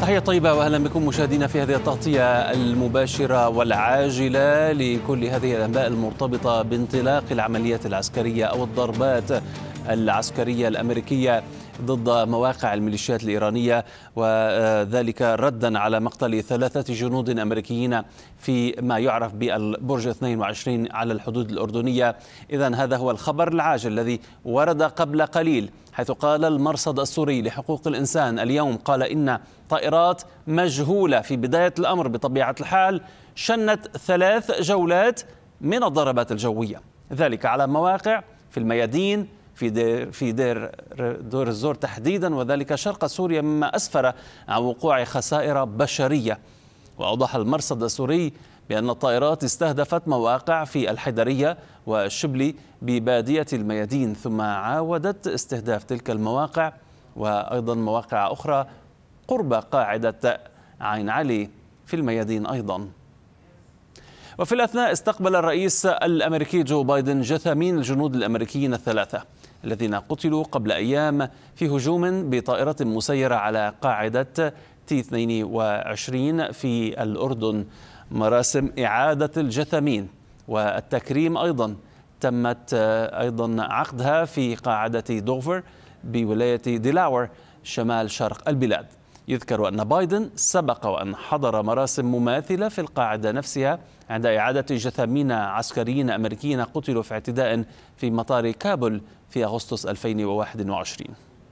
تحية طيبة وأهلا بكم مشاهدينا في هذه التغطية المباشرة والعاجلة لكل هذه الأنباء المرتبطة بانطلاق العمليات العسكرية أو الضربات العسكرية الأمريكية ضد مواقع الميليشيات الإيرانية، وذلك ردا على مقتل 3 جنود أمريكيين في ما يعرف بالبرج 22 على الحدود الأردنية. إذن هذا هو الخبر العاجل الذي ورد قبل قليل، حيث قال المرصد السوري لحقوق الإنسان اليوم قال إن طائرات مجهولة في بداية الأمر بطبيعة الحال شنت 3 جولات من الضربات الجوية، ذلك على مواقع في الميادين في دير الزور تحديدا، وذلك شرق سوريا، مما أسفر عن وقوع خسائر بشرية. وأوضح المرصد السوري بأن الطائرات استهدفت مواقع في الحيدرية والشبلي ببادية الميادين، ثم عاودت استهداف تلك المواقع وأيضا مواقع أخرى قرب قاعدة عين علي في الميادين أيضا. وفي الأثناء استقبل الرئيس الأمريكي جو بايدن جثامين الجنود الأمريكيين ال3 الذين قتلوا قبل أيام في هجوم بطائرة مسيرة على قاعدة T-22 في الأردن. مراسم إعادة الجثامين والتكريم أيضا تمت عقدها في قاعدة دوفر بولاية ديلاور شمال شرق البلاد. يذكر أن بايدن سبق وأن حضر مراسم مماثلة في القاعدة نفسها عند إعادة جثامين عسكريين أمريكيين قتلوا في اعتداء في مطار كابول في أغسطس 2021.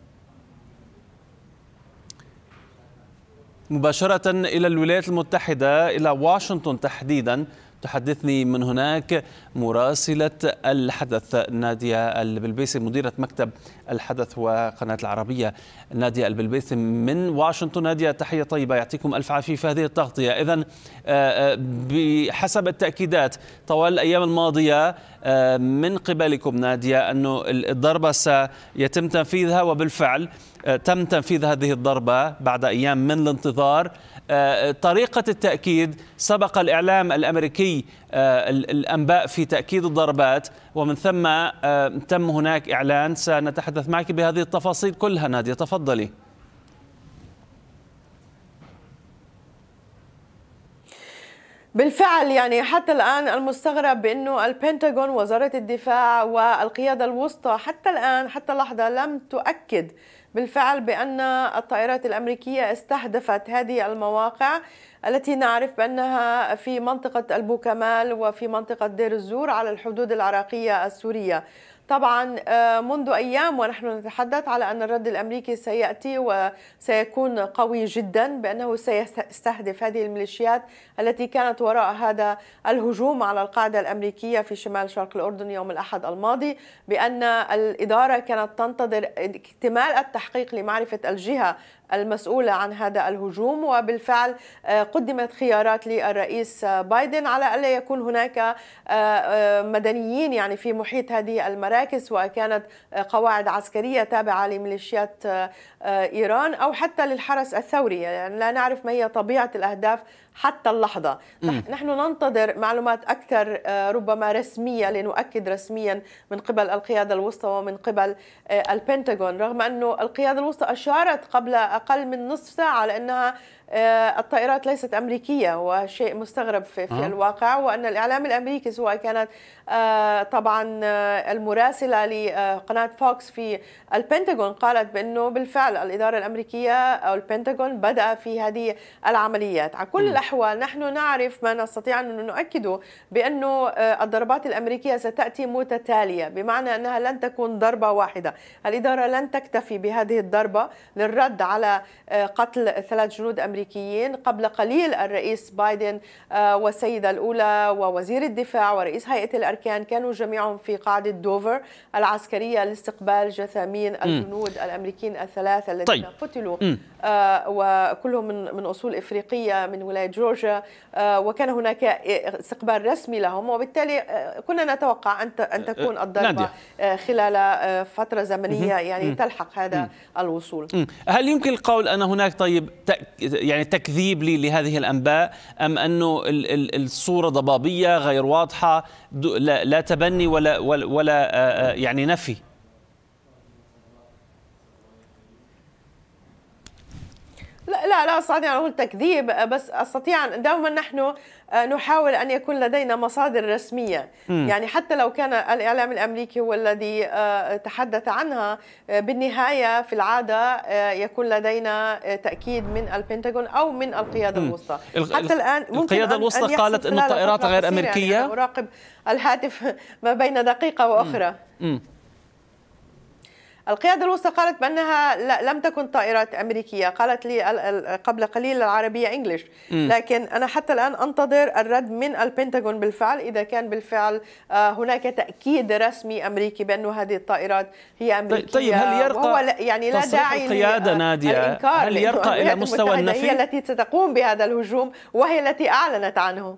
مباشرة إلى الولايات المتحدة، إلى واشنطن تحديدا، تحدثني من هناك مراسلة الحدث نادية البلبيسي، مديرة مكتب الحدث وقناة العربية. نادية البلبيسي من واشنطن. نادية، تحية طيبة، يعطيكم ألف عافية في هذه التغطية. إذن بحسب التأكيدات طوال الأيام الماضية من قبلكم نادية أنه الضربة سيتم تنفيذها، وبالفعل تم تنفيذ هذه الضربة بعد أيام من الانتظار. طريقة التأكيد، سبق الإعلام الأمريكي الأنباء في تأكيد الضربات، ومن ثم تم هناك إعلان. سنتحدث معك بهذه التفاصيل كلها. نادية تفضلي. بالفعل يعني حتى الآن المستغرب بأنه البنتاغون، وزارة الدفاع والقيادة الوسطى حتى الآن حتى اللحظة لم تؤكد بالفعل بأن الطائرات الأمريكية استهدفت هذه المواقع التي نعرف بأنها في منطقة البوكمال وفي منطقة دير الزور على الحدود العراقية السورية. طبعا منذ أيام ونحن نتحدث على أن الرد الأمريكي سيأتي وسيكون قوي جدا، بأنه سيستهدف هذه الميليشيات التي كانت وراء هذا الهجوم على القاعدة الأمريكية في شمال شرق الأردن يوم الأحد الماضي، بأن الإدارة كانت تنتظر اكتمال التحقيق لمعرفة الجهة المسؤولة عن هذا الهجوم. وبالفعل قدمت خيارات للرئيس بايدن على ألا يكون هناك مدنيين يعني في محيط هذه المراكز، وكانت قواعد عسكرية تابعة لميليشيات إيران أو حتى للحرس الثوري. يعني لا نعرف ما هي طبيعة الأهداف حتى اللحظة. نحن ننتظر معلومات أكثر ربما رسمية لنؤكد رسميا من قبل القيادة الوسطى ومن قبل البنتاغون، رغم أنه القيادة الوسطى أشارت قبل أقل من نصف ساعة لأنها الطائرات ليست أمريكية، وشيء مستغرب في الواقع، وأن الإعلام الأمريكي سواء كانت طبعا المراسلة لقناة فوكس في البنتاغون قالت بأنه بالفعل الإدارة الأمريكية أو البنتاغون بدأ في هذه العمليات. على كل الأحوال نحن نعرف ما نستطيع أن نؤكده بأنه الضربات الأمريكية ستأتي متتالية، بمعنى أنها لن تكون ضربة واحدة. الإدارة لن تكتفي بهذه الضربة للرد على قتل 3 جنود أمريكيين. قبل قليل الرئيس بايدن والسيدة الأولى ووزير الدفاع ورئيس هيئة الأركان كانوا جميعهم في قاعدة دوفر العسكرية لاستقبال جثامين الجنود الأمريكيين ال3 الذين قتلوا، وكلهم من أصول إفريقية من ولاية جورجيا، وكان هناك استقبال رسمي لهم، وبالتالي كنا نتوقع أن تكون الضربة خلال فترة زمنية يعني تلحق هذا الوصول. هل يمكن القول أن هناك يعني تكذيب لهذه الأنباء، أم أنه الصورة ضبابية غير واضحة، لا تبني ولا يعني نفي؟ لا أستطيع أن أقول تكذيب، بس أستطيع دائما نحن نحاول أن يكون لدينا مصادر رسمية. يعني حتى لو كان الإعلام الأمريكي هو الذي تحدث عنها، بالنهاية في العادة يكون لدينا تأكيد من البنتاغون أو من القيادة الوسطى. حتى الآن ممكن القيادة الوسطى قالت أن الطائرات غير أمريكية. يعني أراقب الهاتف ما بين دقيقة وأخرى. القيادة الوسطى قالت بأنها لم تكن طائرات أمريكية، قالت لي قبل قليل العربية إنجليش، لكن أنا حتى الآن أنتظر الرد من البنتاغون بالفعل إذا كان بالفعل هناك تأكيد رسمي أمريكي بأن هذه الطائرات هي أمريكية. طيب هل يرقى يعني لا داعي القيادة نادية، هل يرقى إلى مستوى النفي؟ هي التي ستقوم بهذا الهجوم وهي التي أعلنت عنه.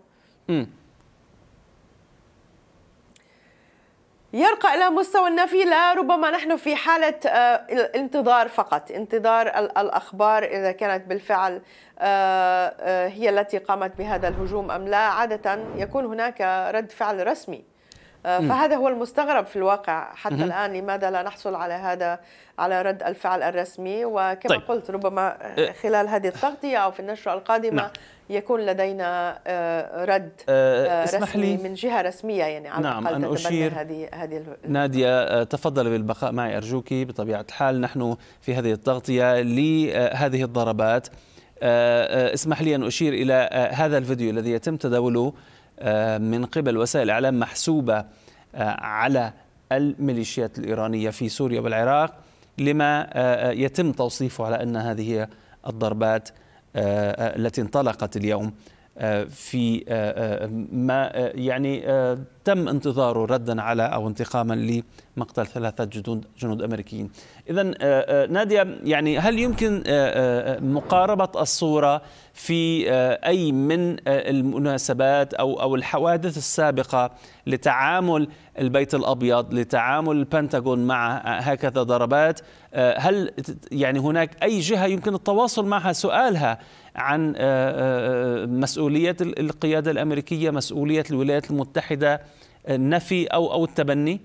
يرقى إلى مستوى النفي؟ لا، ربما نحن في حالة الانتظار فقط، انتظار الأخبار إذا كانت بالفعل هي التي قامت بهذا الهجوم أم لا. عادة يكون هناك رد فعل رسمي، فهذا هو المستغرب في الواقع حتى الآن، لماذا لا نحصل على رد الفعل الرسمي. وكما طيب. قلت ربما خلال هذه التغطية أو في النشرة القادمة نعم. يكون لدينا رد رسمي من جهة رسمية، يعني على نعم. الأقل أن أشير هذه نادية، تفضل بالبقاء معي أرجوك. بطبيعة الحال نحن في هذه التغطية لهذه الضربات. اسمح لي أن أشير إلى هذا الفيديو الذي يتم تداوله من قبل وسائل الإعلام محسوبة على الميليشيات الإيرانية في سوريا والعراق، لما يتم توصيفه على أن هذه هي الضربات التي انطلقت اليوم في ما يعني تم انتظاره ردا على أو انتقاما لمقتل 3 جنود أمريكيين. إذن نادية، يعني هل يمكن مقاربة الصورة في أي من المناسبات أو الحوادث السابقة لتعامل البيت الأبيض، لتعامل البنتاغون مع هكذا ضربات؟ هل يعني هناك أي جهة يمكن التواصل معها، سؤالها عن مسؤولية القيادة الأمريكية، مسؤولية الولايات المتحدة، النفي أو التبني؟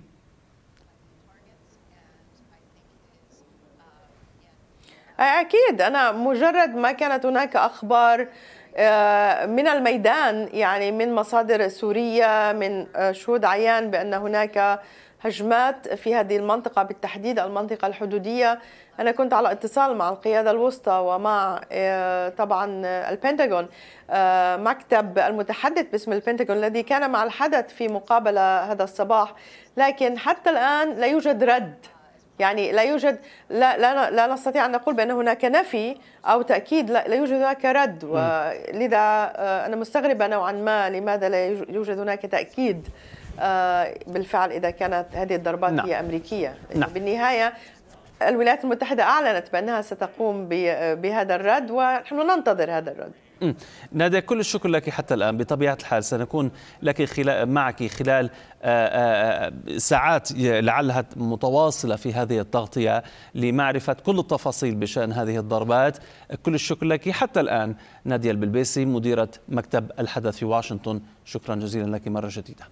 أكيد، أنا مجرد ما كانت هناك أخبار من الميدان، يعني من مصادر سورية، من شهود عيان بأن هناك هجمات في هذه المنطقة، بالتحديد المنطقة الحدودية، أنا كنت على اتصال مع القيادة الوسطى ومع طبعا البنتاغون، مكتب المتحدث باسم البنتاغون الذي كان مع الحدث في مقابلة هذا الصباح، لكن حتى الآن لا يوجد رد. يعني لا يوجد، لا نستطيع أن نقول بأن هناك نفي أو تأكيد، لا يوجد هناك رد. ولذا أنا مستغربة نوعا ما لماذا لا يوجد هناك تأكيد بالفعل إذا كانت هذه الضربات هي أمريكية. بالنهاية الولايات المتحدة أعلنت بأنها ستقوم بهذا الرد ونحن ننتظر هذا الرد. نادية، كل الشكر لك حتى الآن. بطبيعة الحال سنكون معك خلال ساعات لعلها متواصلة في هذه التغطية لمعرفة كل التفاصيل بشأن هذه الضربات. كل الشكر لك حتى الآن نادية البلبيسي، مديرة مكتب الحدث في واشنطن. شكرا جزيلا لك مرة جديدة.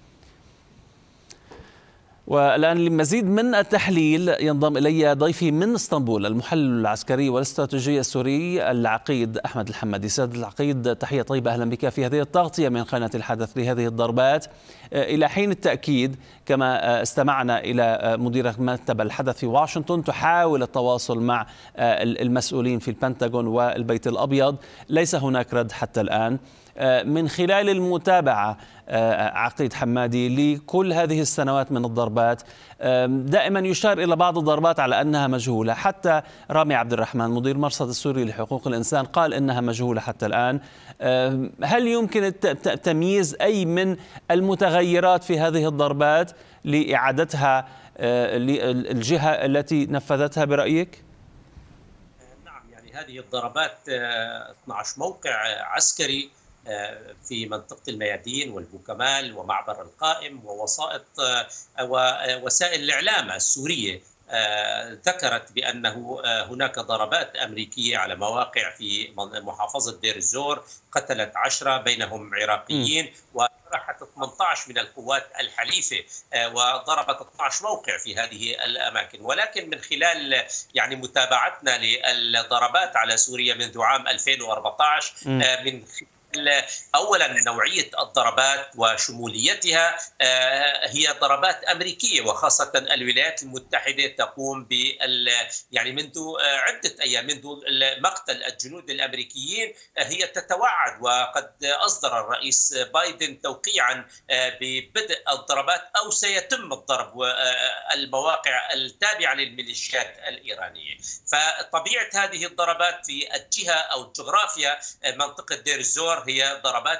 والآن لمزيد من التحليل ينضم إلي ضيفي من اسطنبول المحلل العسكري والاستراتيجي السوري العقيد أحمد الحمدي. سيد العقيد، تحية طيبة، أهلا بك في هذه التغطية من قناة الحدث لهذه الضربات. إلى حين التأكيد كما استمعنا إلى مديرة مكتب الحدث في واشنطن تحاول التواصل مع المسؤولين في البنتاغون والبيت الأبيض، ليس هناك رد حتى الآن. من خلال المتابعة عقيد حمادي لكل هذه السنوات من الضربات، دائما يشار إلى بعض الضربات على أنها مجهولة، حتى رامي عبد الرحمن مدير المرصد السوري لحقوق الإنسان قال إنها مجهولة حتى الآن. هل يمكن تمييز أي من المتغيرات في هذه الضربات لإعادتها للجهة التي نفذتها برأيك؟ نعم، يعني هذه الضربات 12 موقع عسكري في منطقة الميادين والبوكمال ومعبر القائم، ووسائط ووسائل الإعلام السورية ذكرت بأنه هناك ضربات أمريكية على مواقع في محافظة دير الزور قتلت 10 بينهم عراقيين، راحت 18 من القوات الحليفة وضربت 12 موقع في هذه الأماكن. ولكن من خلال يعني متابعتنا للضربات على سوريا منذ عام 2014 من أولا نوعية الضربات وشموليتها هي ضربات أمريكية، وخاصة الولايات المتحدة تقوم يعني منذ عدة أيام منذ مقتل الجنود الأمريكيين هي تتوعد، وقد أصدر الرئيس بايدن توقيعا ببدء الضربات أو سيتم الضرب المواقع التابعة للميليشيات الإيرانية. فطبيعة هذه الضربات في الجهة أو الجغرافيا منطقة دير الزور هي ضربات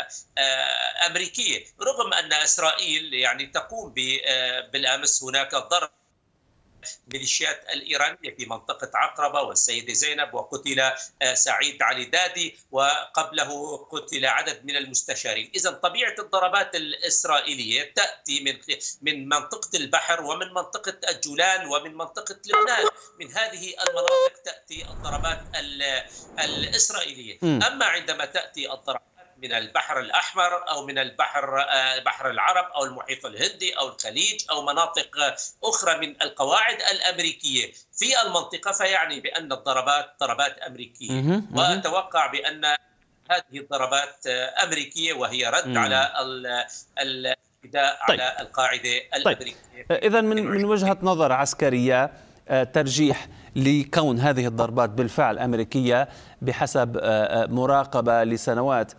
أمريكية، رغم أن إسرائيل يعني تقوم بالأمس هناك ضرب ميليشيات الإيرانية في منطقة عقربة والسيدة زينب، وقتل سعيد علي دادي، وقبله قتل عدد من المستشارين. إذن طبيعة الضربات الإسرائيلية تأتي من منطقة البحر ومن منطقة الجولان ومن منطقة لبنان، من هذه المناطق تأتي الضربات الإسرائيلية. أما عندما تأتي الضربات من البحر الأحمر أو من بحر العرب أو المحيط الهندي أو الخليج أو مناطق أخرى من القواعد الأمريكية في المنطقة، فيعني بأن الضربات ضربات أمريكية، وأتوقع بأن هذه الضربات أمريكية وهي رد على الاعتداء على القاعدة الأمريكية. إذن من وجهة نظر عسكرية ترجيح لكون هذه الضربات بالفعل أمريكية بحسب مراقبة لسنوات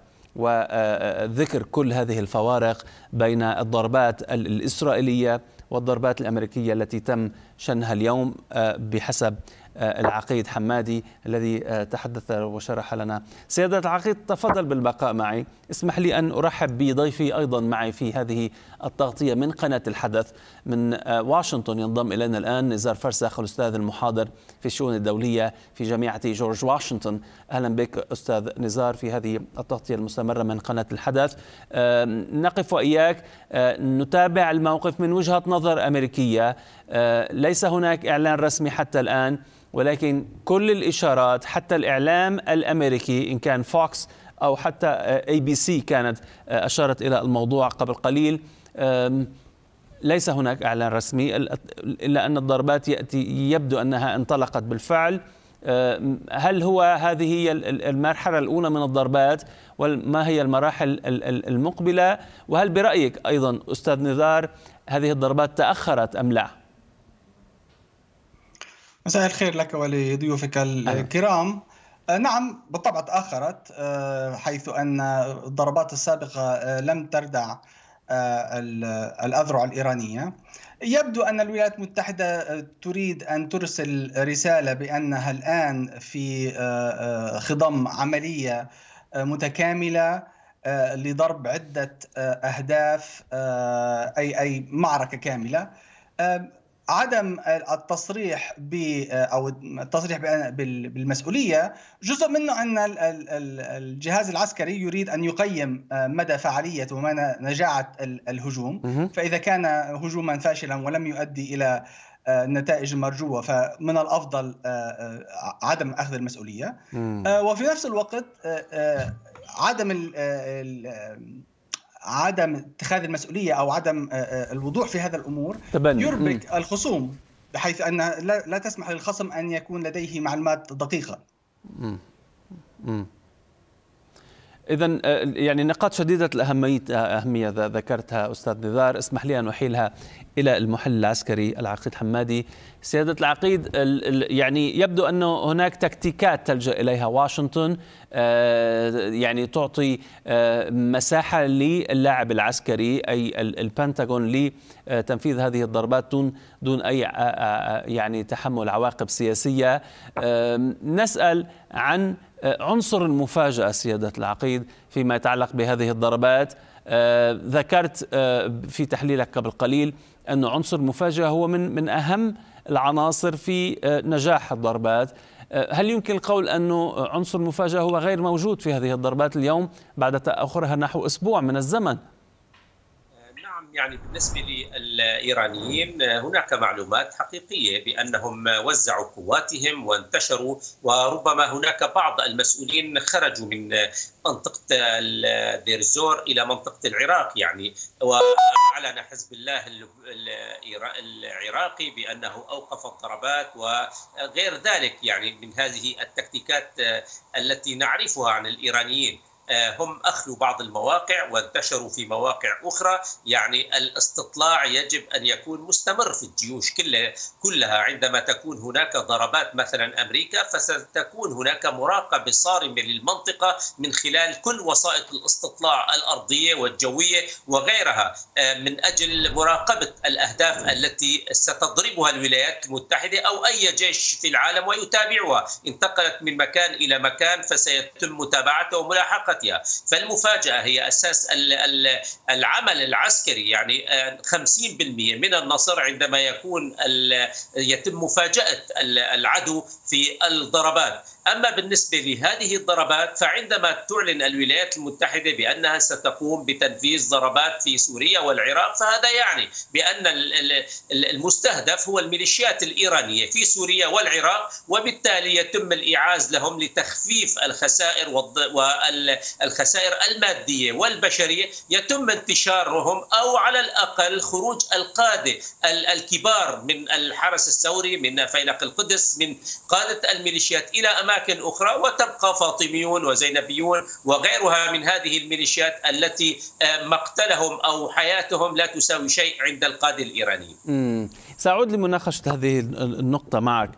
وذكر كل هذه الفوارق بين الضربات الإسرائيلية والضربات الأمريكية التي تم شنها اليوم بحسب العقيد حمادي الذي تحدث وشرح لنا. سيادة العقيد تفضل بالبقاء معي. اسمح لي أن أرحب بضيفي أيضا معي في هذه التغطية من قناة الحدث من واشنطن. ينضم إلينا الآن نزار فرسخ الأستاذ المحاضر في الشؤون الدولية في جامعة جورج واشنطن. أهلا بك أستاذ نزار في هذه التغطية المستمرة من قناة الحدث. نقف وإياك نتابع الموقف من وجهة نظر أمريكية. ليس هناك إعلان رسمي حتى الآن، ولكن كل الإشارات حتى الإعلام الأمريكي إن كان فوكس أو حتى ABC كانت أشارت إلى الموضوع قبل قليل. ليس هناك إعلان رسمي إلا أن الضربات يبدو أنها انطلقت بالفعل. هل هذه هي المرحلة الأولى من الضربات، وما هي المراحل المقبلة؟ وهل برأيك أيضا أستاذ نزار هذه الضربات تأخرت أم لا؟ مساء الخير لك ولضيوفك الكرام. نعم بالطبع تأخرت، حيث أن الضربات السابقة لم تردع الأذرع الإيرانية. يبدو أن الولايات المتحدة تريد أن ترسل رسالة بأنها الآن في خضم عملية متكاملة لضرب عدة أهداف، أي معركة كاملة. عدم التصريح أو التصريح بالمسؤولية جزء منه أن الجهاز العسكري يريد أن يقيم مدى فعالية ومدى نجاعة الهجوم، فإذا كان هجوما فاشلا ولم يؤدي إلى النتائج المرجوة فمن الأفضل عدم أخذ المسؤولية. وفي نفس الوقت عدم اتخاذ المسؤولية أو عدم الوضوح في هذا الأمور يربك الخصوم، بحيث أن لا تسمح للخصم أن يكون لديه معلومات دقيقة. إذن يعني نقاط شديدة الأهمية ذكرتها أستاذ نزار. اسمح لي أن أحيلها إلى المحلل العسكري العقيد حمادي. سيادة العقيد، يعني يبدو أن هناك تكتيكات تلجأ إليها واشنطن، يعني تعطي مساحة للاعب العسكري أي البنتاغون لتنفيذ هذه الضربات دون أي يعني تحمل عواقب سياسية. نسأل عن عنصر المفاجأة سيادة العقيد فيما يتعلق بهذه الضربات. ذكرت في تحليلك قبل قليل أن عنصر المفاجأة هو من أهم العناصر في نجاح الضربات. هل يمكن القول أنه عنصر المفاجأة هو غير موجود في هذه الضربات اليوم بعد تأخرها نحو أسبوع من الزمن؟ نعم نعم، يعني بالنسبة للإيرانيين هناك معلومات حقيقية بأنهم وزعوا قواتهم وانتشروا، وربما هناك بعض المسؤولين خرجوا من منطقة دير الزور إلى منطقة العراق يعني. وأعلن حزب الله العراقي بأنه أوقف الضربات وغير ذلك يعني من هذه التكتيكات التي نعرفها عن الإيرانيين. هم أخلوا بعض المواقع وانتشروا في مواقع أخرى. يعني الاستطلاع يجب أن يكون مستمر في الجيوش كلها. عندما تكون هناك ضربات مثلا أمريكا، فستكون هناك مراقبة صارمة للمنطقة من خلال كل وسائط الاستطلاع الأرضية والجوية وغيرها، من أجل مراقبة الأهداف التي ستضربها الولايات المتحدة أو أي جيش في العالم ويتابعها. انتقلت من مكان إلى مكان فسيتم متابعتها وملاحقتها. فالمفاجأة هي أساس العمل العسكري. يعني 50% من النصر عندما يتم مفاجأة العدو في الضربات. أما بالنسبة لهذه الضربات، فعندما تعلن الولايات المتحدة بأنها ستقوم بتنفيذ ضربات في سوريا والعراق، فهذا يعني بأن المستهدف هو الميليشيات الإيرانية في سوريا والعراق، وبالتالي يتم الإيعاز لهم لتخفيف الخسائر والخسائر المادية والبشرية. يتم انتشارهم أو على الأقل خروج القادة الكبار من الحرس الثوري، من فيلق القدس، من قادة الميليشيات إلى أماكن أخرى، وتبقى فاطميون وزينبيون وغيرها من هذه الميليشيات التي مقتلهم أو حياتهم لا تساوي شيء عند القادة الإيرانيين. سأعود لمناقشة هذه النقطة معك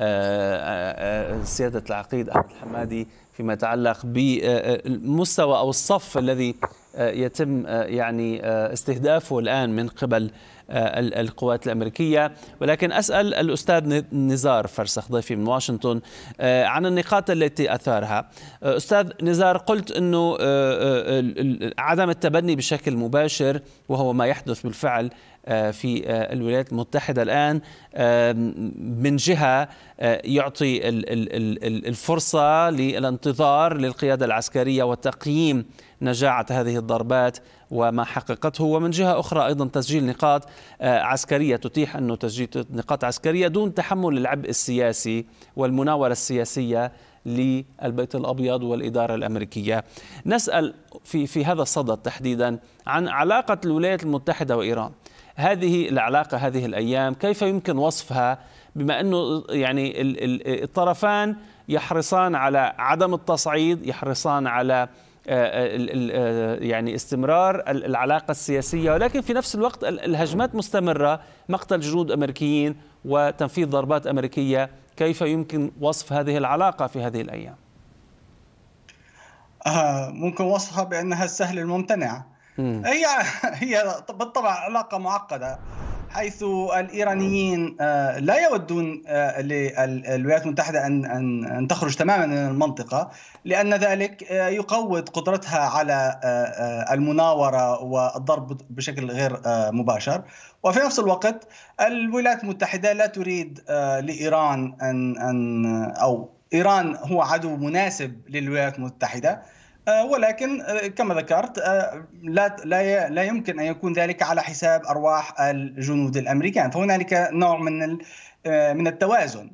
سيادة العقيد أحمد الحمادي فيما يتعلق بمستوى أو الصف الذي يتم يعني استهدافه الآن من قبل القوات الأمريكية. ولكن أسأل الأستاذ نزار فرسخ ضيفي من واشنطن عن النقاط التي أثارها. أستاذ نزار، قلت أنه عدم التبني بشكل مباشر، وهو ما يحدث بالفعل في الولايات المتحدة الآن، من جهة يعطي الفرصة للانتظار للقيادة العسكرية وتقييم نجاعة هذه الضربات وما حققته، ومن جهة أخرى أيضا تسجيل نقاط عسكرية تتيح أنه تسجيل نقاط عسكرية دون تحمل العبء السياسي والمناورة السياسية للبيت الأبيض والإدارة الأمريكية. نسأل في هذا الصدد تحديدا عن علاقة الولايات المتحدة وإيران. هذه العلاقة هذه الأيام كيف يمكن وصفها، بما أنه يعني الطرفان يحرصان على عدم التصعيد، يحرصان على يعني استمرار العلاقة السياسية، ولكن في نفس الوقت الهجمات مستمرة، مقتل جنود أمريكيين وتنفيذ ضربات أمريكية. كيف يمكن وصف هذه العلاقة في هذه الأيام؟ ممكن وصفها بأنها السهل الممتنع. هي بالطبع علاقة معقدة، حيث الإيرانيين لا يودون للولايات المتحدة أن تخرج تماما من المنطقة، لأن ذلك يقوض قدرتها على المناورة والضرب بشكل غير مباشر. وفي نفس الوقت الولايات المتحدة لا تريد لإيران أو إيران هو عدو مناسب للولايات المتحدة، ولكن كما ذكرت لا يمكن أن يكون ذلك على حساب أرواح الجنود الأمريكان، فهنالك نوع من التوازن.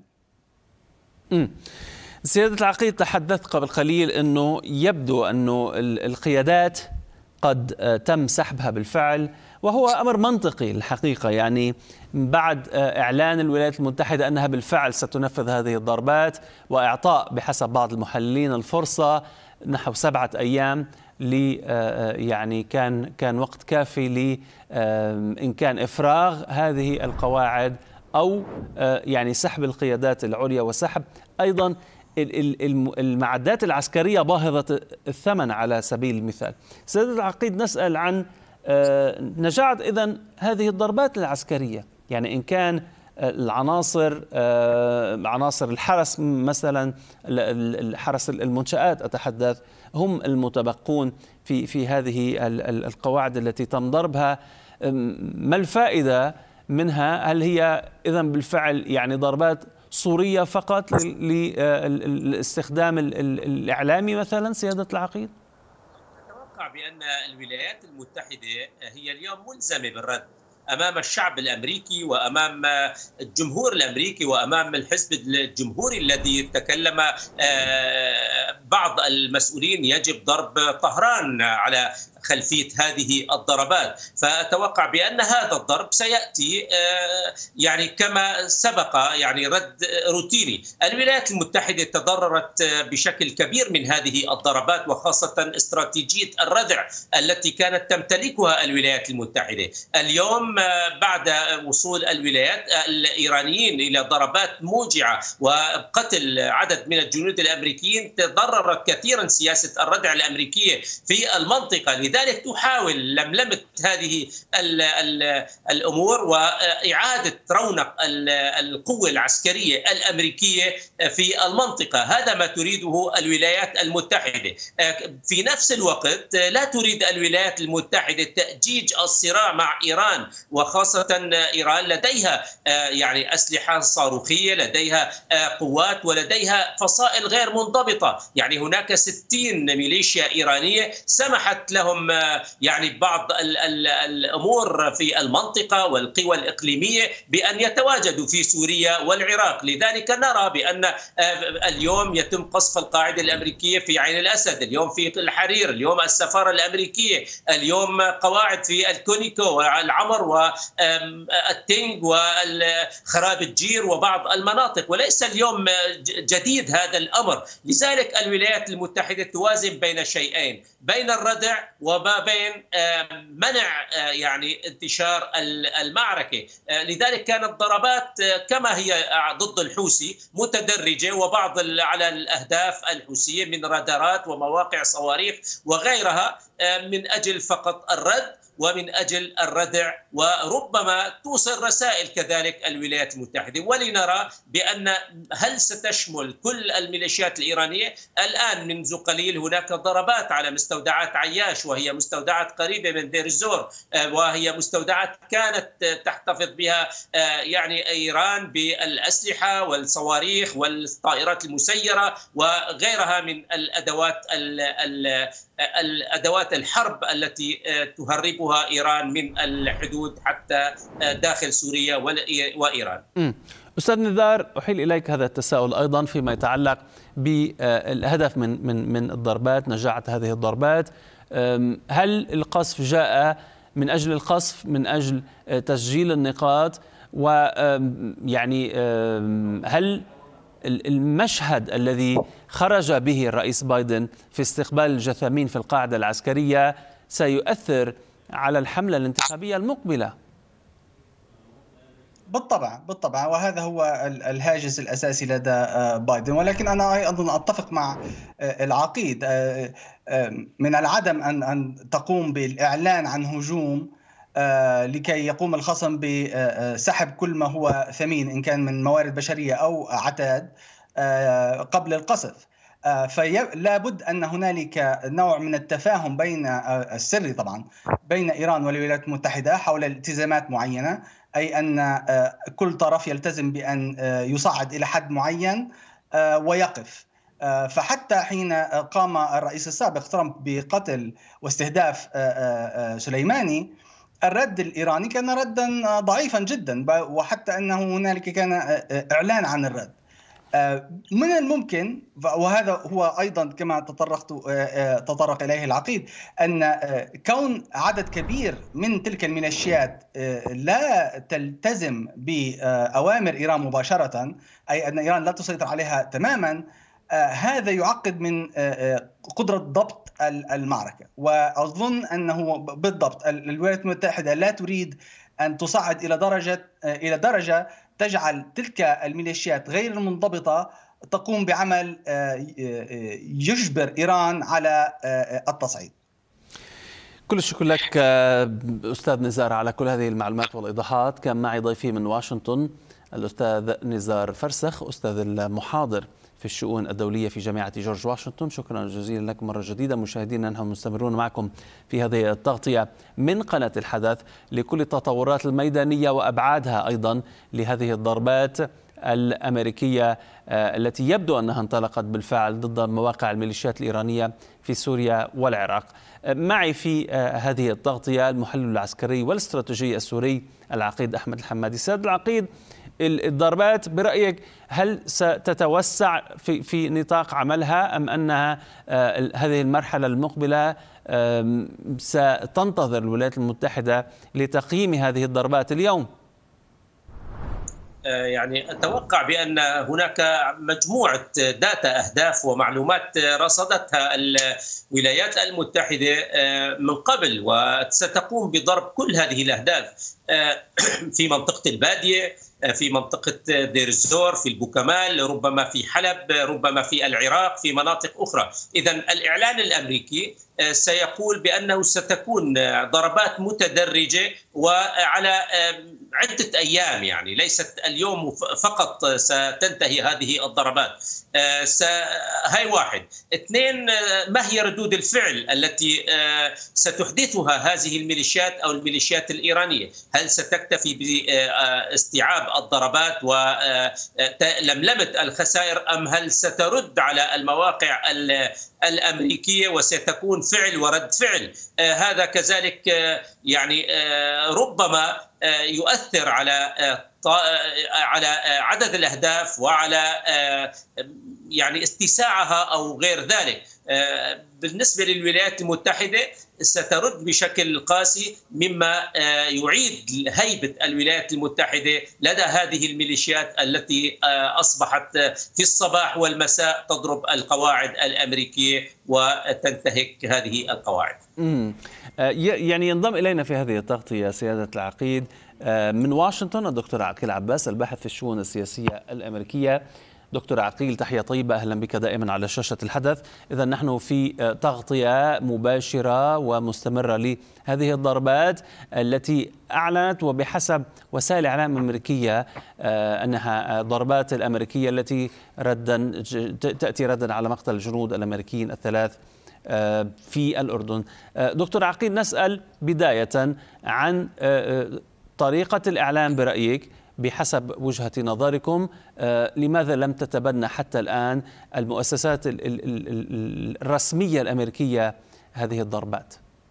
سيادة العقيد، تحدثت قبل قليل أنه يبدو أنه القيادات قد تم سحبها بالفعل، وهو أمر منطقي الحقيقة. يعني بعد إعلان الولايات المتحدة أنها بالفعل ستنفذ هذه الضربات، وإعطاء بحسب بعض المحللين الفرصة نحو 7 أيام يعني كان وقت كافي إن كان إفراغ هذه القواعد أو يعني سحب القيادات العليا وسحب أيضا المعدات العسكرية باهظة الثمن على سبيل المثال. سيد العقيد، نسأل عن نجاعة إذن هذه الضربات العسكرية، يعني إن كان عناصر الحرس مثلا، الحرس المنشآت أتحدث، هم المتبقون في هذه القواعد التي تم ضربها، ما الفائدة منها؟ هل هي إذن بالفعل يعني ضربات صورية فقط للاستخدام الإعلامي مثلا سيادة العقيد؟ أتوقع بأن الولايات المتحدة هي اليوم ملزمة بالرد أمام الشعب الأمريكي وأمام الجمهور الأمريكي وأمام الحزب الجمهوري الذي تكلم بعض المسؤولين يجب ضرب طهران على خلفية هذه الضربات. فأتوقع بأن هذا الضرب سيأتي يعني كما سبق، يعني رد روتيني. الولايات المتحدة تضررت بشكل كبير من هذه الضربات، وخاصة استراتيجية الردع التي كانت تمتلكها الولايات المتحدة. اليوم بعد وصول الولايات الإيرانيين إلى ضربات موجعة وقتل عدد من الجنود الأمريكيين، تضررت كثيرا سياسة الردع الأمريكية في المنطقة. لذلك تحاول لملمة هذه الأمور وإعادة رونق القوة العسكرية الأمريكية في المنطقة. هذا ما تريده الولايات المتحدة. في نفس الوقت لا تريد الولايات المتحدة تأجيج الصراع مع إيران، وخاصة إيران لديها يعني أسلحة صاروخية، لديها قوات ولديها فصائل غير منضبطة. يعني هناك 60 ميليشيا إيرانية سمحت لهم يعني بعض الأمور في المنطقة والقوى الإقليمية بأن يتواجدوا في سوريا والعراق. لذلك نرى بأن اليوم يتم قصف القاعدة الأمريكية في عين الأسد، اليوم في الحرير، اليوم السفارة الأمريكية، اليوم قواعد في الكونيكو والعمر والتنج وخراب الجير وبعض المناطق، وليس اليوم جديد هذا الأمر. لذلك الولايات المتحدة توازن بين شيئين، بين الردع وما بين منع يعني انتشار المعركة. لذلك كانت ضربات كما هي ضد الحوثي متدرجة، وبعض على الأهداف الحوثية من رادارات ومواقع صواريخ وغيرها، من أجل فقط الرد ومن أجل الردع، وربما توصل رسائل كذلك الولايات المتحدة. ولنرى بأن هل ستشمل كل الميليشيات الإيرانية؟ الآن منذ قليل هناك ضربات على مستودعات عياش، وهي مستودعات قريبة من دير الزور، وهي مستودعات كانت تحتفظ بها يعني إيران بالأسلحة والصواريخ والطائرات المسيرة وغيرها من الأدوات الحرب التي تهربها إيران من الحدود حتى داخل سوريا وإيران. أستاذ نزار، أحيل إليك هذا التساؤل أيضا فيما يتعلق بالهدف من الضربات، نجاعة هذه الضربات. هل القصف جاء من أجل القصف، من أجل تسجيل النقاط؟ ويعني هل المشهد الذي خرج به الرئيس بايدن في استقبال الجثامين في القاعدة العسكرية سيؤثر على الحملة الانتخابية المقبلة؟ بالطبع، وهذا هو الهاجس الأساسي لدى بايدن. ولكن أنا أيضا أتفق مع العقيد، من العدم أن تقوم بالإعلان عن هجوم لكي يقوم الخصم بسحب كل ما هو ثمين إن كان من موارد بشرية أو عتاد قبل القصف. فلا بد أن هنالك نوع من التفاهم بين السري طبعا بين إيران والولايات المتحدة حول التزامات معينة، أي أن كل طرف يلتزم بأن يصعد إلى حد معين ويقف. فحتى حين قام الرئيس السابق ترامب بقتل واستهداف سليماني، الرد الإيراني كان ردا ضعيفا جدا، وحتى أنه هنالك كان إعلان عن الرد. من الممكن، وهذا هو أيضا كما تطرق إليه العقيد، أن كون عدد كبير من تلك الميليشيات لا تلتزم بأوامر إيران مباشرة، أي أن إيران لا تسيطر عليها تماما، هذا يعقد من قدرة ضبط المعركة. وأظن أنه بالضبط الولايات المتحدة لا تريد أن تصعد إلى درجة تجعل تلك الميليشيات غير المنضبطة تقوم بعمل يجبر إيران على التصعيد. كل الشكر لك أستاذ نزار على كل هذه المعلومات والإيضاحات. كان معي ضيفي من واشنطن الأستاذ نزار فرسخ، أستاذ المحاضر في الشؤون الدولية في جامعة جورج واشنطن. شكرا جزيلا لكم مرة جديدة. مشاهدينا، نحن مستمرون معكم في هذه التغطية من قناة الحدث لكل التطورات الميدانية وأبعادها أيضا لهذه الضربات الأمريكية التي يبدو أنها انطلقت بالفعل ضد مواقع الميليشيات الإيرانية في سوريا والعراق. معي في هذه التغطية المحلل العسكري والاستراتيجي السوري العقيد أحمد الحمادي. سيد العقيد، الضربات برأيك هل ستتوسع في نطاق عملها أم أنها هذه المرحلة المقبلة ستنتظر الولايات المتحدة لتقييم هذه الضربات اليوم؟ يعني أتوقع بأن هناك مجموعة داتا أهداف ومعلومات رصدتها الولايات المتحدة من قبل، وستقوم بضرب كل هذه الأهداف في منطقة البادية، في منطقة دير الزور، في البوكمال، ربما في حلب، ربما في العراق، في مناطق أخرى. إذن الإعلان الأمريكي سيقول بأنه ستكون ضربات متدرجة وعلى عدة أيام، يعني ليست اليوم فقط ستنتهي هذه الضربات. هاي واحد. اثنين، ما هي ردود الفعل التي ستحدثها هذه الميليشيات أو الميليشيات الإيرانية؟ هل ستكتفي باستيعاب الضربات ولملمة الخسائر، أم هل سترد على المواقع الأمريكية وستكون فعل ورد فعل؟ هذا كذلك يعني ربما يؤثر على عدد الأهداف وعلى يعني اتساعها أو غير ذلك. بالنسبة للولايات المتحدة سترد بشكل قاسي، مما يعيد هيبة الولايات المتحدة لدى هذه الميليشيات التي أصبحت في الصباح والمساء تضرب القواعد الأمريكية وتنتهك هذه القواعد. يعني ينضم إلينا في هذه التغطية سيادة العقيد من واشنطن الدكتور عقيل عباس، الباحث في الشؤون السياسية الأمريكية. دكتور عقيل، تحية طيبة، أهلا بك دائما على شاشة الحدث. إذا نحن في تغطية مباشرة ومستمرة لهذه الضربات التي أعلنت وبحسب وسائل إعلام أمريكية أنها ضربات الأمريكية التي تأتي ردا على مقتل الجنود الأمريكيين الثلاث في الأردن. دكتور عقيل، نسأل بداية عن طريقة الإعلام برأيك بحسب وجهة نظركم. لماذا لم تتبنى حتى الآن المؤسسات الرسمية الأمريكية هذه الضربات؟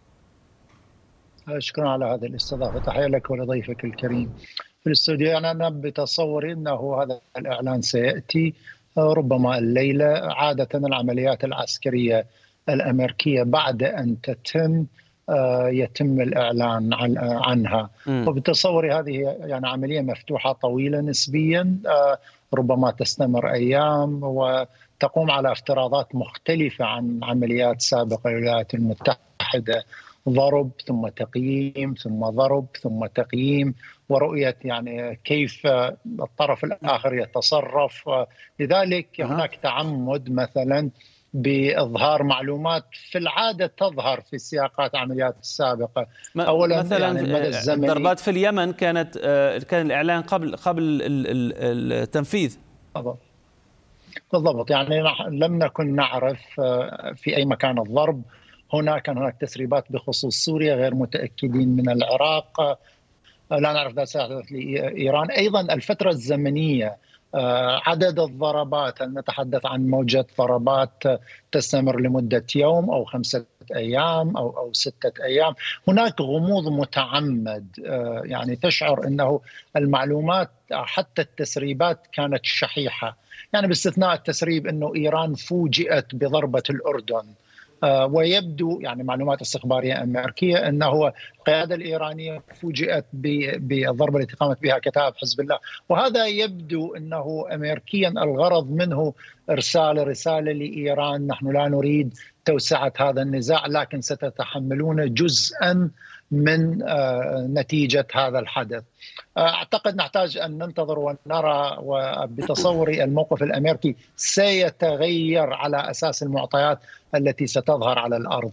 شكرا على هذه الاستضافة، تحية لك ولضيفك الكريم في الاستوديو. يعني أنا بتصوري أنه هذا الإعلان سيأتي ربما الليلة. عادة العمليات العسكرية الأمريكية بعد أن يتم الإعلان عنها، وبتصوري هذه يعني عملية مفتوحة طويلة نسبيا، ربما تستمر أيام وتقوم على افتراضات مختلفة عن عمليات سابقة للولايات المتحدة. ضرب ثم تقييم ثم ضرب ثم تقييم، ورؤية يعني كيف الطرف الآخر يتصرف. لذلك هناك تعمد مثلا بإظهار معلومات في العادة تظهر في سياقات عمليات السابقة. أولا مثلا يعني الضربات في اليمن كان الإعلان قبل التنفيذ. بالضبط، يعني لم نكن نعرف في أي مكان الضرب. هناك تسريبات بخصوص سوريا، غير متأكدين من العراق، لا نعرف ذا سيحدث لإيران. أيضا الفترة الزمنية، عدد الضربات، هل نتحدث عن موجة ضربات تستمر لمدة يوم أو 5 أيام أو 6 أيام؟ هناك غموض متعمد، يعني تشعر أنه المعلومات حتى التسريبات كانت شحيحة، يعني باستثناء التسريب أنه إيران فوجئت بضربة الأردن. ويبدو يعني معلومات استخبارية أمريكية أنه القيادة الإيرانية فوجئت بالضربة التي قامت بها كتائب حزب الله، وهذا يبدو أنه أمريكيا الغرض منه إرسال رسالة لإيران: نحن لا نريد توسعة هذا النزاع، لكن ستتحملون جزءا من نتيجة هذا الحدث. أعتقد نحتاج أن ننتظر ونرى، وبتصوري الموقف الأمريكي سيتغير على أساس المعطيات التي ستظهر على الأرض.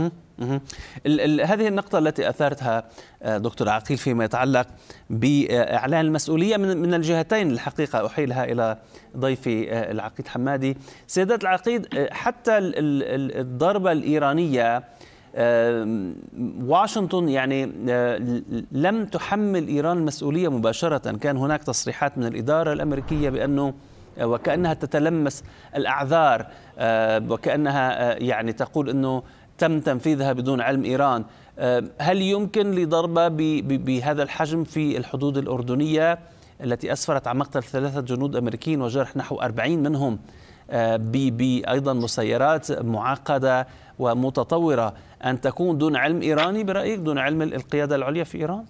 هذه النقطة التي أثارتها دكتور عقيل فيما يتعلق بإعلان المسؤولية من الجهتين، الحقيقة أحيلها إلى ضيفي العقيد حمادي. سيادة العقيد، حتى الضربة الإيرانية واشنطن يعني لم تحمل إيران المسؤولية مباشرة. كان هناك تصريحات من الإدارة الأمريكية بأنه وكأنها تتلمس الأعذار، وكأنها يعني تقول أنه تم تنفيذها بدون علم إيران. هل يمكن لضربة بهذا الحجم في الحدود الأردنية التي أسفرت عن مقتل 3 جنود أمريكيين وجرح نحو 40 منهم أيضا مسيرات معقدة ومتطورة أن تكون دون علم إيراني برأيك، دون علم القيادة العليا في إيران؟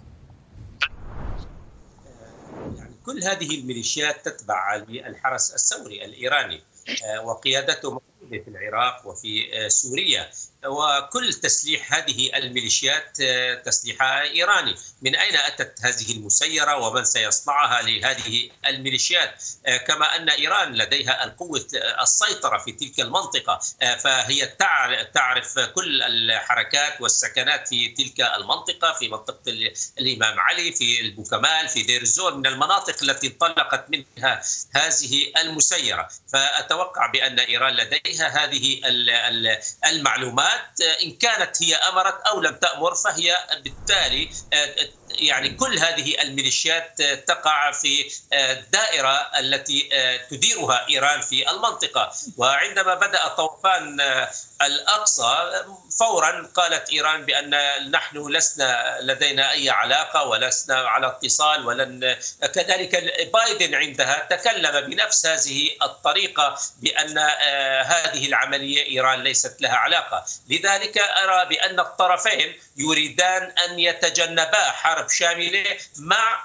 يعني كل هذه الميليشيات تتبع الحرس الثوري الإيراني وقيادته موجودة في العراق وفي سوريا، وكل تسليح هذه الميليشيات تسليحها إيراني. من أين أتت هذه المسيرة ومن سيصنعها لهذه الميليشيات؟ كما أن إيران لديها القوة السيطرة في تلك المنطقة، فهي تعرف كل الحركات والسكنات في تلك المنطقة، في منطقة الإمام علي، في البوكمال، في دير الزور، من المناطق التي انطلقت منها هذه المسيرة. فأتوقع بأن إيران لديها هذه المعلومات، إن كانت هي أمرت أو لم تأمر، فهي بالتالي يعني كل هذه الميليشيات تقع في الدائرة التي تديرها إيران في المنطقة. وعندما بدأ طوفان الأقصى فورا قالت إيران بأن نحن لسنا لدينا أي علاقة ولسنا على اتصال، ولن كذلك بايدن عندها تكلم بنفس هذه الطريقة بأن هذه العملية إيران ليست لها علاقة. لذلك أرى بأن الطرفين يريدان أن يتجنبا حرب شاملة مع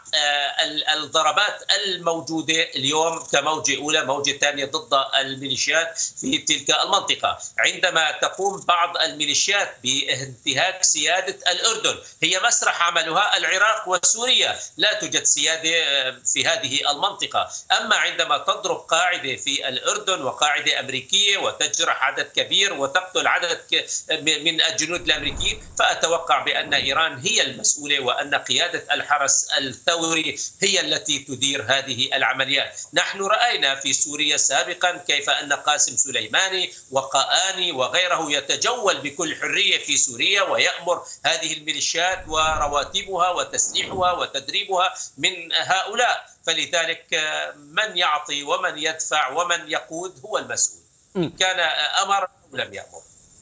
الضربات الموجودة اليوم كموجة أولى موجة ثانية ضد الميليشيات في تلك المنطقة. عندما تقوم بعض الميليشيات بانتهاك سيادة الأردن، هي مسرح عملها العراق وسوريا، لا توجد سيادة في هذه المنطقة. أما عندما تضرب قاعدة في الأردن وقاعدة أمريكية وتجرح عدد كبير وتقتل عدد من الجنود الأمريكيين، فأتوقع بأن إيران هي المسؤولة وأن قيادة الحرس الثوري هي التي تدير هذه العمليات. نحن رأينا في سوريا سابقا كيف أن قاسم سليماني وقآني وغيره يتجول بكل حرية في سوريا ويأمر هذه الميليشيات ورواتبها وتسليحها وتدريبها من هؤلاء. فلذلك من يعطي ومن يدفع ومن يقود هو المسؤول، إن كان أمر أو لم يأمر.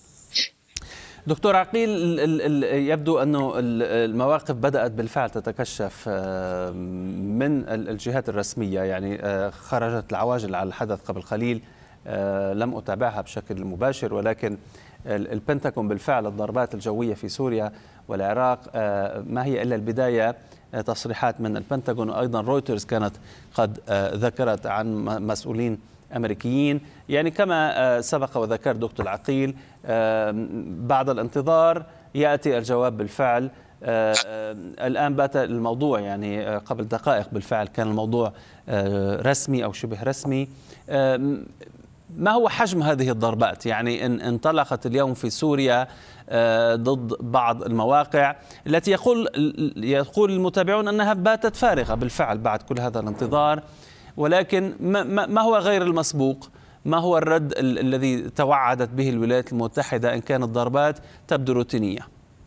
دكتور عقيل، يبدو أنه المواقف بدأت بالفعل تتكشف من الجهات الرسمية، يعني خرجت العواجل على الحدث قبل قليل، لم أتابعها بشكل مباشر، ولكن البنتاغون بالفعل الضربات الجوية في سوريا والعراق ما هي إلا البداية. تصريحات من البنتاغون وأيضا رويترز كانت قد ذكرت عن مسؤولين أمريكيين، يعني كما سبق وذكر دكتور عقيل بعد الانتظار يأتي الجواب بالفعل. الآن بات الموضوع يعني قبل دقائق بالفعل كان الموضوع رسمي أو شبه رسمي. ما هو حجم هذه الضربات؟ يعني إن انطلقت اليوم في سوريا ضد بعض المواقع التي يقول المتابعون أنها باتت فارغة بالفعل بعد كل هذا الانتظار، ولكن ما هو غير المسبوق؟ ما هو الرد الذي توعدت به الولايات المتحدة إن كانت ضربات تبدو روتينية؟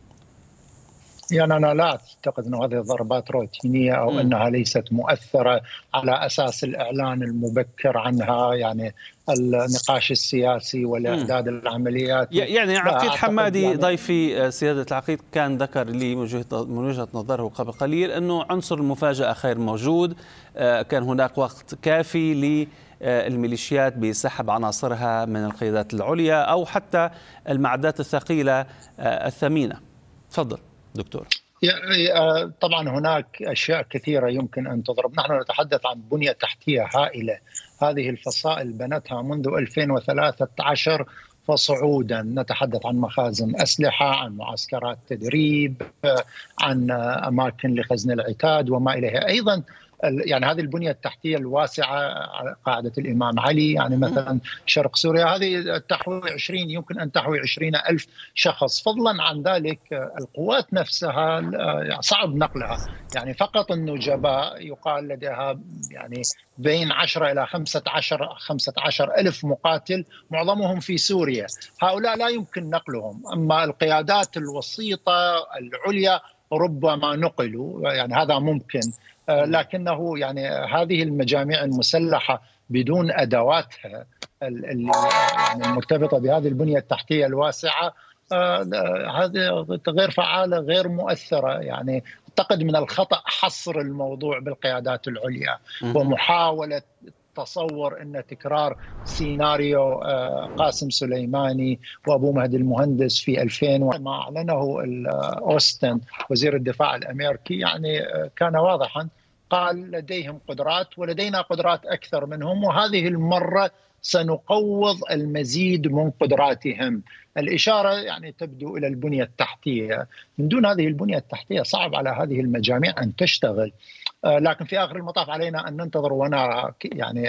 يعني أنا لا أعتقد أن هذه الضربات روتينية أو أنها ليست مؤثرة على أساس الإعلان المبكر عنها، يعني النقاش السياسي والإعداد العمليات. يعني عقيل حمادي يعني ضيفي سيادة العقيد كان ذكر لي من وجهة نظره قبل قليل أنه عنصر المفاجأة خير موجود، كان هناك وقت كافي للميليشيات بسحب عناصرها من القيادات العليا أو حتى المعدات الثقيلة الثمينة. تفضل دكتور. طبعا هناك أشياء كثيرة يمكن أن تضرب. نحن نتحدث عن بنية تحتية هائلة، هذه الفصائل بنتها منذ 2013 فصعودا. نتحدث عن مخازن أسلحة، عن معسكرات تدريب، عن أماكن لخزن العتاد وما إليها. أيضا يعني هذه البنية التحتية الواسعة على قاعدة الإمام علي، يعني مثلا شرق سوريا هذه تحوي يمكن أن تحوي 20,000 شخص. فضلا عن ذلك القوات نفسها صعب نقلها، يعني فقط النجباء يقال لديها يعني بين 10 إلى 15 ألف مقاتل، معظمهم في سوريا. هؤلاء لا يمكن نقلهم، أما القيادات الوسيطة العليا ربما نقلوا، يعني هذا ممكن، لكنه يعني هذه المجاميع المسلحة بدون أدواتها يعني المرتبطة بهذه البنية التحتية الواسعة، هذه غير فعالة، غير مؤثرة. يعني أعتقد من الخطأ حصر الموضوع بالقيادات العليا ومحاولة تصور أن تكرار سيناريو قاسم سليماني وأبو مهدي المهندس في 2000 ما أعلنه أوستن وزير الدفاع الأمريكي، يعني كان واضحا، قال لديهم قدرات ولدينا قدرات أكثر منهم، وهذه المرة سنقوض المزيد من قدراتهم. الإشارة يعني تبدو إلى البنية التحتية. من دون هذه البنية التحتية صعب على هذه المجاميع أن تشتغل، لكن في آخر المطاف علينا أن ننتظر ونرى يعني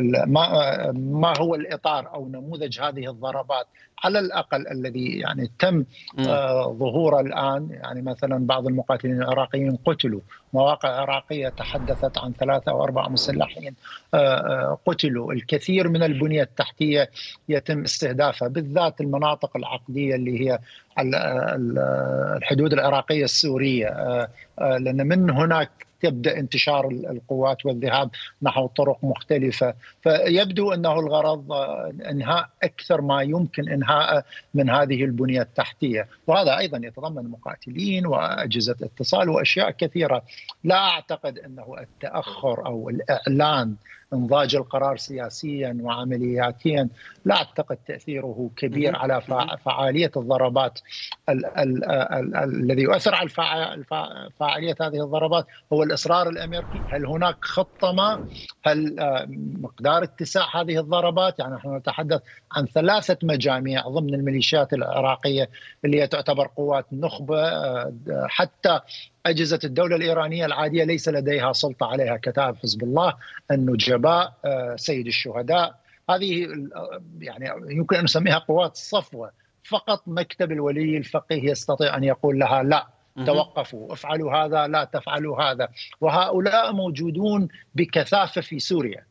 ما هو الإطار أو نموذج هذه الضربات على الأقل الذي يعني تم ظهوره الآن. يعني مثلا بعض المقاتلين العراقيين قتلوا، مواقع عراقية تحدثت عن 3 أو 4 مسلحين قتلوا، الكثير من البنية التحتية يتم استهدافها، بالذات المناطق العقدية اللي هي الحدود العراقية السورية، لأن من هناك يبدأ انتشار القوات والذهاب نحو طرق مختلفة. فيبدو أنه الغرض إنهاء أكثر ما يمكن إنهاء من هذه البنية التحتية، وهذا أيضا يتضمن مقاتلين وأجهزة اتصال وأشياء كثيرة. لا أعتقد أنه التأخر أو الإعلان انضاج القرار سياسيا وعملياتيا، لا أعتقد تأثيره كبير على فعالية الضربات. الذي يؤثر على فعالية هذه الضربات هو الإصرار الأمريكي. هل هناك خطة ما؟ هل مقدار اتساع هذه الضربات؟ يعني نحن نتحدث عن 3 مجاميع ضمن الميليشيات العراقية اللي هي تعتبر قوات نخبة، حتى أجهزة الدولة الإيرانية العادية ليس لديها سلطة عليها، كتائب حزب الله، النجباء، سيد الشهداء. هذه يعني يمكن أن نسميها قوات صفوة، فقط مكتب الولي الفقيه يستطيع أن يقول لها لا، توقفوا، افعلوا هذا، لا تفعلوا هذا. وهؤلاء موجودون بكثافة في سوريا،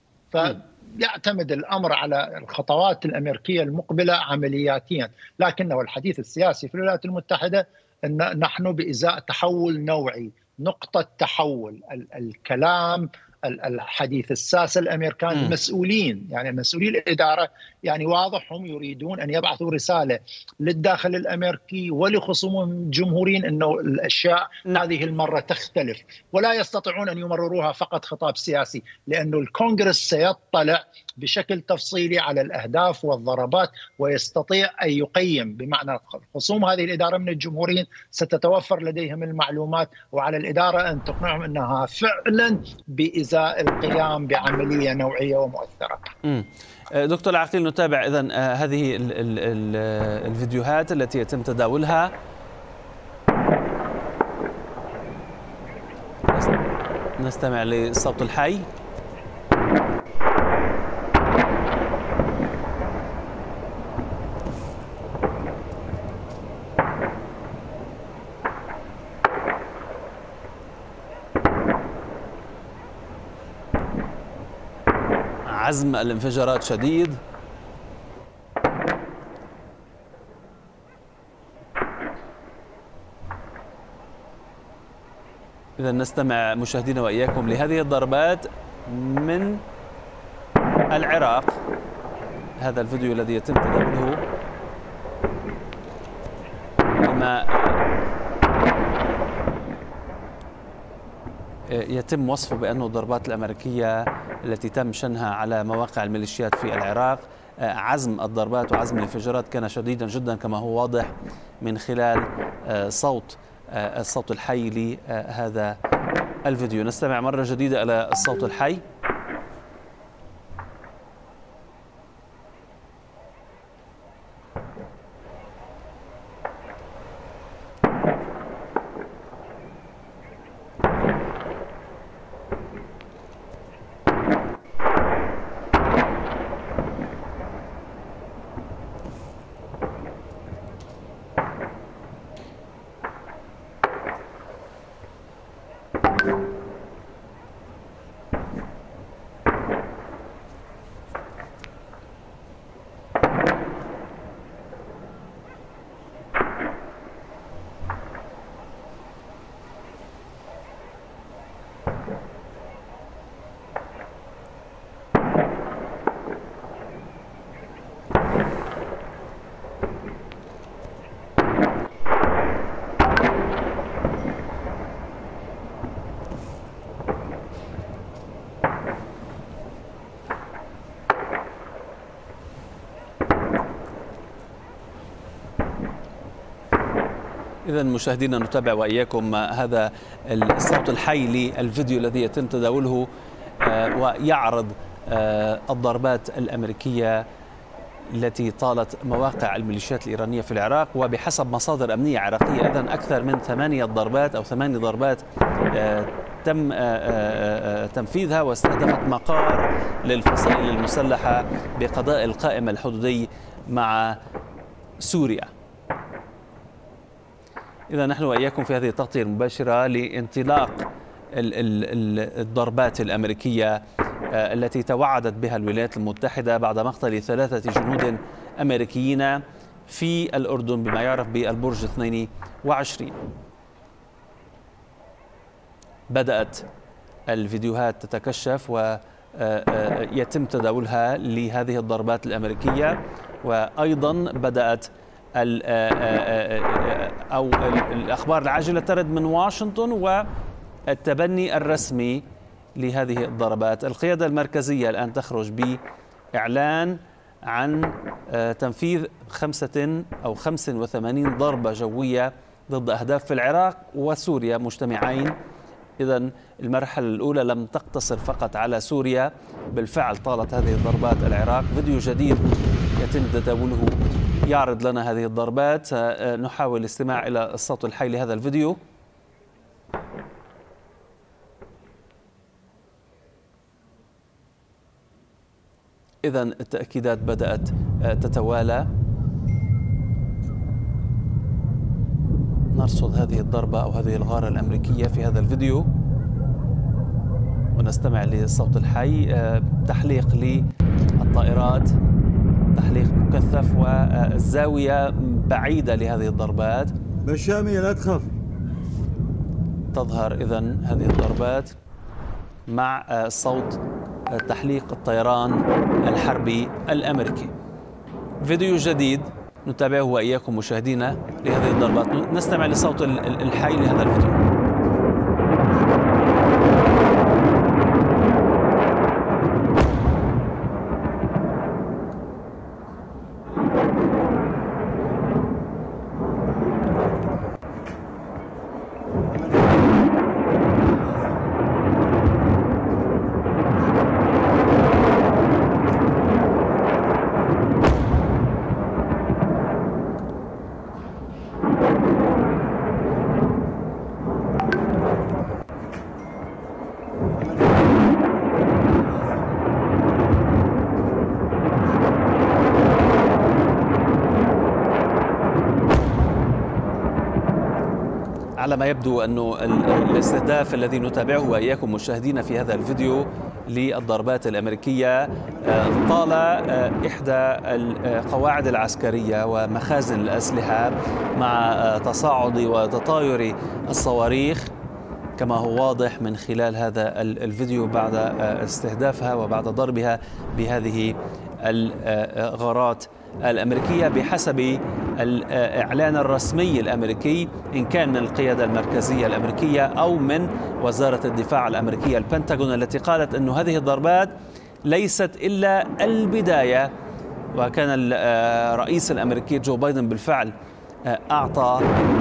فيعتمد الأمر على الخطوات الأمريكية المقبلة عملياتيا. لكنه الحديث السياسي في الولايات المتحدة أن نحن بإزاء تحول نوعي، نقطة تحول. الكلام الحديث الساسة الأمريكان المسؤولين، يعني مسؤولي الإدارة، يعني واضح هم يريدون أن يبعثوا رسالة للداخل الأمريكي ولخصومهم الجمهوريين أنه الأشياء هذه المرة تختلف، ولا يستطيعون أن يمرروها فقط خطاب سياسي، لأنه الكونغرس سيطلع بشكل تفصيلي على الأهداف والضربات ويستطيع أن يقيم، بمعنى خصوم هذه الإدارة من الجمهوريين ستتوفر لديهم المعلومات، وعلى الإدارة أن تقنعهم أنها فعلا بإزاء القيام بعملية نوعية ومؤثرة. دكتور العقيل، نتابع إذن هذه الفيديوهات التي يتم تداولها. نستمع للصوت الحي. عزم الانفجارات شديد. إذا نستمع مشاهدينا وإياكم لهذه الضربات من العراق. هذا الفيديو الذي يتم تداوله لما يتم وصفه بأنه الضربات الأمريكية التي تم شنها على مواقع الميليشيات في العراق. عزم الضربات وعزم الانفجارات كان شديدا جدا كما هو واضح من خلال الصوت الحي لهذا الفيديو. نستمع مرة جديدة إلى الصوت الحي. إذا مشاهدينا نتابع وإياكم هذا الصوت الحي للفيديو الذي يتم تداوله ويعرض الضربات الأمريكية التي طالت مواقع الميليشيات الإيرانية في العراق. وبحسب مصادر أمنية عراقية إذن أكثر من 8 ضربات أو 8 ضربات تم تنفيذها واستهدفت مقار للفصائل المسلحة بقضاء القائم الحدودي مع سوريا. إذا نحن وإياكم في هذه التغطية المباشرة لانطلاق الضربات الأمريكية التي توعدت بها الولايات المتحدة بعد مقتل 3 جنود أمريكيين في الأردن بما يعرف بالبرج 22. بدأت الفيديوهات تتكشف ويتم تداولها لهذه الضربات الأمريكية، وأيضا بدأت أو الأخبار العاجلة ترد من واشنطن والتبني الرسمي لهذه الضربات. القيادة المركزية الآن تخرج بإعلان عن تنفيذ 85 ضربة جوية ضد أهداف في العراق وسوريا مجتمعين. إذن المرحلة الأولى لم تقتصر فقط على سوريا، بالفعل طالت هذه الضربات العراق. فيديو جديد يتم تداوله يعرض لنا هذه الضربات. نحاول الاستماع إلى الصوت الحي لهذا الفيديو. إذن التأكيدات بدأت تتوالى. نرصد هذه الضربة أو هذه الغارة الأمريكية في هذا الفيديو ونستمع للصوت الحي. تحليق للطائرات، تحليق مكثف، والزاوية بعيدة لهذه الضربات. بشامية لا تخاف. تظهر إذن هذه الضربات مع صوت تحليق الطيران الحربي الأمريكي. فيديو جديد نتابعه وإياكم مشاهدينا لهذه الضربات. نستمع للصوت الحي لهذا الفيديو. على ما يبدو أنه الاستهداف الذي نتابعه وإياكم مشاهدين في هذا الفيديو للضربات الأمريكية طال إحدى القواعد العسكرية ومخازن الأسلحة مع تصاعد وتطاير الصواريخ كما هو واضح من خلال هذا الفيديو بعد استهدافها وبعد ضربها بهذه الغارات الأمريكية بحسب الإعلان الرسمي الأمريكي، إن كان من القيادة المركزية الأمريكية أو من وزارة الدفاع الأمريكية البنتاغون، التي قالت أن هذه الضربات ليست إلا البداية. وكان الرئيس الأمريكي جو بايدن بالفعل أعطى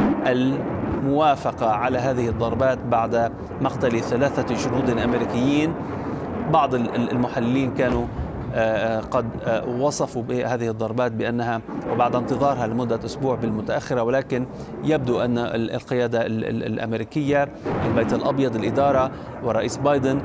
الموافقة على هذه الضربات بعد مقتل 3 جنود أمريكيين. بعض المحللين كانوا قد وصفوا بهذه الضربات بأنها وبعد انتظارها لمدة أسبوع بالمتأخرة، ولكن يبدو أن القيادة الأمريكية، البيت الأبيض، الإدارة والرئيس بايدن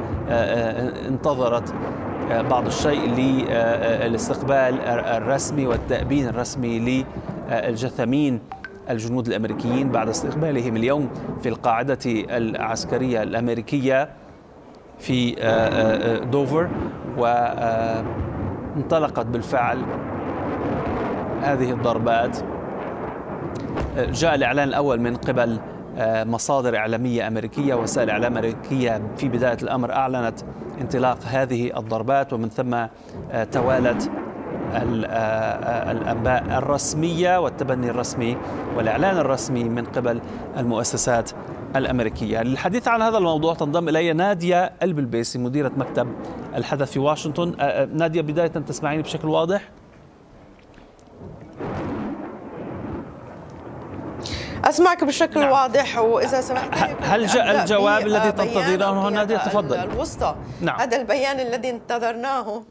انتظرت بعض الشيء للاستقبال الرسمي والتأبين الرسمي للجثامين الجنود الأمريكيين بعد استقبالهم اليوم في القاعدة العسكرية الأمريكية في دوفر. وانطلقت بالفعل هذه الضربات. جاء الإعلان الأول من قبل مصادر إعلامية أمريكية ووسائل إعلام أمريكية في بداية الأمر أعلنت انطلاق هذه الضربات، ومن ثم توالت الأنباء الرسمية والتبني الرسمي والإعلان الرسمي من قبل المؤسسات الأمريكية. للحديث عن هذا الموضوع تنضم إلي نادية البلبيسي مديرة مكتب الحدث في واشنطن. نادية، بداية تسمعيني بشكل واضح؟ أسمعك بشكل واضح، وإذا سمحت هل جاء الجواب الذي تنتظرونه نادية؟ تفضل. الوسطى. نعم. هذا البيان الذي انتظرناه.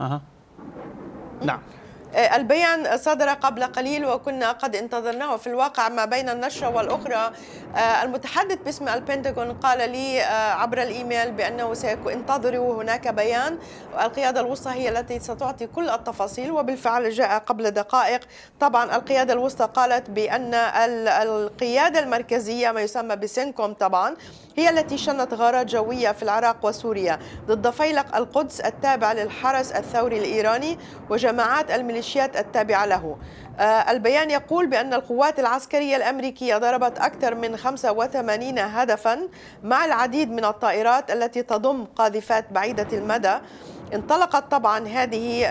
نعم. البيان صدر قبل قليل وكنا قد انتظرناه. في الواقع ما بين النشرة والأخرى المتحدث باسم البنتاغون قال لي عبر الإيميل بأنه سينتظروا هناك بيان، القيادة الوسطى هي التي ستعطي كل التفاصيل، وبالفعل جاء قبل دقائق. طبعا القيادة الوسطى قالت بأن القيادة المركزية ما يسمى بسينكوم طبعا هي التي شنت غارات جوية في العراق وسوريا ضد فيلق القدس التابع للحرس الثوري الإيراني وجماعات الميليشيات التابعة له. البيان يقول بأن القوات العسكرية الأمريكية ضربت أكثر من 85 هدفا مع العديد من الطائرات التي تضم قاذفات بعيدة المدى. انطلقت طبعا هذه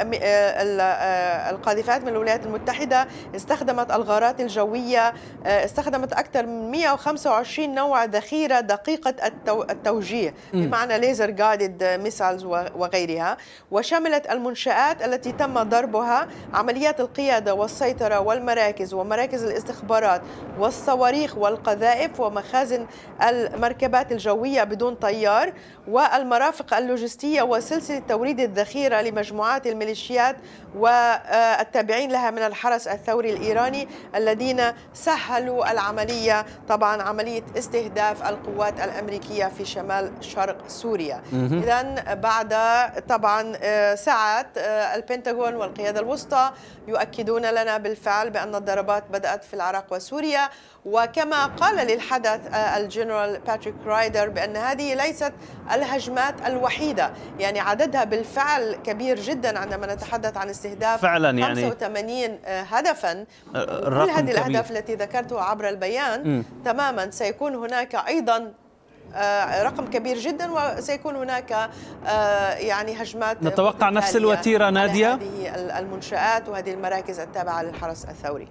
القاذفات من الولايات المتحدة، استخدمت الغارات الجوية، استخدمت أكثر من 125 نوع ذخيرة دقيقة التوجيه بمعنى ليزر جايدد ميسايلز وغيرها، وشملت المنشآت التي تم ضربها، عمليات القيادة والسيطرة والمراكز ومراكز الاستخبارات والصواريخ والقذائف ومخازن المركبات الجوية بدون طيار والمرافق اللوجستية وسلسلة توريد الذخيرة لمجموعات الميليشيات والتابعين لها من الحرس الثوري الإيراني الذين سهلوا العملية، طبعا عملية استهداف القوات الأمريكية في شمال شرق سوريا. إذن بعد طبعا ساعات البنتاغون والقيادة الوسطى يؤكدون لنا بالفعل بأن الضربات بدأت في العراق وسوريا، وكما قال للحدث الجنرال باتريك رايدر بأن هذه ليست الهجمات الوحيدة، يعني عددها بالفعل كبير جدا عندما نتحدث عن استهداف فعلا يعني 85 هدفا. كل هذه الأهداف التي ذكرتها عبر البيان تماما سيكون هناك أيضا رقم كبير جدا، وسيكون هناك يعني هجمات نتوقع نفس الوتيرة نادية هذه المنشآت وهذه المراكز التابعة للحرس الثوري.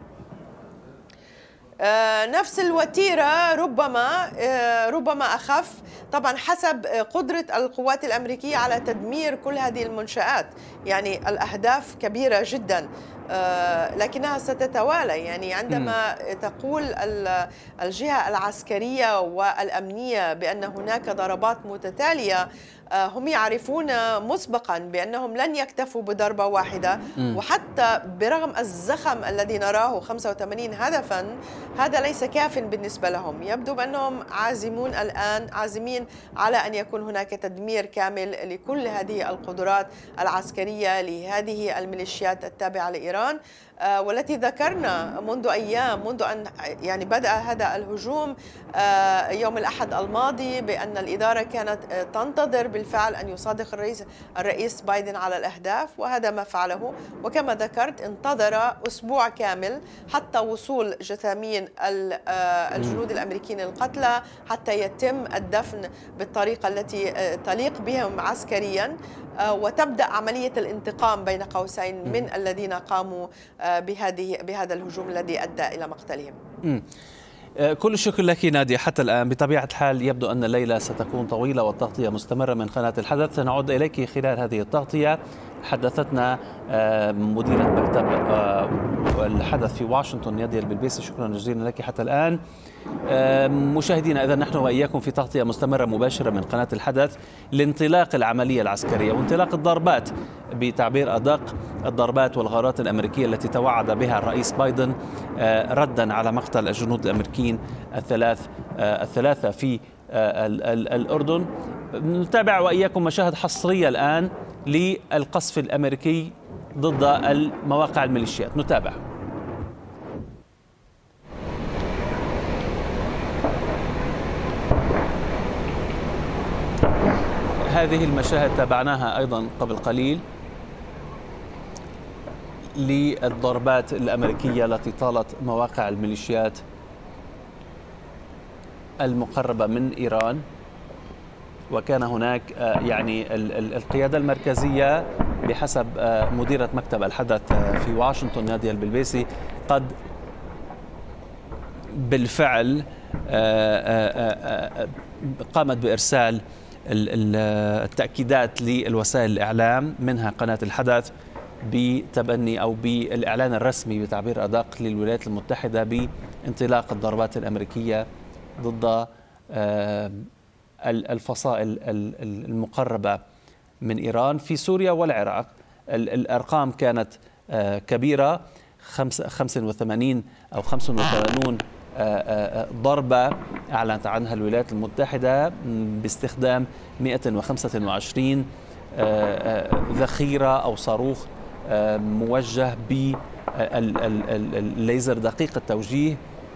نفس الوتيرة ربما أخف، طبعا حسب قدرة القوات الأمريكية على تدمير كل هذه المنشآت. يعني الأهداف كبيرة جدا لكنها ستتوالى. يعني عندما تقول الجهة العسكرية والأمنية بأن هناك ضربات متتالية، هم يعرفون مسبقا بأنهم لن يكتفوا بضربة واحدة، وحتى برغم الزخم الذي نراه 85 هدفا هذا ليس كاف بالنسبة لهم. يبدو بأنهم عازمين على أن يكون هناك تدمير كامل لكل هذه القدرات العسكرية لهذه الميليشيات التابعة لإيران، والتي ذكرنا منذ أيام، منذ أن يعني بدأ هذا الهجوم يوم الأحد الماضي بأن الإدارة كانت تنتظر بالفعل أن يصادق الرئيس بايدن على الأهداف، وهذا ما فعله. وكما ذكرت انتظر أسبوع كامل حتى وصول جثامين الجنود الأمريكيين القتلى حتى يتم الدفن بالطريقة التي تليق بهم عسكريا، وتبدأ عملية الانتقام بين قوسين من الذين قاموا بهذا الهجوم الذي أدى إلى مقتلهم. كل الشكر لك نادية. حتى الآن بطبيعة الحال يبدو أن الليلة ستكون طويلة والتغطية مستمرة من قناة الحدث. سنعود إليك خلال هذه التغطية. حدثتنا مديرة مكتب الحدث في واشنطن نادية البلبيسي، شكرا جزيلا لك حتى الآن. مشاهدينا، إذا نحن وإياكم في تغطية مستمرة مباشرة من قناة الحدث لانطلاق العملية العسكرية وانطلاق الضربات، بتعبير أدق الضربات والغارات الأمريكية التي توعد بها الرئيس بايدن ردا على مقتل الجنود الأمريكيين الثلاثة في الأردن. نتابع وإياكم مشاهد حصرية الآن للقصف الأمريكي ضد المواقع الميليشيات. نتابع. هذه المشاهد تابعناها أيضا قبل قليل للضربات الأمريكية التي طالت مواقع الميليشيات المقربة من إيران. وكان هناك يعني القيادة المركزية بحسب مديرة مكتب الحدث في واشنطن نادية البلبيسي قد بالفعل قامت بإرسال التأكيدات للوسائل الإعلام منها قناة الحدث بتبني أو بالإعلان الرسمي بتعبير أدق للولايات المتحدة انطلاق الضربات الأمريكية ضد الفصائل المقربة من إيران في سوريا والعراق. الأرقام كانت كبيرة، 85 أو 85 ضربة أعلنت عنها الولايات المتحدة باستخدام 125 ذخيرة أو صاروخ موجه بالليزر دقيق التوجيه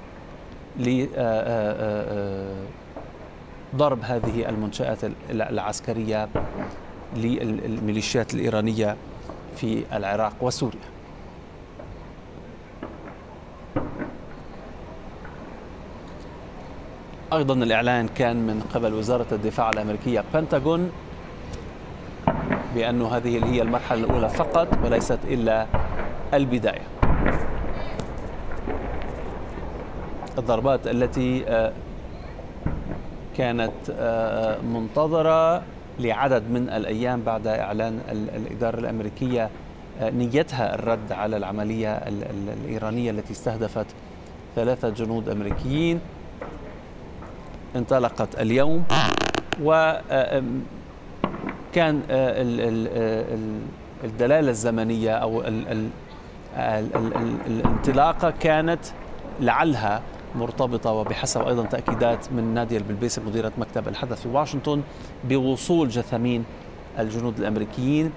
لضرب هذه المنشآت العسكرية للميليشيات الإيرانية في العراق وسوريا. أيضا الإعلان كان من قبل وزارة الدفاع الأمريكية بنتاغون بأن هذه هي المرحلة الأولى فقط وليست إلا البداية. الضربات التي كانت منتظرة لعدد من الأيام بعد إعلان الإدارة الأمريكية نيتها الرد على العملية الإيرانية التي استهدفت 3 جنود أمريكيين انطلقت اليوم، وكان الدلالة الزمنية أو الانطلاقة كانت لعلها مرتبطة وبحسب أيضا تأكيدات من نادية البلبيسي مديرة مكتب الحدث في واشنطن بوصول جثامين الجنود الأمريكيين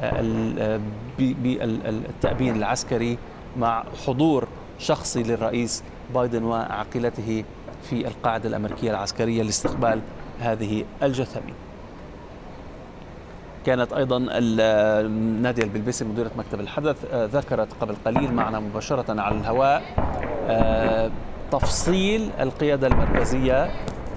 بالتأبين العسكري مع حضور شخصي للرئيس بايدن وعقيلته في القاعدة الأمريكية العسكرية لاستقبال هذه الجثامين. كانت أيضا نادية البلبيسي مديرة مكتب الحدث ذكرت قبل قليل معنا مباشرة على الهواء تفصيل القيادة المركزية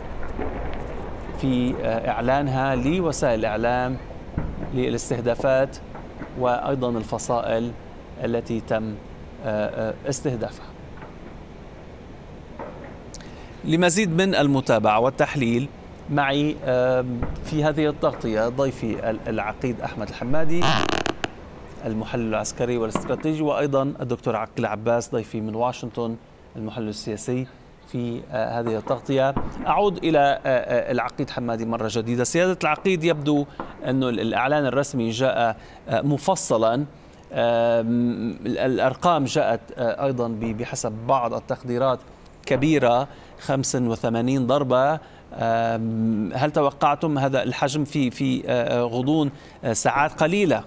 في إعلانها لوسائل الإعلام للاستهدافات وأيضا الفصائل التي تم استهدافها. لمزيد من المتابعة والتحليل معي في هذه التغطية ضيفي العقيد أحمد الحمادي المحلل العسكري والاستراتيجي، وأيضا الدكتور عقيل عباس ضيفي من واشنطن المحلل السياسي في هذه التغطية. أعود إلى العقيد حمادي مرة جديدة. سيادة العقيد، يبدو أن الإعلان الرسمي جاء مفصلا، الأرقام جاءت أيضا بحسب بعض التقديرات كبيرة، 85 ضربة. هل توقعتم هذا الحجم في غضون ساعات قليلة؟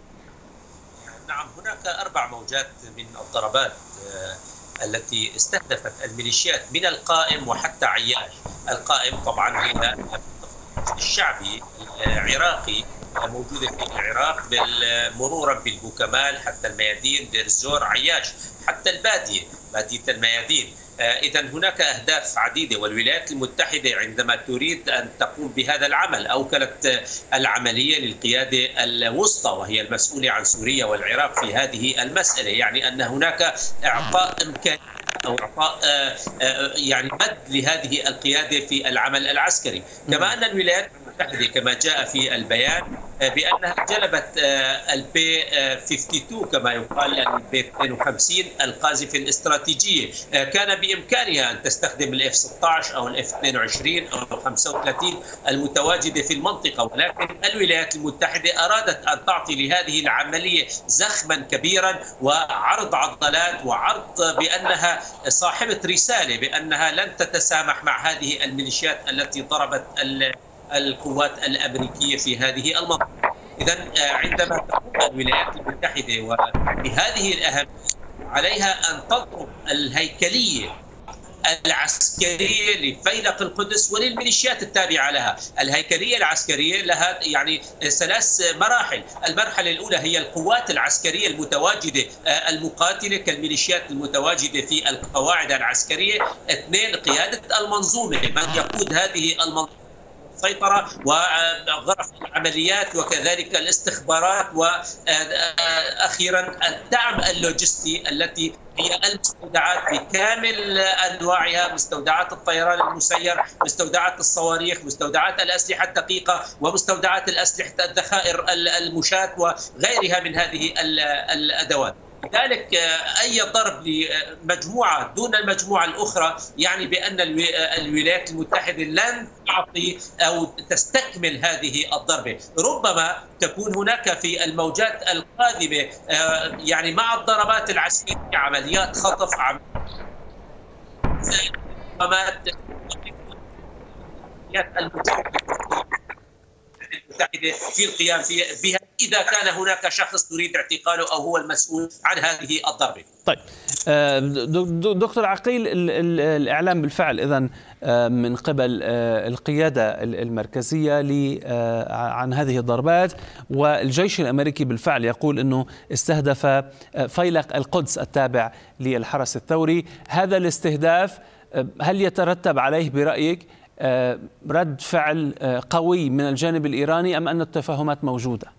نعم، هناك 4 موجات من الضربات التي استهدفت الميليشيات من القائم وحتى عياش. القائم طبعا هي الشعبي العراقي موجودة في العراق مرورا بالبوكمال حتى الميادين، دير الزور، عياش، حتى البادية، بادية الميادين. إذا هناك أهداف عديدة، والولايات المتحدة عندما تريد أن تقوم بهذا العمل أوكلت العملية للقيادة الوسطى وهي المسؤولة عن سوريا والعراق في هذه المسألة، يعني أن هناك إعطاء إمكانية أو إعطاء يعني مد لهذه القيادة في العمل العسكري. كما أن الولايات المتحدة كما جاء في البيان بأنها جلبت البي 52 كما يقال، البي 52 القاذفة الاستراتيجية، كان بإمكانها أن تستخدم الاف 16 أو الاف 22 أو 35 المتواجدة في المنطقة، ولكن الولايات المتحدة أرادت أن تعطي لهذه العملية زخما كبيرا وعرض عضلات وعرض بأنها صاحبة رسالة بأنها لن تتسامح مع هذه الميليشيات التي ضربت القوات الأمريكية في هذه المنطقة. إذا عندما تقوم الولايات المتحدة وبهذه الأهمية عليها أن تضرب الهيكلية العسكرية لفيلق القدس وللميليشيات التابعة لها. الهيكلية العسكرية لها يعني 3 مراحل. المرحلة الأولى هي القوات العسكرية المتواجدة المقاتلة كالميليشيات المتواجدة في القواعد العسكرية. 2 قيادة المنظومة، من يقود هذه المنظومة، السيطرة وغرف العمليات وكذلك الاستخبارات، وأخيرا الدعم اللوجستي التي هي المستودعات بكامل أنواعها، مستودعات الطيران المسير، مستودعات الصواريخ، مستودعات الأسلحة الدقيقة، ومستودعات الأسلحة الذخائر المشاة وغيرها من هذه الأدوات. لذلك أي ضرب لمجموعة دون المجموعة الأخرى يعني بأن الولايات المتحدة لن تعطي أو تستكمل هذه الضربة. ربما تكون هناك في الموجات القادمة يعني مع الضربات العسكرية عمليات خطف، المتحدة في القيام بها إذا كان هناك شخص تريد اعتقاله أو هو المسؤول عن هذه الضربة. طيب دكتور عقيل، الإعلام بالفعل إذن من قبل القيادة المركزية عن هذه الضربات، والجيش الأمريكي بالفعل يقول أنه استهدف فيلق القدس التابع للحرس الثوري. هذا الاستهداف هل يترتب عليه برأيك رد فعل قوي من الجانب الإيراني أم أن التفاهمات موجودة؟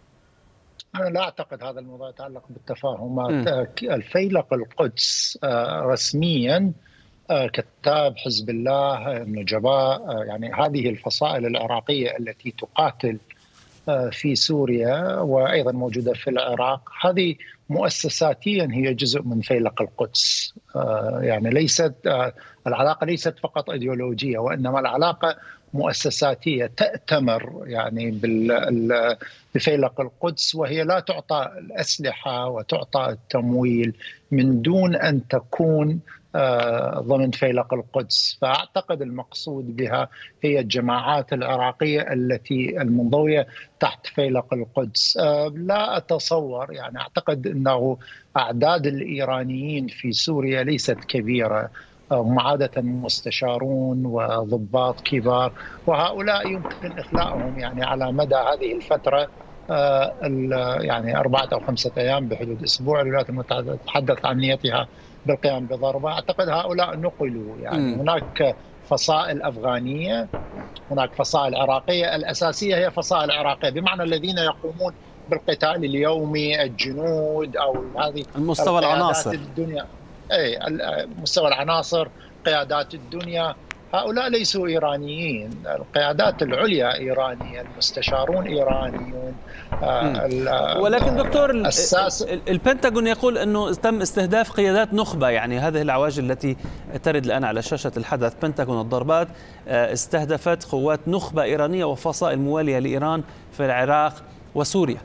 أنا لا أعتقد هذا الموضوع يتعلق بالتفاهمات. الفيلق القدس رسميا كتاب حزب الله، النجباء، يعني هذه الفصائل العراقية التي تقاتل في سوريا وأيضا موجودة في العراق، هذه مؤسساتيا هي جزء من فيلق القدس. يعني العلاقة ليست فقط إيديولوجية، وإنما العلاقة مؤسساتية تأتمر يعني بفيلق القدس، وهي لا تعطى الأسلحة وتعطى التمويل من دون أن تكون ضمن فيلق القدس. فأعتقد المقصود بها هي الجماعات العراقية التي المنضوية تحت فيلق القدس. لا أتصور، يعني أعتقد أنه أعداد الإيرانيين في سوريا ليست كبيرة، هم عادة مستشارون وضباط كبار، وهؤلاء يمكن إخلاءهم يعني على مدى هذه الفترة يعني 4 أو 5 أيام بحدود أسبوع. الولايات المتحدة تتحدث عن نيتها بالقيام بضربة. أعتقد هؤلاء نقلوا، يعني هناك فصائل أفغانية، هناك فصائل عراقية. الأساسية هي فصائل عراقية، بمعنى الذين يقومون بالقتال اليومي، الجنود أو هذه المستوى العناصر الدنيا، مستوى العناصر، قيادات الدنيا. هؤلاء ليسوا إيرانيين، القيادات العليا إيرانية، المستشارون إيرانيون. ولكن دكتور البنتاغون يقول أنه تم استهداف قيادات نخبة، يعني هذه العواجل التي ترد الآن على شاشة الحدث. بنتاغون الضربات استهدفت قوات نخبة إيرانية وفصائل موالية لإيران في العراق وسوريا.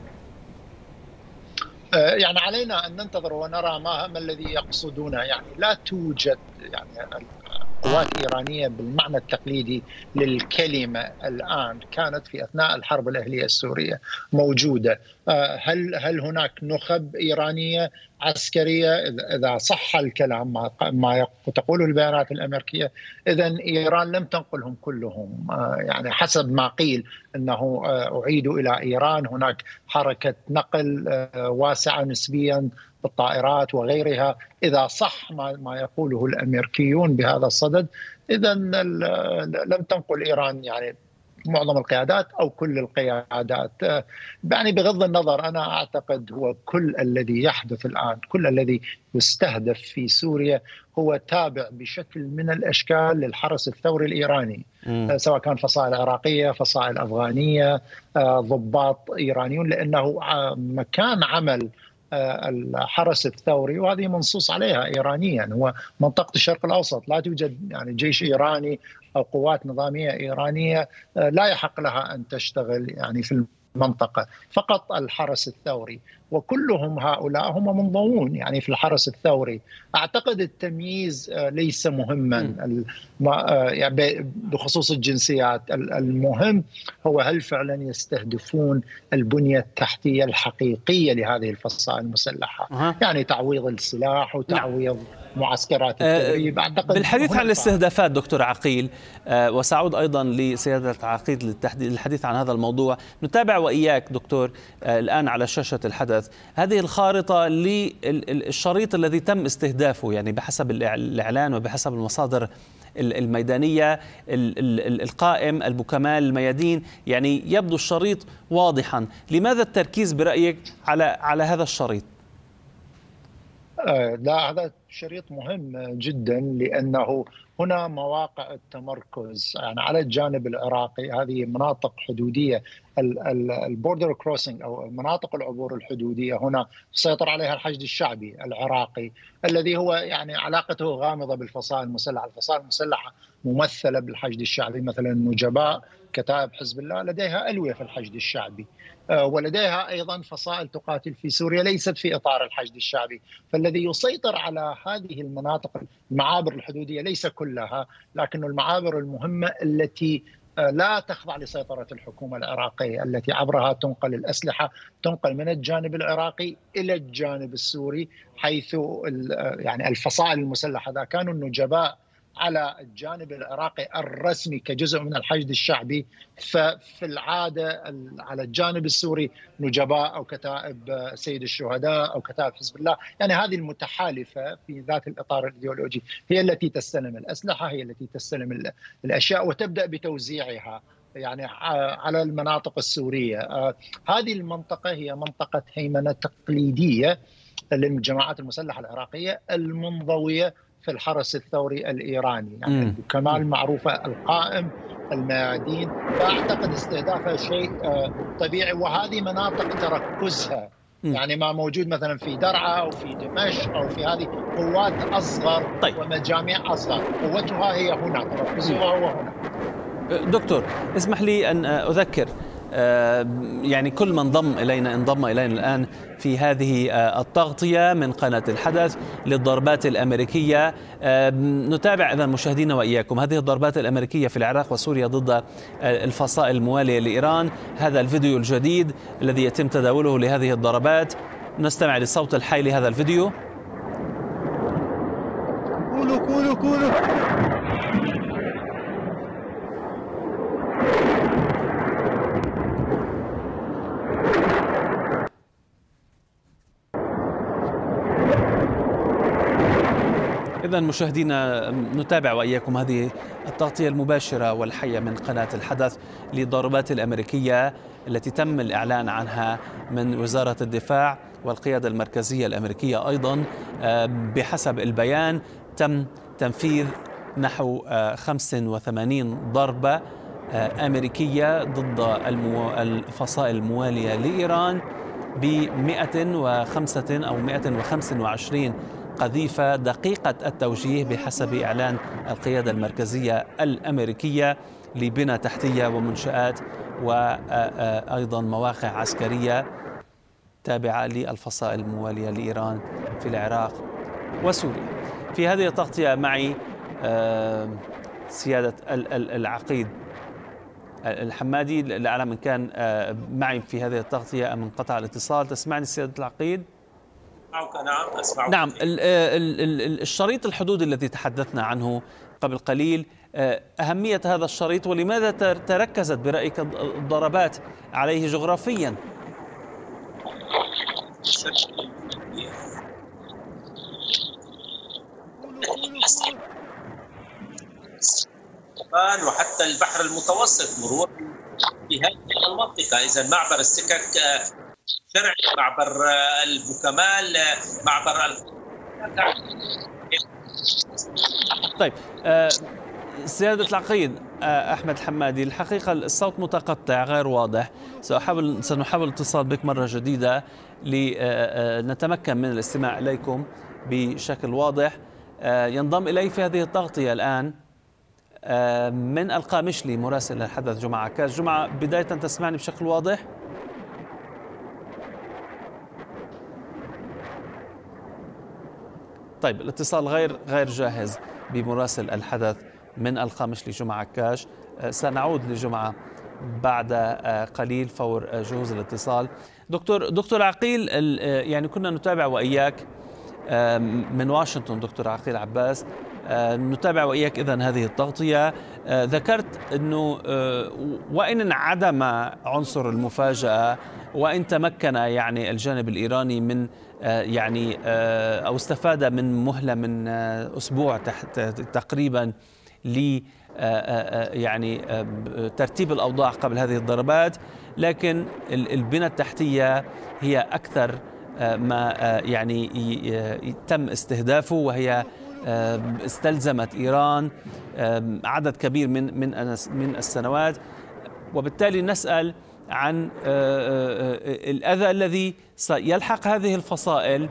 يعني علينا أن ننتظر ونرى ما الذي يقصدونه. يعني لا توجد يعني قوات إيرانية بالمعنى التقليدي للكلمة الآن، كانت في أثناء الحرب الأهلية السورية موجودة. هل هناك نخب إيرانية عسكرية؟ إذا صح الكلام ما تقوله البيانات الأمريكية، إذن إيران لم تنقلهم كلهم. يعني حسب ما قيل أنه أعيدوا إلى إيران. هناك حركة نقل واسعة نسبيا بالطائرات وغيرها. إذا صح ما يقوله الأمريكيون بهذا الصدد، إذن لم تنقل إيران يعني معظم القيادات أو كل القيادات. يعني بغض النظر، أنا أعتقد هو كل الذي يحدث الآن، كل الذي يستهدف في سوريا هو تابع بشكل من الأشكال للحرس الثوري الإيراني، سواء كان فصائل عراقية، فصائل أفغانية، ضباط إيرانيون، لأنه مكان عمل الحرس الثوري، وهذه منصوص عليها إيرانيا، هو منطقة الشرق الأوسط. لا توجد يعني جيش إيراني أو قوات نظامية إيرانية لا يحق لها أن تشتغل يعني في المنطقة، فقط الحرس الثوري، وكلهم هؤلاء هم منضوون يعني في الحرس الثوري. أعتقد التمييز ليس مهما يعني بخصوص الجنسيات. المهم هو هل فعلا يستهدفون البنية التحتية الحقيقية لهذه الفصائل المسلحة، يعني تعويض السلاح وتعويض معسكرات التدريب. أعتقد بالحديث عن الاستهدافات دكتور عقيل، وسأعود أيضا لسيادة عقيل للحديث عن هذا الموضوع. نتابع وإياك دكتور الآن على شاشة الحدث هذه الخارطة للشريط الذي تم استهدافه، يعني بحسب الإعلان وبحسب المصادر الميدانية، القائم، البوكمال، الميادين، يعني يبدو الشريط واضحا. لماذا التركيز برأيك على هذا الشريط؟ لا، هذا شريط مهم جدا، لأنه هنا مواقع التمركز يعني على الجانب العراقي، هذه مناطق حدودية البوردر كروسنج أو مناطق العبور الحدودية، هنا سيطر عليها الحشد الشعبي العراقي الذي هو يعني علاقته غامضة بالفصائل المسلحة. الفصائل المسلحة ممثلة بالحشد الشعبي، مثلا النجباء كتائب حزب الله لديها ألوية في الحشد الشعبي، ولديها أيضا فصائل تقاتل في سوريا ليست في إطار الحشد الشعبي. فالذي يسيطر على هذه المناطق المعابر الحدودية ليس كلها، لكن المعابر المهمة التي لا تخضع لسيطرة الحكومة العراقية، التي عبرها تنقل الأسلحة، تنقل من الجانب العراقي إلى الجانب السوري، حيث يعني الفصائل المسلحة إذا كانوا النجباء على الجانب العراقي الرسمي كجزء من الحشد الشعبي، ففي العادة على الجانب السوري نجباء أو كتائب سيد الشهداء أو كتائب حزب الله، يعني هذه المتحالفة في ذات الإطار الإيديولوجي هي التي تستلم الأسلحة، هي التي تستلم الأشياء وتبدأ بتوزيعها يعني على المناطق السورية. هذه المنطقة هي منطقة هيمنة تقليدية للجماعات المسلحة العراقية المنضوية في الحرس الثوري الإيراني، يعني بكمال معروفة القائم الميادين، فأعتقد استهدافها شيء طبيعي. وهذه مناطق تركزها يعني ما موجود مثلا في درعا أو في دمشق أو في هذه قوات أصغر ومجاميع أصغر، قوتها هي هنا، تركزها هو هنا. دكتور اسمح لي أن أذكر يعني كل من انضم إلينا الآن في هذه التغطية من قناة الحدث للضربات الأمريكية. نتابع إذن مشاهدينا وإياكم هذه الضربات الأمريكية في العراق وسوريا ضد الفصائل الموالية لإيران. هذا الفيديو الجديد الذي يتم تداوله لهذه الضربات، نستمع للصوت الحي لهذا الفيديو. كولو إذن مشاهدينا نتابع وإياكم هذه التغطية المباشرة والحية من قناة الحدث للضربات الأمريكية التي تم الإعلان عنها من وزارة الدفاع والقيادة المركزية الأمريكية. أيضا بحسب البيان تم تنفيذ نحو 85 ضربة أمريكية ضد الفصائل الموالية لإيران ب 105 أو 125 قذيفة دقيقة التوجيه بحسب إعلان القيادة المركزية الأمريكية لبنى تحتية ومنشآت وأيضا مواقع عسكرية تابعة للفصائل الموالية لإيران في العراق وسوريا. في هذه التغطية معي سيادة العقيد الحمادي، لا أعلم إن كان معي في هذه التغطية أم انقطع الاتصال. تسمعني سيادة العقيد؟ نعم أسمعك. نعم، الشريط الحدودي الذي تحدثنا عنه قبل قليل، أهمية هذا الشريط ولماذا تركزت برأيك الضربات عليه جغرافيا؟ وحتى البحر المتوسط مرور في هذه المنطقة. إذا معبر السكك شرعي، معبر البوكمال، معبر طيب سيادة العقيد أحمد الحمادي، الحقيقة الصوت متقطع غير واضح، سنحاول الاتصال بك مرة جديدة لنتمكن من الاستماع إليكم بشكل واضح. ينضم إلي في هذه التغطية الآن من القامشلي مراسل الحدث جمعة عكاش. جمعة، بداية تسمعني بشكل واضح؟ طيب الاتصال غير جاهز بمراسل الحدث من القامشلي جمعة عكاش. سنعود لجمعة بعد قليل فور جهوز الاتصال. دكتور عقيل، يعني كنا نتابع وإياك من واشنطن، دكتور عقيل عباس، نتابع وإياك إذن هذه التغطية. ذكرت أنه وإن انعدم عنصر المفاجأة وإن تمكن يعني الجانب الإيراني من يعني أو استفاد من مهلة من أسبوع تقريبا ل يعني ترتيب الأوضاع قبل هذه الضربات، لكن البنى التحتية هي أكثر ما يعني تم استهدافه، وهي استلزمت إيران عدد كبير من السنوات، وبالتالي نسأل عن الأذى الذي سيلحق هذه الفصائل،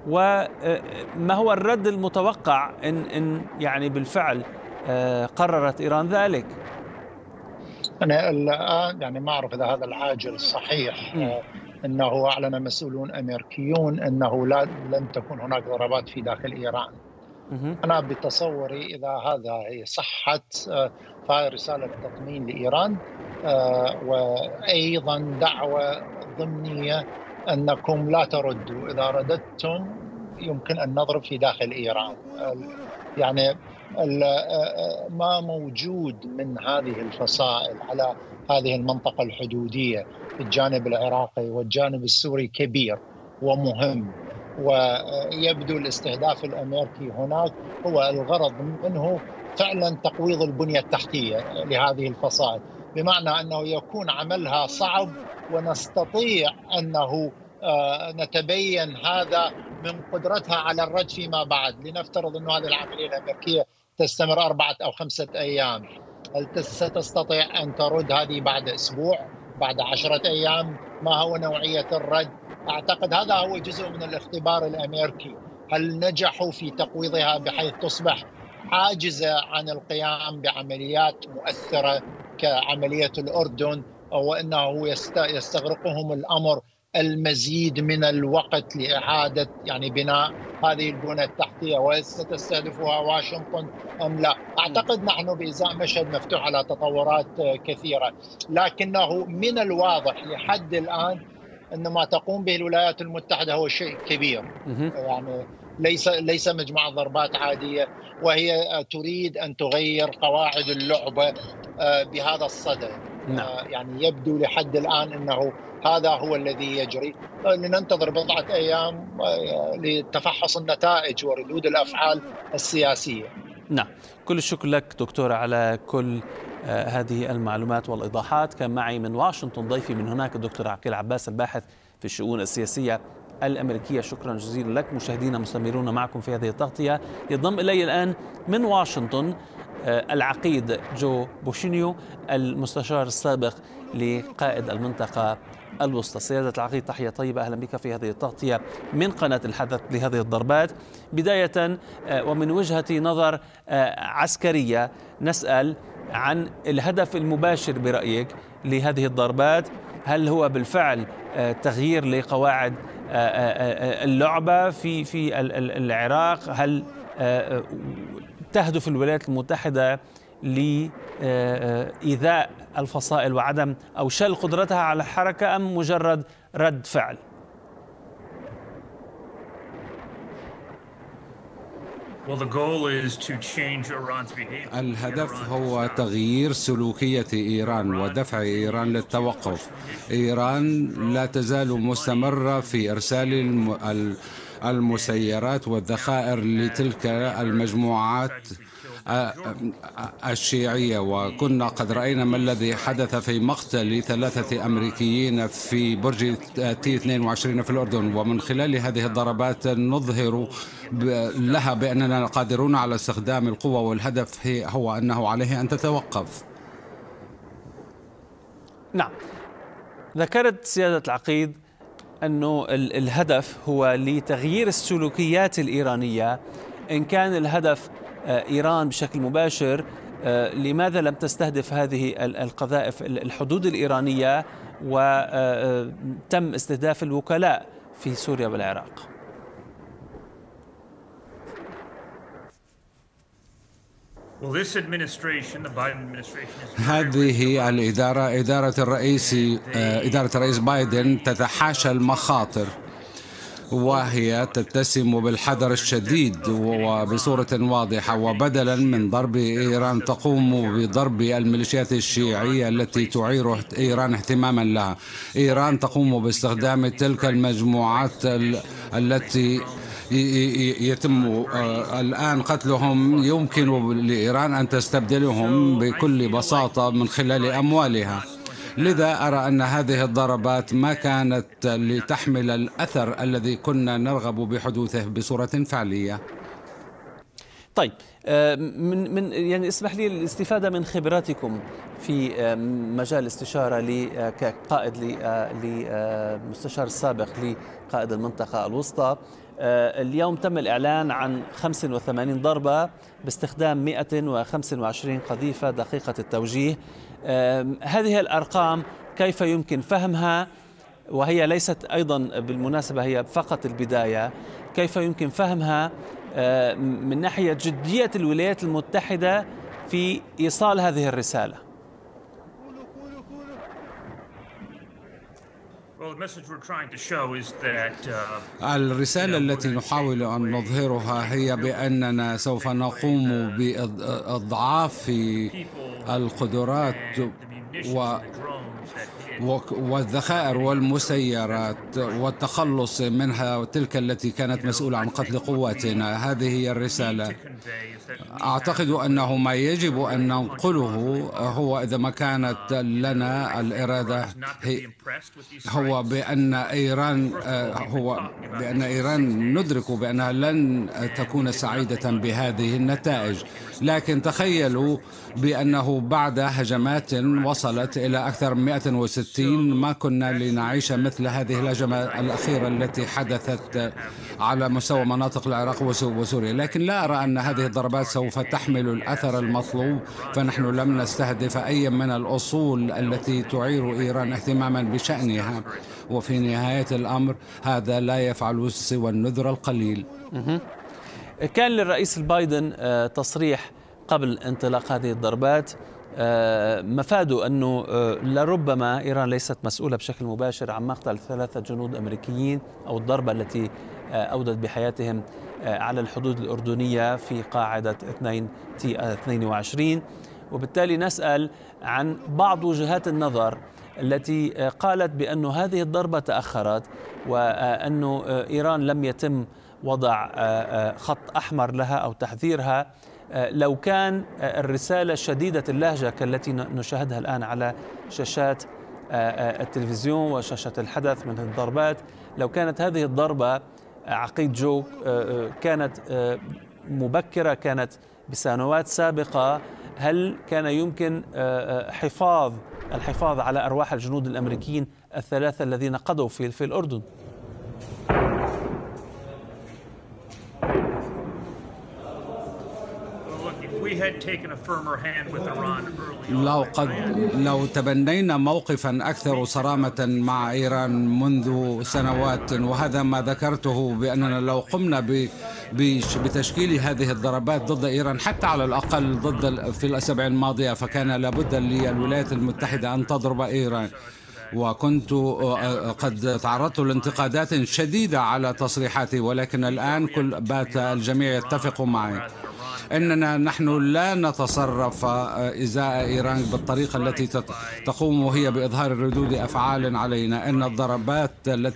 وما هو الرد المتوقع إن يعني بالفعل قررت إيران ذلك. أنا الآن يعني ما أعرف إذا هذا العاجل صحيح. أنه أعلن مسؤولون أمريكيون أنه لن تكون هناك ضربات في داخل إيران. أنا بتصوري إذا هذا هي صحت فهي رسالة تطمين لإيران، وأيضا دعوة ضمنية أنكم لا تردوا، إذا رددتم يمكن أن نضرب في داخل إيران. يعني ما موجود من هذه الفصائل على هذه المنطقة الحدودية في الجانب العراقي والجانب السوري كبير ومهم، ويبدو الاستهداف الأمريكي هناك هو الغرض منه فعلا تقويض البنية التحتية لهذه الفصائل، بمعنى أنه يكون عملها صعب ونستطيع أنه نتبين هذا من قدرتها على الرد فيما بعد. لنفترض أن هذه العملية الأمريكية تستمر 4 أو 5 أيام، هل ستستطيع أن ترد هذه بعد أسبوع، بعد 10 أيام؟ ما هو نوعية الرد؟ أعتقد هذا هو جزء من الاختبار الأمريكي، هل نجحوا في تقويضها بحيث تصبح عاجزة عن القيام بعمليات مؤثرة كعملية الأردن، أو أنه يستغرقهم الأمر المزيد من الوقت لإعادة يعني بناء هذه البنى التحتية، وستستهدفها واشنطن أم لا؟ أعتقد نحن بإزاء مشهد مفتوح على تطورات كثيرة، لكنه من الواضح لحد الآن أن ما تقوم به الولايات المتحدة هو شيء كبير. يعني ليس مجموعة ضربات عادية، وهي تريد أن تغير قواعد اللعبة بهذا الصدد. يعني يبدو لحد الآن أنه هذا هو الذي يجري. لننتظر 4 أيام لتفحص النتائج وردود الأفعال السياسية. نعم، كل الشكر لك دكتور على كل هذه المعلومات والإيضاحات. كان معي من واشنطن ضيفي من هناك الدكتور عقيل عباس، الباحث في الشؤون السياسية الأمريكية. شكرا جزيلا لك. مشاهدينا مستمرون معكم في هذه التغطية. ينضم إلي الآن من واشنطن العقيد جو بوشينيو، المستشار السابق لقائد المنطقة الوسطى. سيادة العقيد، تحية طيبة، أهلا بك في هذه التغطية من قناة الحدث لهذه الضربات. بداية ومن وجهة نظر عسكرية نسأل عن الهدف المباشر برأيك لهذه الضربات. هل هو بالفعل تغيير لقواعد اللعبة في العراق؟ هل تهدف الولايات المتحدة لإيذاء الفصائل وعدم أو شل قدرتها على الحركة، أم مجرد رد فعل؟ الهدف هو تغيير سلوكية إيران ودفع إيران للتوقف. إيران لا تزال مستمرة في إرسال المسيرات والذخائر لتلك المجموعات الشيعية، وكنا قد رأينا ما الذي حدث في مقتل 3 أمريكيين في برج T-22 في الأردن. ومن خلال هذه الضربات نظهر لها بأننا قادرون على استخدام القوة، والهدف هو أنه عليه أن تتوقف. نعم، ذكرت سيادة العقيد أنه الهدف هو لتغيير السلوكيات الإيرانية. إن كان الهدف إيران بشكل مباشر، لماذا لم تستهدف هذه القذائف الحدود الإيرانية وتم استهداف الوكلاء في سوريا والعراق؟ هذه الإدارة، إدارة الرئيس بايدن، تتحاشى المخاطر، وهي تتسم بالحذر الشديد وبصورة واضحة. وبدلا من ضرب إيران تقوم بضرب الميليشيات الشيعية التي تعير إيران اهتماما لها. إيران تقوم باستخدام تلك المجموعات التي يتم الآن قتلهم. يمكن لإيران أن تستبدلهم بكل بساطة من خلال أموالها. لذا أرى أن هذه الضربات ما كانت لتحمل الأثر الذي كنا نرغب بحدوثه بصورة فعلية. طيب، يعني اسمح لي الاستفادة من خبراتكم في مجال الاستشارة كقائد لمستشار السابق لقائد المنطقة الوسطى. اليوم تم الإعلان عن 85 ضربة باستخدام 125 قذيفة دقيقة التوجيه. هذه الأرقام كيف يمكن فهمها؟ وهي ليست أيضا بالمناسبة هي فقط البداية. كيف يمكن فهمها من ناحية جدية الولايات المتحدة في إيصال هذه الرسالة؟ الرسالة التي نحاول أن نظهرها هي بأننا سوف نقوم بإضعاف القدرات والذخائر والمسيرات والتخلص منها تلك التي كانت مسؤولة عن قتل قواتنا. هذه هي الرسالة. أعتقد أنه ما يجب أن ننقله هو إذا ما كانت لنا الإرادة هو بأن إيران ندرك بأنها لن تكون سعيدة بهذه النتائج. لكن تخيلوا بأنه بعد هجمات وصلت إلى أكثر من 160 ما كنا لنعيش مثل هذه الهجمة الأخيرة التي حدثت على مستوى مناطق العراق وسوريا. لكن لا أرى أن هذه الضربات سوف تحمل الأثر المطلوب، فنحن لم نستهدف أي من الأصول التي تعير إيران اهتماما بشأنها، وفي نهاية الأمر هذا لا يفعل سوى النذر القليل. كان للرئيس بايدن تصريح قبل انطلاق هذه الضربات مفاده أنه لربما إيران ليست مسؤولة بشكل مباشر عن مقتل 3 جنود أمريكيين أو الضربة التي أودت بحياتهم على الحدود الأردنية في قاعدة 22. وبالتالي نسأل عن بعض وجهات النظر التي قالت بأن هذه الضربة تأخرت وأن إيران لم يتم وضع خط أحمر لها أو تحذيرها. لو كان الرسالة شديدة اللهجة كالتي نشاهدها الآن على شاشات التلفزيون وشاشة الحدث من الضربات، لو كانت هذه الضربة عقيد جو كانت مبكرة، كانت بسنوات سابقة، هل كان يمكن الحفاظ على أرواح الجنود الأمريكيين 3 الذين قضوا في الأردن؟ لو تبنينا موقفا أكثر صرامة مع إيران منذ سنوات، وهذا ما ذكرته بأننا لو قمنا بتشكيل هذه الضربات ضد إيران حتى على الأقل في الأسابيع الماضية، فكان لابد للولايات المتحدة أن تضرب إيران. وكنت قد تعرضت لانتقادات شديدة على تصريحاتي، ولكن الآن بات الجميع يتفق معي أننا نحن لا نتصرف إزاء إيران بالطريقة التي تقوم وهي بإظهار ردود أفعال علينا. إن الضربات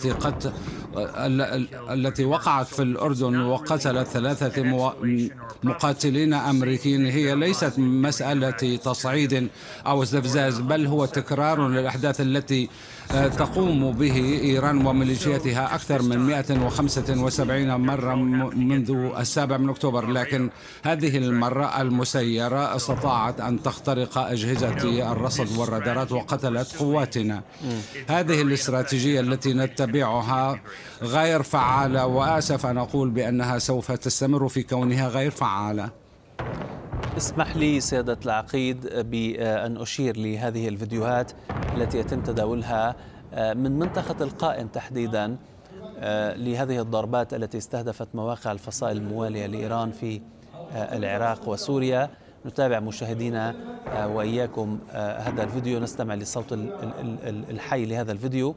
التي وقعت في الأردن وقتلت 3 مقاتلين أمريكيين هي ليست مسألة تصعيد أو استفزاز، بل هو تكرار للأحداث التي تقوم به إيران وميليشياتها أكثر من 175 مرة منذ 7 أكتوبر. لكن هذه المرة المسيرة استطاعت أن تخترق أجهزة الرصد والرادارات وقتلت قواتنا. هذه الاستراتيجية التي نتبعها غير فعالة، وآسف أن أقول بأنها سوف تستمر في كونها غير فعالة. اسمح لي سيادة العقيد بأن أشير لهذه الفيديوهات التي يتم تداولها من منطقة القائم تحديدا لهذه الضربات التي استهدفت مواقع الفصائل الموالية لإيران في العراق وسوريا. نتابع مشاهدينا وإياكم هذا الفيديو، نستمع للصوت الحي لهذا الفيديو.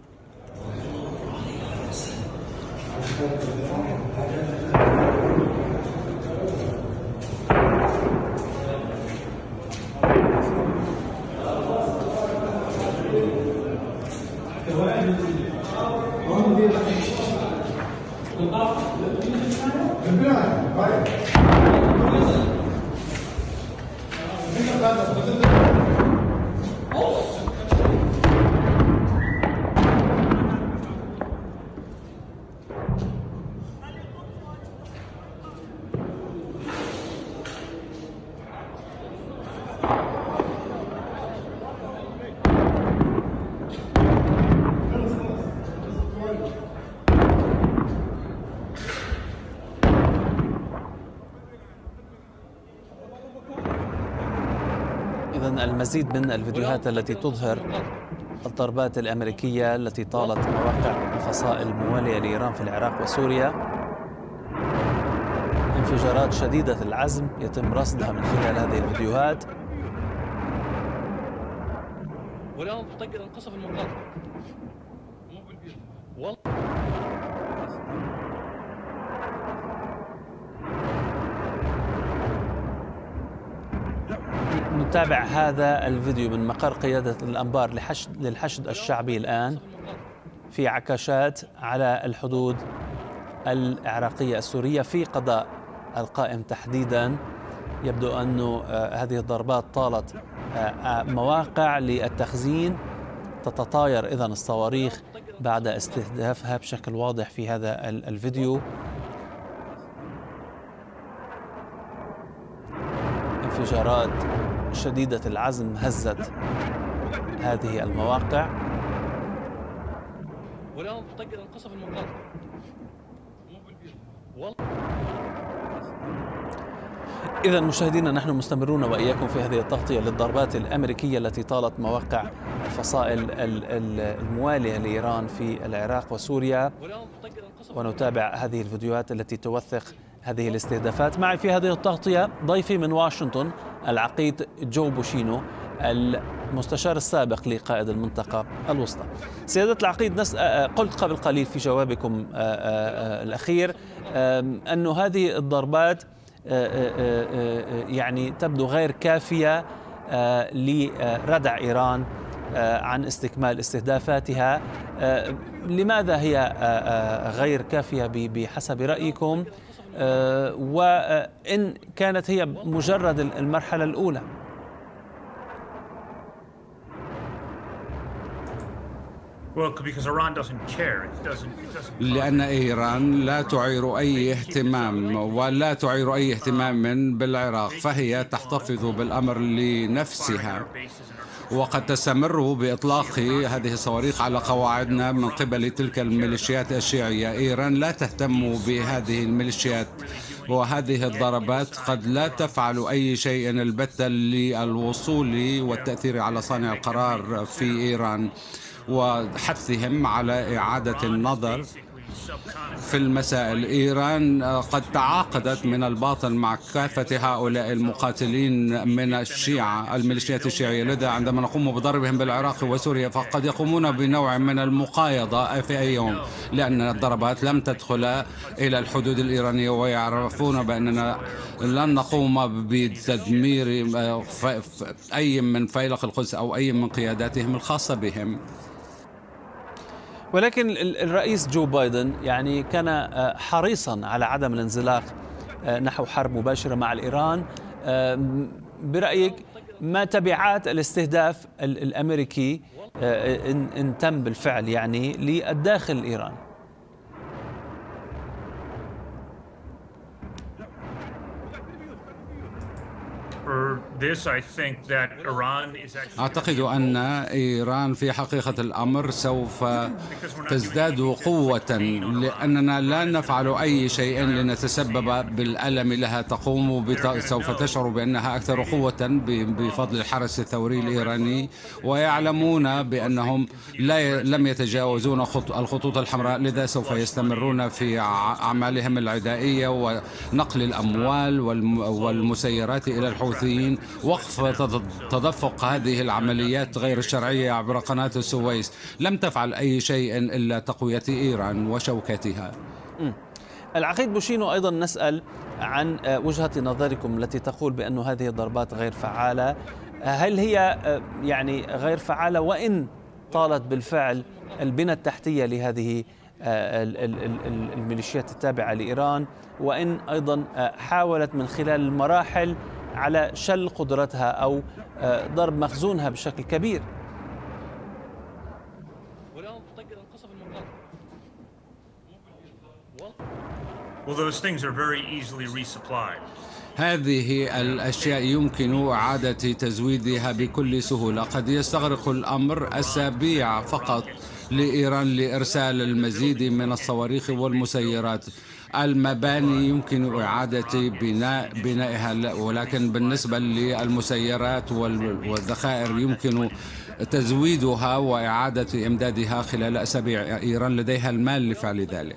المزيد من الفيديوهات التي تظهر الضربات الأمريكية التي طالت مواقع الفصائل الموالية لإيران في العراق وسوريا. انفجارات شديدة العزم يتم رصدها من خلال هذه الفيديوهات. واليوم طقر انقصف المنطقة. نتابع هذا الفيديو من مقر قيادة الأنبار للحشد الشعبي الآن في عكاشات على الحدود العراقية السورية في قضاء القائم تحديدا. يبدو أن هذه الضربات طالت مواقع للتخزين، تتطاير إذن الصواريخ بعد استهدافها بشكل واضح في هذا الفيديو. انفجارات شديدة العزم هزت هذه المواقع. واليوم طقر انقصف المنطقة. إذا مشاهدينا، نحن مستمرون وإياكم في هذه التغطية للضربات الأمريكية التي طالت مواقع الفصائل الموالية لإيران في العراق وسوريا، ونتابع هذه الفيديوهات التي توثق هذه الاستهدافات. معي في هذه التغطية ضيفي من واشنطن العقيد جو بوشينو، المستشار السابق لقائد المنطقة الوسطى. سيادة العقيد، قلت قبل قليل في جوابكم الأخير أن هذه الضربات يعني تبدو غير كافية لردع إيران عن استكمال استهدافاتها. لماذا هي غير كافية بحسب رأيكم، وإن كانت هي مجرد المرحلة الأولى؟ لأن إيران لا تعير أي اهتمام ولا تعير أي اهتمام بالعراق، فهي تحتفظ بالأمر لنفسها، وقد تستمر بإطلاق هذه الصواريخ على قواعدنا من قبل تلك الميليشيات الشيعية. إيران لا تهتم بهذه الميليشيات، وهذه الضربات قد لا تفعل أي شيء البتة للوصول والتأثير على صانع القرار في إيران وحثهم على إعادة النظر في المسائل. إيران قد تعاقدت من الباطن مع كافة هؤلاء المقاتلين من الشيعة الميليشيات الشيعية، لذا عندما نقوم بضربهم بالعراق وسوريا فقد يقومون بنوع من المقايضة في أي يوم، لأن الضربات لم تدخل إلى الحدود الإيرانية، ويعرفون بأننا لن نقوم بتدمير أي من فيلق القدس أو أي من قياداتهم الخاصة بهم. ولكن الرئيس جو بايدن يعني كان حريصا على عدم الانزلاق نحو حرب مباشرة مع الإيران. برأيك ما تبعات الاستهداف الأمريكي إن تم بالفعل يعني للداخل الإيراني؟ أعتقد أن إيران في حقيقة الأمر سوف تزداد قوة، لأننا لا نفعل أي شيء لنتسبب بالألم لها. سوف تشعر بأنها أكثر قوة بفضل الحرس الثوري الإيراني، ويعلمون بأنهم لم يتجاوزون الخطوط الحمراء، لذا سوف يستمرون في أعمالهم العدائية ونقل الأموال والمسيرات إلى الحوثيين، وقف تدفق هذه العمليات غير الشرعية عبر قناة السويس. لم تفعل أي شيء إلا تقوية إيران وشوكتها. العقيد بوشينو، أيضا نسأل عن وجهة نظركم التي تقول بأن هذه الضربات غير فعالة. هل هي يعني غير فعالة وإن طالت بالفعل البنى التحتية لهذه الميليشيات التابعة لإيران، وإن أيضا حاولت من خلال المراحل على شل قدرتها أو ضرب مخزونها بشكل كبير؟ هذه الأشياء يمكن إعادة تزويدها بكل سهولة. قد يستغرق الأمر أسابيع فقط لإيران لإرسال المزيد من الصواريخ والمسيرات. المباني يمكن إعادة بنائها، ولكن بالنسبة للمسيرات والذخائر يمكن تزويدها وإعادة إمدادها خلال أسابيع. إيران لديها المال لفعل ذلك.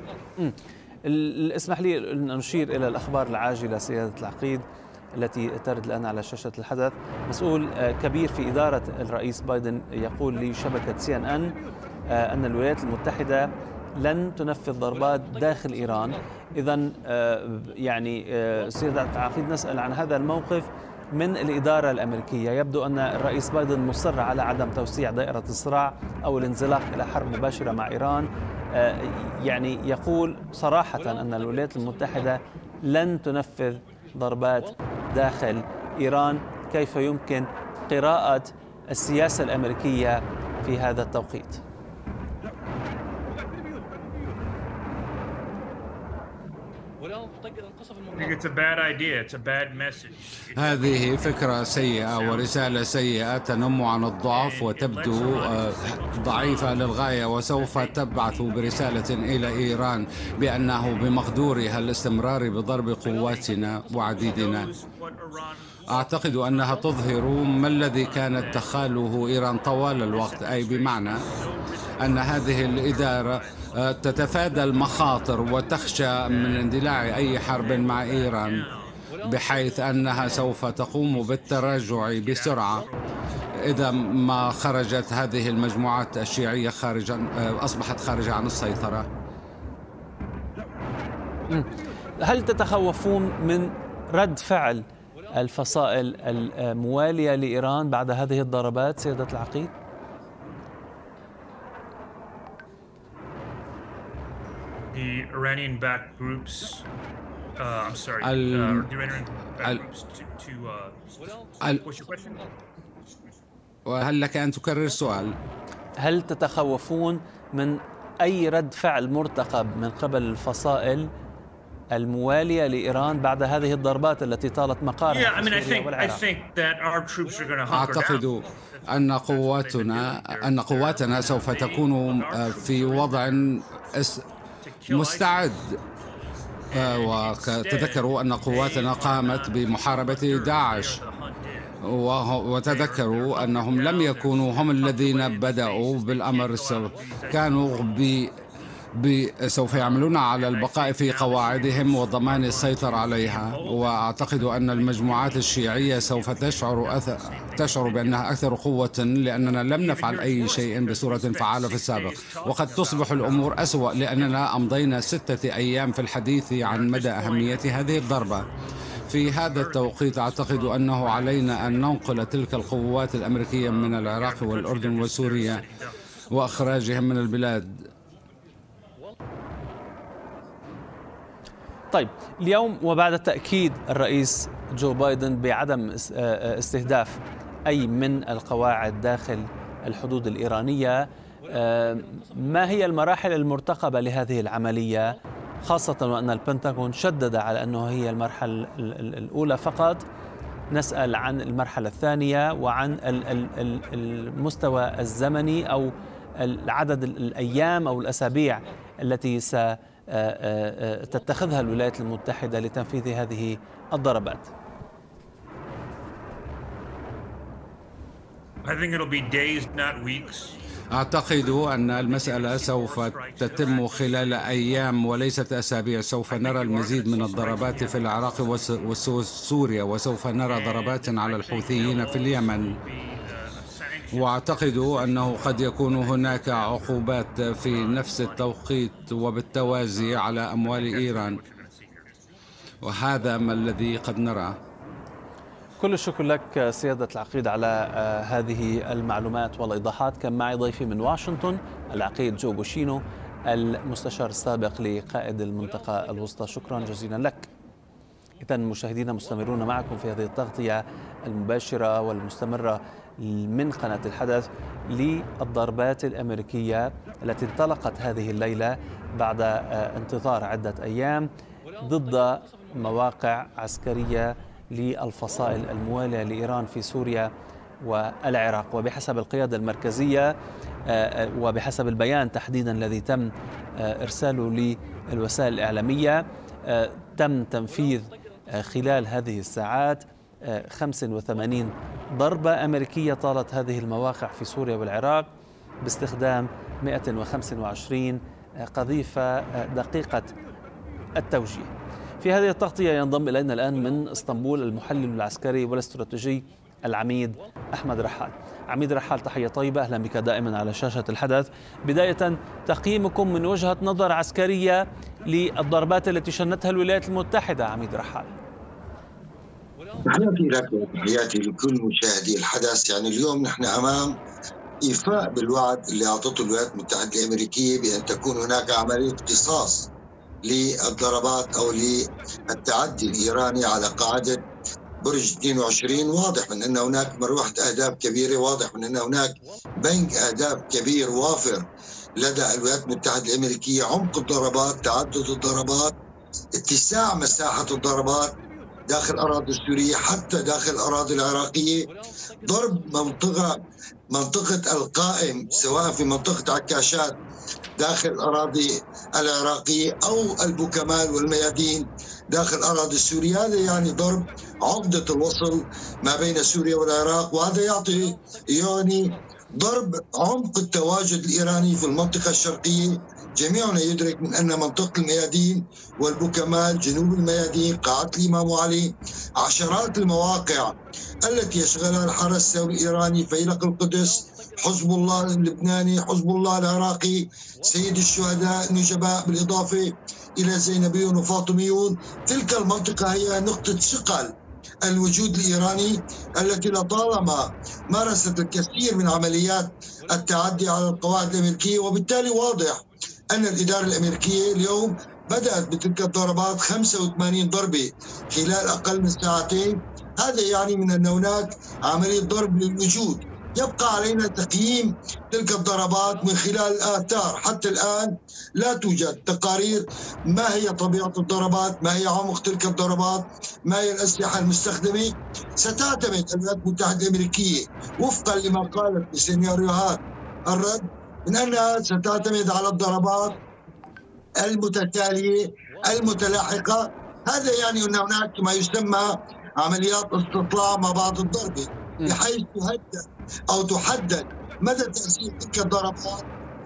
اسمح لي أن نشير إلى الأخبار العاجلة سيادة العقيد التي ترد الآن على شاشة الحدث. مسؤول كبير في إدارة الرئيس بايدن يقول لشبكة CNN أن الولايات المتحدة لن تنفذ ضربات داخل إيران. إذن يعني سيادة العقيد نسأل عن هذا الموقف من الإدارة الأمريكية. يبدو أن الرئيس بايدن مصر على عدم توسيع دائرة الصراع أو الانزلاق إلى حرب مباشرة مع إيران. يعني يقول صراحة أن الولايات المتحدة لن تنفذ ضربات داخل إيران. كيف يمكن قراءة السياسة الأمريكية في هذا التوقيت؟ هذه فكرة سيئة ورسالة سيئة تنم عن الضعف وتبدو ضعيفة للغاية، وسوف تبعث برسالة إلى إيران بأنه بمقدورها الاستمرار بضرب قواتنا وعديدنا. أعتقد أنها تظهر ما الذي كانت تخاله إيران طوال الوقت، أي بمعنى أن هذه الإدارة تتفادى المخاطر وتخشى من اندلاع أي حرب مع إيران، بحيث أنها سوف تقوم بالتراجع بسرعة إذا ما خرجت هذه المجموعات الشيعية أصبحت خارجة عن السيطرة. هل تتخوفون من رد فعل الفصائل الموالية لإيران بعد هذه الضربات سيادة العقيد؟ The Iranian-backed groups, I'm sorry, the Iranian-backed groups to what's your question? وهل لك أن تكرر السؤال؟ هل تتخوفون من أي رد فعل مرتقب من قبل الفصائل الموالية لإيران بعد هذه الضربات التي طالت مقارها في سوريا والعراق؟ أعتقد أن قواتنا سوف تكون في وضع مستعد. وتذكروا أن قواتنا قامت بمحاربة داعش، وتذكروا أنهم لم يكونوا هم الذين بدأوا بالأمر، كانوا سوف يعملون على البقاء في قواعدهم وضمان السيطرة عليها. وأعتقد أن المجموعات الشيعية سوف تشعر بأنها أكثر قوة، لأننا لم نفعل أي شيء بصورة فعالة في السابق، وقد تصبح الأمور أسوأ لأننا أمضينا 6 أيام في الحديث عن مدى أهمية هذه الضربة. في هذا التوقيت أعتقد أنه علينا أن ننقل تلك القوات الأمريكية من العراق والأردن وسوريا وإخراجهم من البلاد. طيب، اليوم وبعد تأكيد الرئيس جو بايدن بعدم استهداف أي من القواعد داخل الحدود الإيرانية، ما هي المراحل المرتقبة لهذه العملية، خاصة وأن البنتاغون شدد على أنه هي المرحلة الأولى فقط؟ نسأل عن المرحلة الثانية وعن المستوى الزمني أو عدد الأيام أو الأسابيع التي ستتخذها الولايات المتحدة لتنفيذ هذه الضربات. أعتقد أن المسألة سوف تتم خلال أيام وليست أسابيع. سوف نرى المزيد من الضربات في العراق وسوريا، وسوف نرى ضربات على الحوثيين في اليمن. وأعتقد أنه قد يكون هناك عقوبات في نفس التوقيت وبالتوازي على أموال إيران، وهذا ما الذي قد نراه. كل الشكر لك سيادة العقيد على هذه المعلومات والإيضاحات. كان معي ضيفي من واشنطن العقيد جو بوشينو، المستشار السابق لقائد المنطقة الوسطى. شكرا جزيلا لك. إذن مشاهدينا مستمرون معكم في هذه التغطية المباشرة والمستمرة من قناة الحدث للضربات الأمريكية التي انطلقت هذه الليلة بعد انتظار عدة أيام ضد مواقع عسكرية للفصائل الموالية لإيران في سوريا والعراق. وبحسب القيادة المركزية وبحسب البيان تحديدا الذي تم إرساله للوسائل الإعلامية. تم تنفيذ خلال هذه الساعات 85 ضربة أمريكية طالت هذه المواقع في سوريا والعراق باستخدام 125 قذيفة دقيقة التوجيه. في هذه التغطية ينضم إلينا الآن من اسطنبول المحلل العسكري والاستراتيجي العميد أحمد رحال. عميد رحال، تحية طيبة، أهلا بك دائما على شاشة الحدث. بداية، تقييمكم من وجهة نظر عسكرية للضربات التي شنتها الولايات المتحدة. عميد رحال. تحياتي لك وتحياتي لكل مشاهدي الحدث. يعني اليوم نحن أمام إيفاء بالوعد اللي أعطته الولايات المتحدة الأمريكية بأن تكون هناك عملية قصاص للضربات أو للتعدي الإيراني على قاعدة برج 22. واضح من أن هناك مروحة أهداف كبيرة، واضح من أن هناك بنك أهداف كبير وافر لدى الولايات المتحدة الأمريكية. عمق الضربات، تعدد الضربات، اتساع مساحة الضربات داخل الأراضي السورية حتى داخل الأراضي العراقية. ضرب منطقة القائم سواء في منطقة عكاشات داخل الأراضي العراقية أو البوكمال والميادين داخل الأراضي السورية. هذا يعني ضرب عقدة الوصل ما بين سوريا والعراق، وهذا يعطي يعني ضرب عمق التواجد الإيراني في المنطقة الشرقية. جميعنا يدرك من أن منطقة الميادين والبوكمال، جنوب الميادين، قاعة الإمام علي، عشرات المواقع التي يشغلها الحرس الإيراني، فيلق القدس، حزب الله اللبناني، حزب الله العراقي، سيد الشهداء، نجباء، بالإضافة إلى زينبيون وفاطميون. تلك المنطقة هي نقطة ثقل الوجود الإيراني التي لطالما مارست الكثير من عمليات التعدي على القواعد الأمريكية. وبالتالي واضح أن الإدارة الأمريكية اليوم بدأت بتلك الضربات 85 ضربة خلال أقل من ساعتين. هذا يعني من أن هناك عملية ضرب للوجود. يبقى علينا تقييم تلك الضربات من خلال الآثار. حتى الآن لا توجد تقارير ما هي طبيعة الضربات، ما هي عمق تلك الضربات، ما هي الأسلحة المستخدمة. ستعتمد الولايات المتحدة الأمريكية وفقا لما قالت بسيناريوهات الرد من أنها ستعتمد على الضربات المتتالية المتلاحقة. هذا يعني أن هناك ما يسمى عمليات استطلاع ما بعد الضربة، بحيث تهدد أو تحدد مدى تأثير تلك الضربات،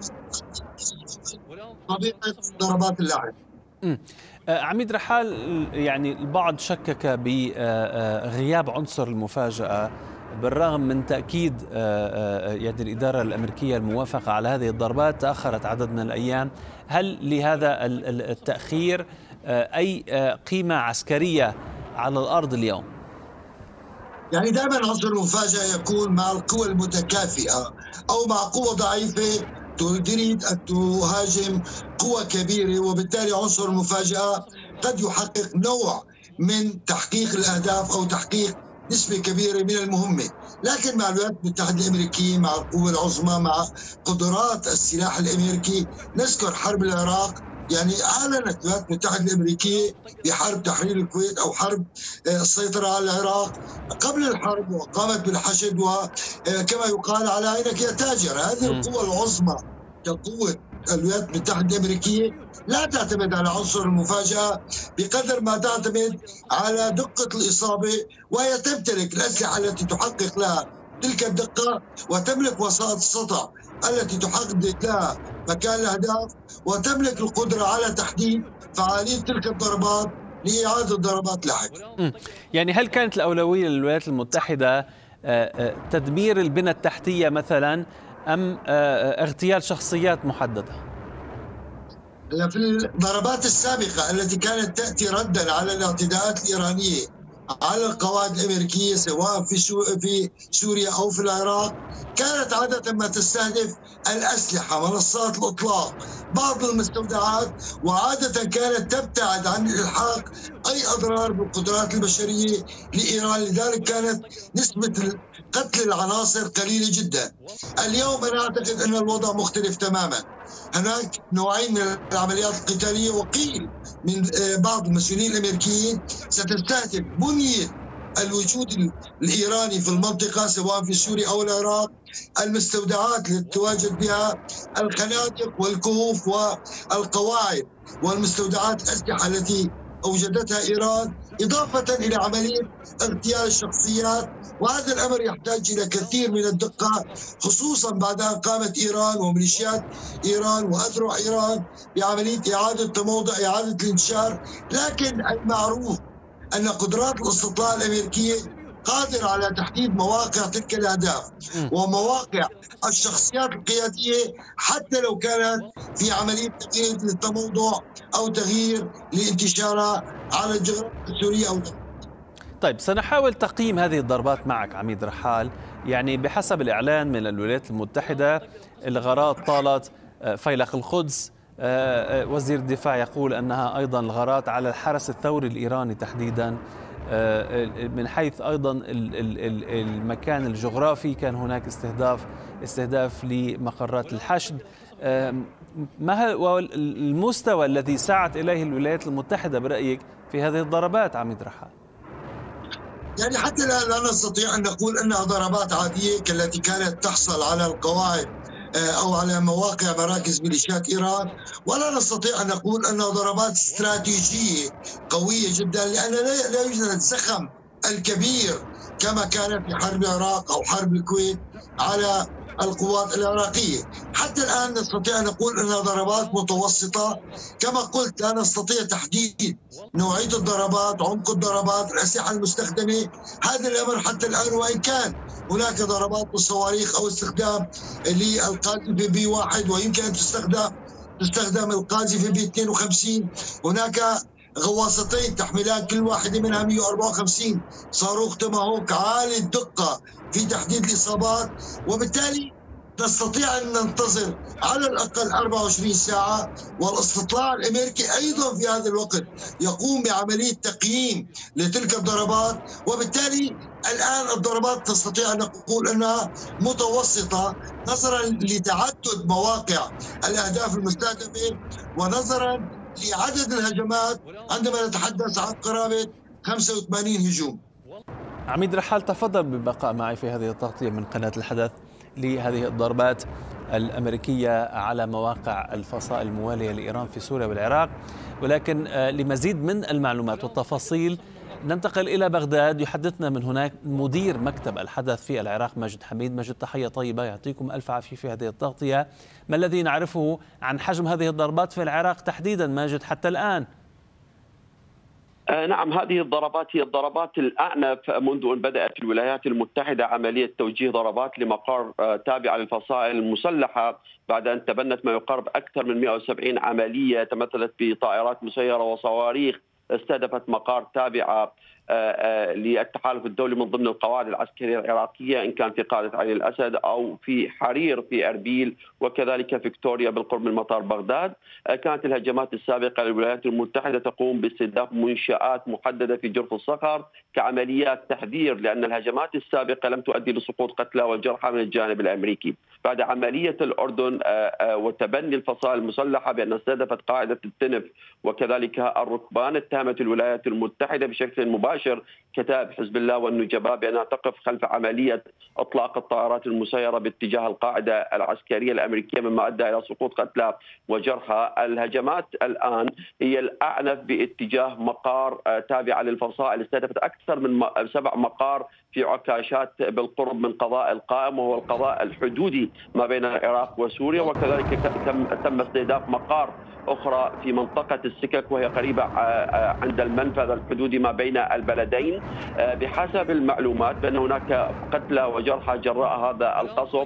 طبيعة ضربات اللاعب. عميد رحال، يعني البعض شكك بغياب عنصر المفاجأة بالرغم من تأكيد يعني الإدارة الأمريكية الموافقة على هذه الضربات. تأخرت عدد من الأيام. هل لهذا التأخير أي قيمة عسكرية على الأرض اليوم؟ يعني دائما عنصر المفاجأة يكون مع القوى المتكافئة أو مع قوة ضعيفة تريد أن تهاجم قوة كبيرة، وبالتالي عنصر المفاجأة قد يحقق نوع من تحقيق الأهداف أو تحقيق نسبة كبيرة من المهمة. لكن مع الولايات المتحدة الأمريكية، مع القوة العظمى، مع قدرات السلاح الأمريكي، نذكر حرب العراق، يعني أعلنت الولايات المتحدة الأمريكية بحرب تحرير الكويت أو حرب السيطرة على العراق قبل الحرب، وقامت بالحشد وكما يقال على عينك يا تاجر. هذه القوة العظمى كقوة الولايات المتحدة الأمريكية لا تعتمد على عنصر المفاجأة بقدر ما تعتمد على دقة الإصابة، وهي تمتلك الأسلحة التي تحقق لها تلك الدقة، وتملك وسائط السطع التي تحدد لها مكان الأهداف، وتملك القدرة على تحديد فعالية تلك الضربات لإعادة ضربات لاحقة. يعني هل كانت الأولوية للولايات المتحدة تدمير البنى التحتية مثلا أم اغتيال شخصيات محددة؟ في الضربات السابقة التي كانت تأتي ردا على الاعتداءات الإيرانية على القواعد الأمريكية سواء في سوريا أو في العراق، كانت عادة ما تستهدف الأسلحة، منصات الإطلاق، بعض المستودعات، وعادة كانت تبتعد عن الإلحاق أي أضرار بالقدرات البشرية لإيران. لذلك كانت نسبة قتل العناصر قليلة جدا. اليوم أنا أعتقد أن الوضع مختلف تماما. هناك نوعين من العمليات القتالية، وقيل من بعض المسؤولين الأمريكيين ستستهدف بنية الوجود الإيراني في المنطقة سواء في سوريا أو العراق، المستودعات التي تتواجد بها الخنادق والكهوف والقواعد والمستودعات الأسلحة التي أوجدتها إيران، إضافة إلى عملية اغتيال الشخصيات. وهذا الأمر يحتاج إلى كثير من الدقة، خصوصا بعد أن قامت إيران وميليشيات إيران وأذرع إيران بعملية إعادة تموضع، إعادة الانتشار. لكن المعروف أن قدرات الاستطلاع الأمريكية قادرة على تحديد مواقع تلك الأهداف ومواقع الشخصيات القيادية، حتى لو كانت في عملية تغيير للتموضع أو تغيير لانتشارها على الجغرافيا السورية أو طيب، سنحاول تقييم هذه الضربات معك عميد رحال. يعني بحسب الإعلان من الولايات المتحدة الغارات طالت فيلق القدس، وزير الدفاع يقول أنها أيضا الغارات على الحرس الثوري الإيراني تحديدا. من حيث أيضا المكان الجغرافي كان هناك استهداف لمقرات الحشد. ما هو المستوى الذي سعت إليه الولايات المتحدة برأيك في هذه الضربات عميد رحال؟ يعني حتى لا نستطيع أن نقول أنها ضربات عادية كالتي كانت تحصل على القواعد أو على مواقع مراكز ميليشيات إيران، ولا نستطيع أن نقول أنها ضربات استراتيجية قوية جدا، لأن لا يوجد الزخم الكبير كما كان في حرب العراق أو حرب الكويت على القوات العراقية. حتى الآن نستطيع أن نقول أنها ضربات متوسطة. كما قلت لا نستطيع تحديد نوعية الضربات، عمق الضربات، الأسلحة المستخدمة. هذا الأمر حتى الآن، وإن كان هناك ضربات بالصواريخ أو استخدام للقاذفة B1 ويمكن أن تستخدم القاذفة B52. هناك غواصتين تحملان كل واحدة منها 154 صاروخ توماهوك عالي الدقة في تحديد الإصابات، وبالتالي نستطيع أن ننتظر على الأقل 24 ساعة. والاستطلاع الأمريكي أيضا في هذا الوقت يقوم بعملية تقييم لتلك الضربات، وبالتالي الآن الضربات نستطيع أن نقول أنها متوسطة نظرا لتعدد مواقع الأهداف المستهدفة ونظرا لعدد الهجمات عندما نتحدث عن قرابة 85 هجوم. عميد رحال، تفضل بالبقاء معي في هذه التغطية من قناة الحدث لهذه الضربات الأمريكية على مواقع الفصائل الموالية لإيران في سوريا والعراق. ولكن لمزيد من المعلومات والتفاصيل ننتقل إلى بغداد. يحدثنا من هناك مدير مكتب الحدث في العراق ماجد حميد. ماجد، تحية طيبة، يعطيكم ألف عافية في هذه التغطية. ما الذي نعرفه عن حجم هذه الضربات في العراق تحديدا ماجد حتى الآن؟ نعم، هذه الضربات هي الضربات الأعنف منذ أن بدأت الولايات المتحدة عملية توجيه ضربات لمقار تابعة للفصائل المسلحة بعد أن تبنت ما يقارب أكثر من 170 عملية تمثلت بطائرات مسيرة وصواريخ استهدفت مقار تابعة للتحالف الدولي من ضمن القواعد العسكرية العراقية، إن كان في قاعدة عين الأسد أو في حرير في أربيل وكذلك فيكتوريا بالقرب من مطار بغداد. كانت الهجمات السابقة للولايات المتحدة تقوم باستهداف منشآت محددة في جرف الصخر كعمليات تحذير، لأن الهجمات السابقة لم تؤدي لسقوط قتلى والجرحى من الجانب الأمريكي. بعد عملية الأردن وتبني الفصائل المسلحة بأن استهدفت قاعدة التنف وكذلك الركبان، اتهمت الولايات المتحدة بشكل مباشر كتائب حزب الله والنجباء بأنها تقف خلف عملية إطلاق الطائرات المسيرة باتجاه القاعدة العسكرية الأمريكية، مما أدى إلى سقوط قتلى وجرحى. الهجمات الآن هي الأعنف باتجاه مقار تابعة للفصائل استهدفت أكثر من 7 مقار في عكاشات بالقرب من قضاء القائم وهو القضاء الحدودي ما بين العراق وسوريا، وكذلك تم استهداف مقار أخرى في منطقة السكك وهي قريبة عند المنفذ الحدودي ما بين البلدين. بحسب المعلومات بأن هناك قتلى وجرحى جراء هذا القصف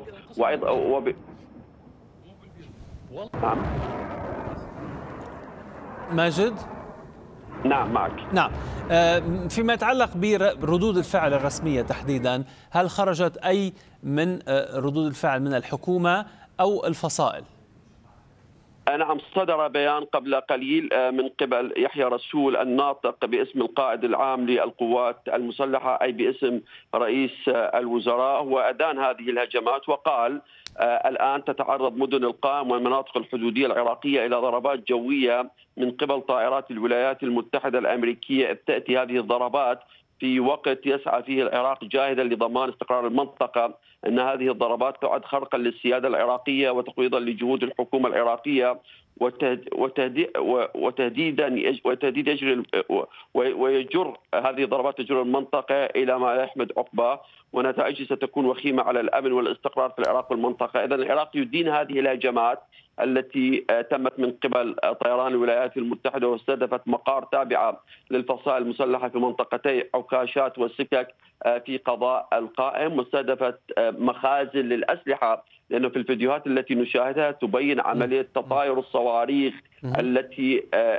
نعم. ماجد؟ نعم معك. نعم. فيما يتعلق بردود الفعل الرسمية تحديدا، هل خرجت أي من ردود الفعل من الحكومة أو الفصائل؟ نعم، صدر بيان قبل قليل من قبل يحيى رسول الناطق باسم القائد العام للقوات المسلحة أي باسم رئيس الوزراء، وأدان هذه الهجمات وقال الآن تتعرض مدن القائم والمناطق الحدودية العراقية إلى ضربات جوية من قبل طائرات الولايات المتحدة الأمريكية. تأتي هذه الضربات في وقت يسعى فيه العراق جاهدا لضمان استقرار المنطقة، أن هذه الضربات تعد خرقا للسيادة العراقية وتقويضا لجهود الحكومة العراقية وتهديدا يجري ويجر هذه الضربات تجر المنطقة إلى ما لا يحمد عقباه، ونتائجها ستكون وخيمة على الأمن والاستقرار في العراق والمنطقة. إذن العراق يدين هذه الهجمات التي تمت من قبل طيران الولايات المتحدة واستهدفت مقار تابعة للفصائل المسلحة في منطقتي عكاشات والسكك في قضاء القائم، واستهدفت مخازن للأسلحة، لأنه في الفيديوهات التي نشاهدها تبين عملية تطاير الصواريخ التي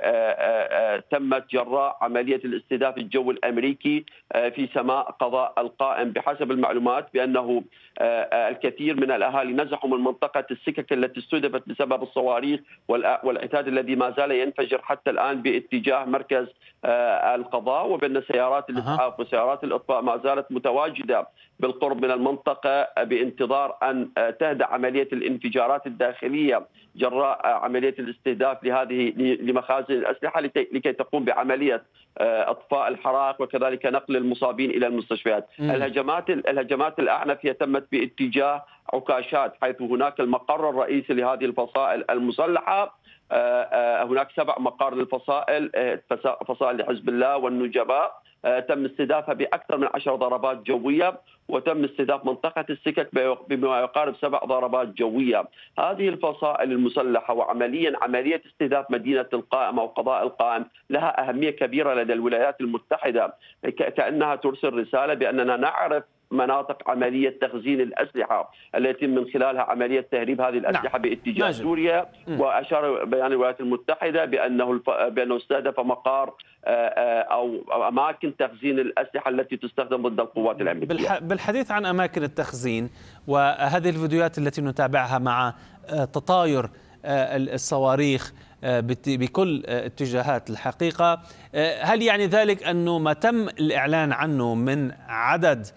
تمت جراء عملية الاستهداف الجوي الأمريكي في سماء قضاء القائم. بحسب المعلومات بأنه الكثير من الأهالي نزحوا من منطقة السكك التي استهدفت بسبب الصواريخ والعتاد الذي ما زال ينفجر حتى الآن باتجاه مركز القضاء، وبأن سيارات الإسعاف وسيارات الإطفاء ما زالت متواجدة بالقرب من المنطقة بانتظار أن تهدأ عملية الانفجارات الداخلية جراء عملية الاستهداف لمخازن الأسلحة لكي تقوم بعملية اطفاء الحرائق وكذلك نقل المصابين الى المستشفيات. الهجمات الاعنف هي تمت باتجاه عكاشات، حيث هناك المقر الرئيسي لهذه الفصائل المسلحه. هناك 7 مقار للفصائل، فصائل لحزب الله والنجباء، تم استهدافها باكثر من 10 ضربات جويه، وتم استهداف منطقه السكك بما يقارب 7 ضربات جويه. هذه الفصائل المسلحه عمليه استهداف مدينه القائم او قضاء القائم لها اهميه كبيره لدى الولايات المتحده، كانها ترسل رساله باننا نعرف مناطق عملية تخزين الأسلحة التي من خلالها عملية تهريب هذه الأسلحة باتجاه سوريا. وأشار بيان الولايات المتحدة بأنه استهدف مقار أو أماكن تخزين الأسلحة التي تستخدم ضد القوات الأمريكية. بالحديث عن أماكن التخزين وهذه الفيديوهات التي نتابعها مع تطاير الصواريخ بكل اتجاهات الحقيقة، هل يعني ذلك أنه ما تم الإعلان عنه من عدد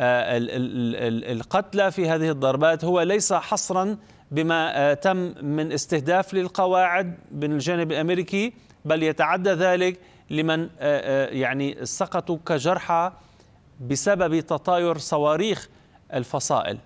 القتلى في هذه الضربات هو ليس حصرا بما تم من استهداف للقواعد من الجانب الأمريكي، بل يتعدى ذلك لمن يعني سقطوا كجرحى بسبب تطاير صواريخ الفصائل؟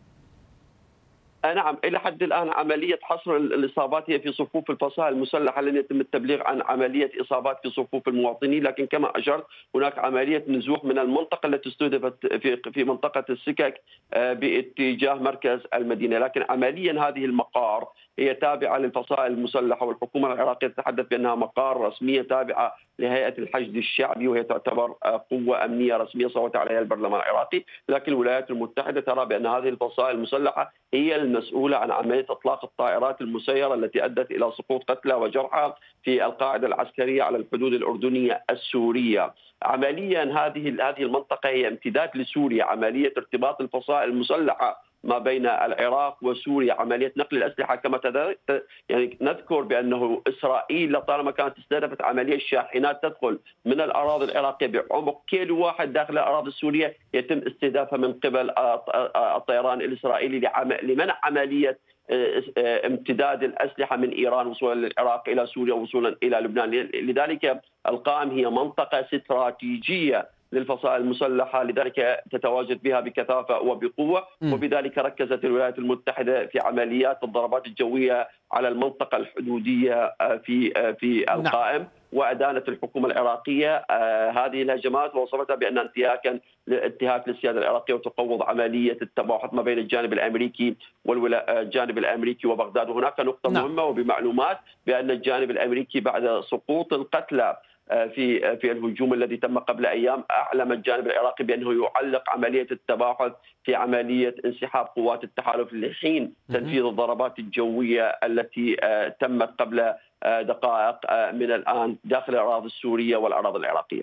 نعم، إلى حد الآن عملية حصر الإصابات هي في صفوف الفصائل المسلحة، لن يتم التبليغ عن عملية إصابات في صفوف المواطنين، لكن كما أشرت هناك عملية نزوح من المنطقة التي استهدفت في منطقة السكك باتجاه مركز المدينة. لكن عمليا هذه المقار هي تابعة للفصائل المسلحة، والحكومة العراقية تتحدث بأنها مقار رسمية تابعة لهيئة الحشد الشعبي، وهي تعتبر قوة أمنية رسمية صوت عليها البرلمان العراقي. لكن الولايات المتحدة ترى بأن هذه الفصائل المسلحة هي المسؤولة عن عملية إطلاق الطائرات المسيرة التي أدت إلى سقوط قتلى وجرحى في القاعدة العسكرية على الحدود الأردنية السورية. عمليا هذه المنطقة هي امتداد لسوريا، عملية ارتباط الفصائل المسلحة ما بين العراق وسوريا، عملية نقل الأسلحة كما يعني نذكر بأنه إسرائيل لطالما كانت استهدفت عملية شاحنات تدخل من الأراضي العراقية بعمق كيلو واحد داخل الأراضي السورية يتم استهدافها من قبل الطيران الإسرائيلي لمنع عملية امتداد الأسلحة من إيران وصولا للعراق إلى سوريا ووصولا إلى لبنان. لذلك القائم هي منطقة استراتيجية للفصائل المسلحة، لذلك تتواجد بها بكثافة وبقوة، وبذلك ركزت الولايات المتحدة في عمليات الضربات الجوية على المنطقة الحدودية في القائم. وأدانت الحكومة العراقية هذه الهجمات ووصفتها بأنها انتهاك للسيادة العراقية وتقوض عملية التباحث ما بين الجانب الأمريكي والجانب الأمريكي وبغداد. وهناك نقطة مهمة وبمعلومات بأن الجانب الأمريكي بعد سقوط القتلى في الهجوم الذي تم قبل أيام أعلم الجانب العراقي بأنه يعلق عملية التباحث في عملية انسحاب قوات التحالف لحين تنفيذ الضربات الجوية التي تمت قبل دقائق من الآن داخل الأراضي السورية والأراضي العراقية.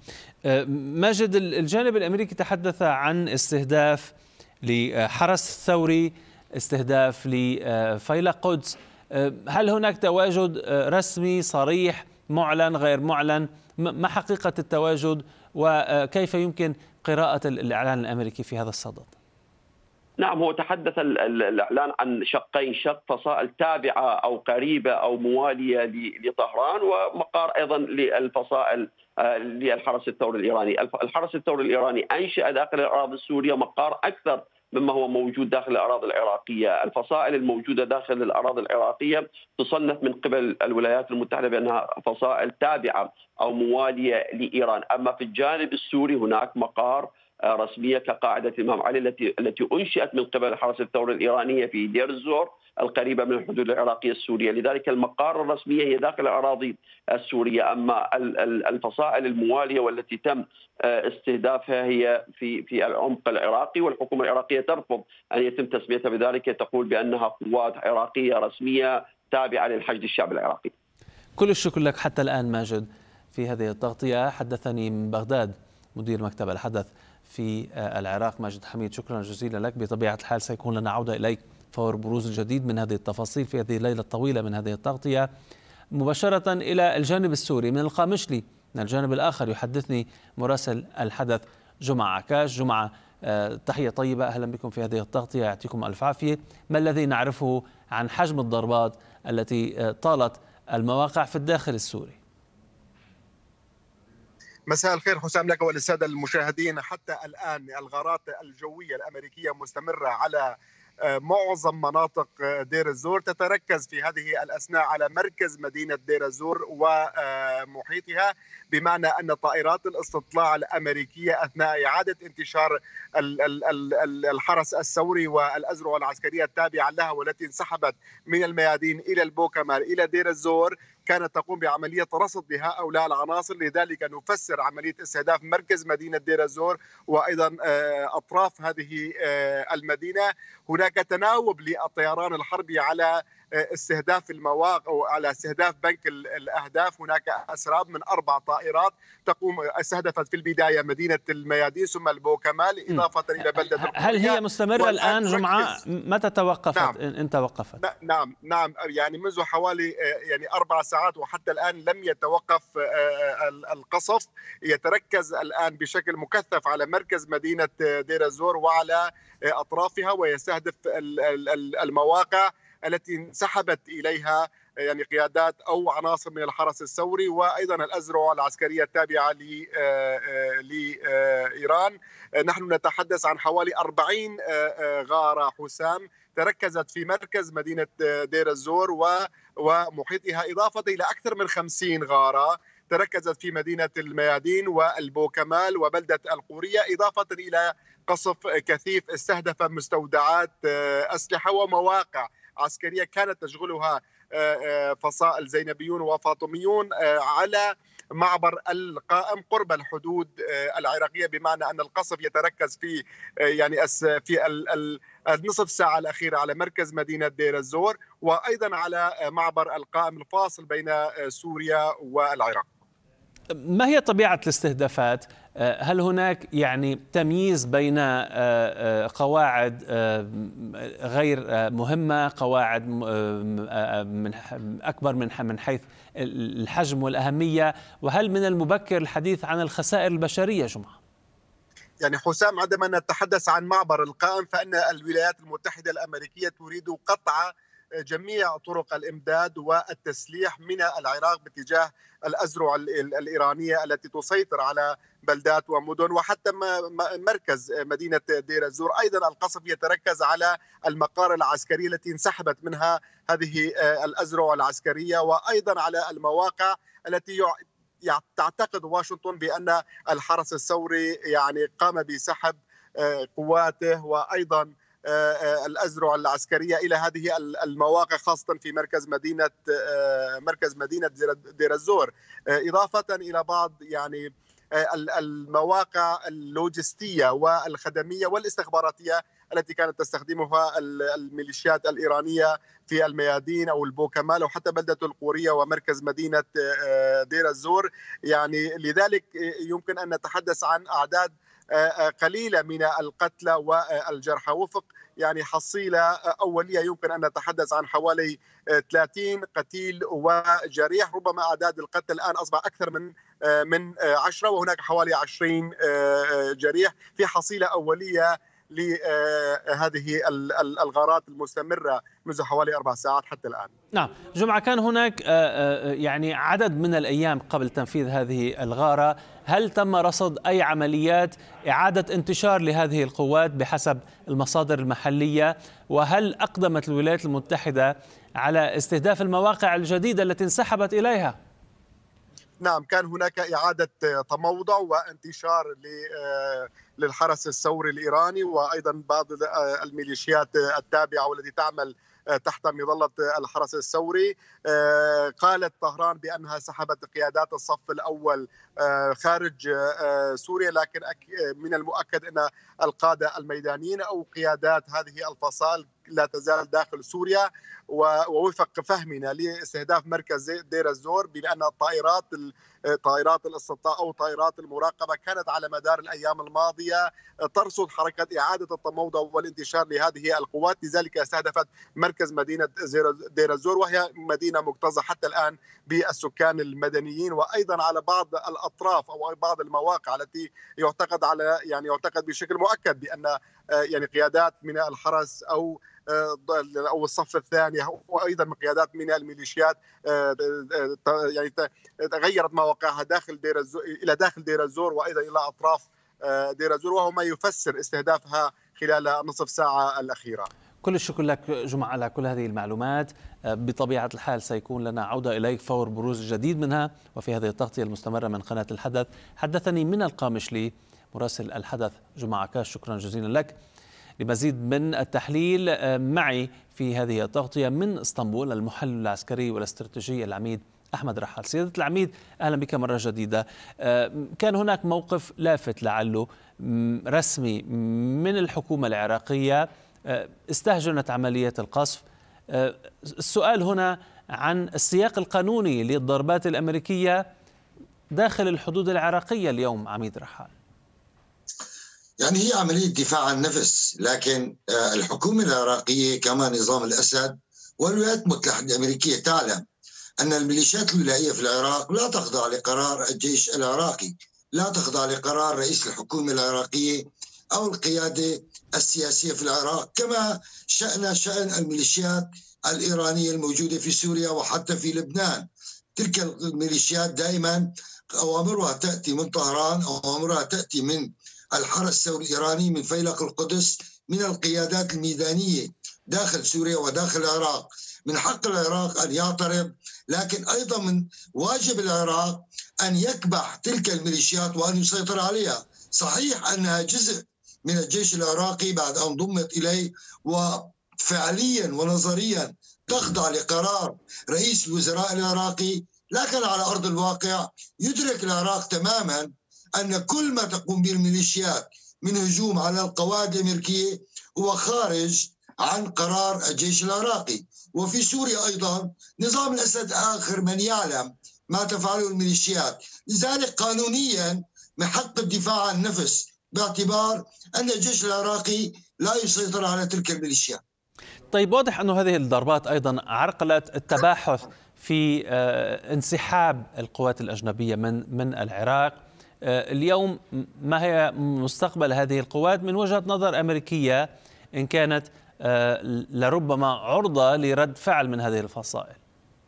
ماجد، الجانب الأمريكي تحدث عن استهداف لحرس الثوري، استهداف لفيلق قدس. هل هناك تواجد رسمي صريح معلن غير معلن؟ ما حقيقة التواجد وكيف يمكن قراءة الإعلان الأمريكي في هذا الصدد؟ نعم، هو تحدث الإعلان عن شقين، شق فصائل تابعة أو قريبة أو موالية لطهران، ومقار أيضا للفصائل للحرس الثوري الإيراني. الحرس الثوري الإيراني أنشأ داخل الأراضي السورية مقار أكثر مما هو موجود داخل الأراضي العراقية. الفصائل الموجودة داخل الأراضي العراقية تصنف من قبل الولايات المتحدة بأنها فصائل تابعة أو موالية لإيران. أما في الجانب السوري هناك مقار رسمية كقاعدة الإمام علي التي أنشئت من قبل الحرس الثوري الإيرانية في دير الزور القريبة من الحدود العراقية السورية. لذلك المقار الرسمية هي داخل الأراضي السورية، أما الفصائل الموالية والتي تم استهدافها هي في العمق العراقي، والحكومة العراقية ترفض أن يتم تسميتها بذلك، تقول بأنها قوات عراقية رسمية تابعة للحشد الشعبي العراقي. كل الشكر لك حتى الآن ماجد في هذه التغطية. حدثني من بغداد مدير مكتب الحدث في العراق ماجد حميد، شكرا جزيلا لك. بطبيعة الحال سيكون لنا عودة إليك فور بروز الجديد من هذه التفاصيل في هذه الليلة الطويلة من هذه التغطية. مباشرة إلى الجانب السوري من القامشلي، من الجانب الآخر يحدثني مراسل الحدث جمعة عكاش. جمعة، تحية طيبة، أهلا بكم في هذه التغطية، يعطيكم ألف عافية. ما الذي نعرفه عن حجم الضربات التي طالت المواقع في الداخل السوري؟ مساء الخير حسام لك وللسادة المشاهدين. حتى الآن الغارات الجوية الأمريكية مستمرة على معظم مناطق دير الزور، تتركز في هذه الأثناء على مركز مدينة دير الزور ومحيطها، بمعنى أن طائرات الاستطلاع الأمريكية أثناء إعادة انتشار الحرس الثوري والأذرع العسكرية التابعة لها والتي انسحبت من الميادين إلى البوكمال إلى دير الزور كانت تقوم بعملية رصد لهؤلاء العناصر. لذلك نفسر عملية استهداف مركز مدينة دير الزور وأيضا أطراف هذه المدينة. هناك تناوب للطيران الحربي على استهداف المواقع أو على استهداف بنك الأهداف. هناك أسراب من 4 طائرات استهدفت في البداية مدينة الميادين ثم البوكمال إضافة إلى بلدة القرية. هل هي مستمرة الآن جمعة؟ متى توقفت؟ نعم. إن توقفت؟ نعم يعني منذ حوالي 4 ساعات وحتى الآن لم يتوقف القصف. يتركز الآن بشكل مكثف على مركز مدينة دير الزور وعلى أطرافها ويستهدف المواقع التي انسحبت إليها يعني قيادات أو عناصر من الحرس الثوري وأيضا الأذرع العسكرية التابعة لإيران. نحن نتحدث عن حوالي 40 غارة حسام تركزت في مركز مدينة دير الزور ومحيطها، إضافة إلى أكثر من 50 غارة تركزت في مدينة الميادين والبوكمال وبلدة القورية، إضافة إلى قصف كثيف استهدف مستودعات أسلحة ومواقع عسكرية كانت تشغلها فصائل زينبيون وفاطميون على معبر القائم قرب الحدود العراقية، بمعنى أن القصف يتركز في في النصف ساعة الأخيرة على مركز مدينة دير الزور وأيضا على معبر القائم الفاصل بين سوريا والعراق. ما هي طبيعة الاستهدافات؟ هل هناك يعني تمييز بين قواعد غير مهمة، قواعد من أكبر من حيث الحجم والأهمية، وهل من المبكر الحديث عن الخسائر البشرية جمعة؟ يعني حسام، عندما نتحدث عن معبر القائم فإن الولايات المتحدة الأمريكية تريد قطع جميع طرق الإمداد والتسليح من العراق باتجاه الأذرع الإيرانية التي تسيطر على بلدات ومدن وحتى مركز مدينة دير الزور. أيضا القصف يتركز على المقار العسكري التي انسحبت منها هذه الأذرع العسكرية وأيضا على المواقع التي تعتقد واشنطن بأن الحرس الثوري يعني قام بسحب قواته وأيضا الأذرع العسكرية إلى هذه المواقع، خاصة في مركز مدينة دير الزور، إضافة إلى بعض يعني المواقع اللوجستية والخدمية والاستخباراتية التي كانت تستخدمها الميليشيات الإيرانية في الميادين أو البوكمال أو حتى بلدة القورية ومركز مدينة دير الزور. يعني لذلك يمكن أن نتحدث عن أعداد قليلة من القتلى والجرحى وفق يعني حصيلة أولية يمكن أن نتحدث عن حوالي 30 قتيل وجريح. ربما أعداد القتل الآن أصبح أكثر من 10 وهناك حوالي 20 جريح في حصيلة أولية لهذه الغارات المستمرة منذ حوالي 4 ساعات حتى الآن. نعم جمعة، كان هناك يعني عدد من الأيام قبل تنفيذ هذه الغارة، هل تم رصد أي عمليات إعادة انتشار لهذه القوات بحسب المصادر المحلية؟ وهل أقدمت الولايات المتحدة على استهداف المواقع الجديدة التي انسحبت إليها؟ نعم، كان هناك إعادة تموضع وانتشار للحرس الثوري الإيراني وأيضا بعض الميليشيات التابعة والتي تعمل تحت مظلة الحرس الثوري. قالت طهران بأنها سحبت قيادات الصف الأول خارج سوريا، لكن من المؤكد أن القادة الميدانيين أو قيادات هذه الفصائل لا تزال داخل سوريا. ووفق فهمنا لاستهداف مركز دير الزور بأن طائرات الاستطلاع أو طائرات المراقبة كانت على مدار الأيام الماضية ترصد حركة إعادة التموضع والانتشار لهذه القوات، لذلك استهدفت مركز مدينة دير الزور، وهي مدينة مكتظة حتى الآن بالسكان المدنيين، وأيضا على بعض الأطراف أو بعض المواقع التي يعتقد بشكل مؤكد بأن قيادات من الحرس أو الصف الثاني وايضا من قيادات من الميليشيات تغيرت مواقعها الى داخل دير الزور وايضا الى اطراف دير الزور، وهو ما يفسر استهدافها خلال نصف ساعه الاخيره. كل الشكر لك جمعة على كل هذه المعلومات. بطبيعة الحال سيكون لنا عودة إليك فور بروز جديد منها وفي هذه التغطية المستمرة من قناة الحدث. حدثني من القامشلي مراسل الحدث جمعة عكاش، شكرا جزيلا لك. لمزيد من التحليل معي في هذه التغطية من اسطنبول المحلل العسكري والاستراتيجي العميد أحمد رحال. سيادة العميد، أهلا بك مرة جديدة. كان هناك موقف لافت لعله رسمي من الحكومة العراقية، استهجنت عملية القصف. السؤال هنا عن السياق القانوني للضربات الأمريكية داخل الحدود العراقية اليوم عميد رحال. هي عملية دفاع عن النفس، لكن الحكومة العراقية كما نظام الأسد والولايات المتحدة الأمريكية تعلم أن الميليشيات الولائية في العراق لا تخضع لقرار الجيش العراقي، لا تخضع لقرار رئيس الحكومة العراقية أو القيادة السياسية في العراق، كما شأن الميليشيات الإيرانية الموجودة في سوريا وحتى في لبنان. تلك الميليشيات دائما أوامرها تأتي من طهران، أوامرها تأتي من الحرس الثوري الإيراني، من فيلق القدس، من القيادات الميدانية داخل سوريا وداخل العراق. من حق العراق أن يعترض، لكن أيضا من واجب العراق أن يكبح تلك الميليشيات وأن يسيطر عليها. صحيح أنها جزء من الجيش العراقي بعد أن ضمت إليه وفعليا ونظريا تخضع لقرار رئيس الوزراء العراقي، لكن على أرض الواقع يدرك العراق تماما أن كل ما تقوم به الميليشيات من هجوم على القواعد الأمريكية هو خارج عن قرار الجيش العراقي. وفي سوريا أيضا نظام الأسد آخر من يعلم ما تفعله الميليشيات، لذلك قانونيا من حق الدفاع عن النفس باعتبار أن الجيش العراقي لا يسيطر على تلك الميليشيات. طيب، واضح أن هذه الضربات أيضا عرقلت التباحث في انسحاب القوات الأجنبية من العراق. اليوم ما هي مستقبل هذه القوات من وجهة نظر أمريكية إن كانت لربما عرضة لرد فعل من هذه الفصائل؟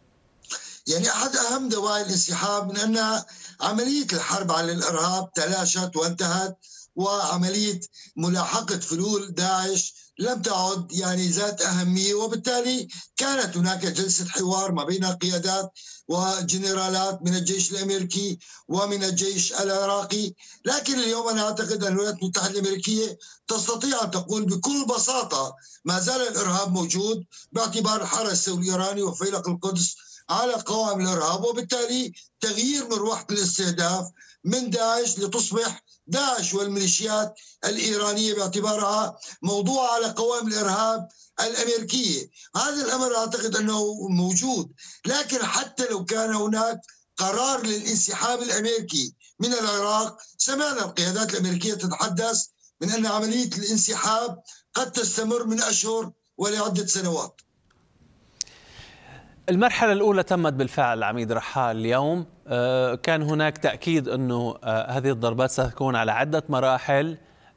أحد أهم دواعي الانسحاب من أن عملية الحرب على الإرهاب تلاشت وانتهت، وعملية ملاحقة فلول داعش لم تعد ذات أهمية، وبالتالي كانت هناك جلسة حوار ما بين قيادات وجنرالات من الجيش الأمريكي ومن الجيش العراقي. لكن اليوم أنا أعتقد أن الولايات المتحدة الأمريكية تستطيع أن تقول بكل بساطة ما زال الإرهاب موجود باعتبار الحرس الثوري الإيراني وفيلق القدس على قوائم الإرهاب، وبالتالي تغيير مروحة الاستهداف من داعش لتصبح داعش والميليشيات الإيرانية باعتبارها موضوع على قوائم الإرهاب الأمريكية. هذا الأمر أعتقد أنه موجود، لكن حتى لو كان هناك قرار للانسحاب الأمريكي من العراق، سمعنا القيادات الأمريكية تتحدث من أن عملية الانسحاب قد تستمر من أشهر ولعدة سنوات. المرحلة الأولى تمت بالفعل عميد رحال اليوم. كان هناك تأكيد أنه هذه الضربات ستكون على عدة مراحل.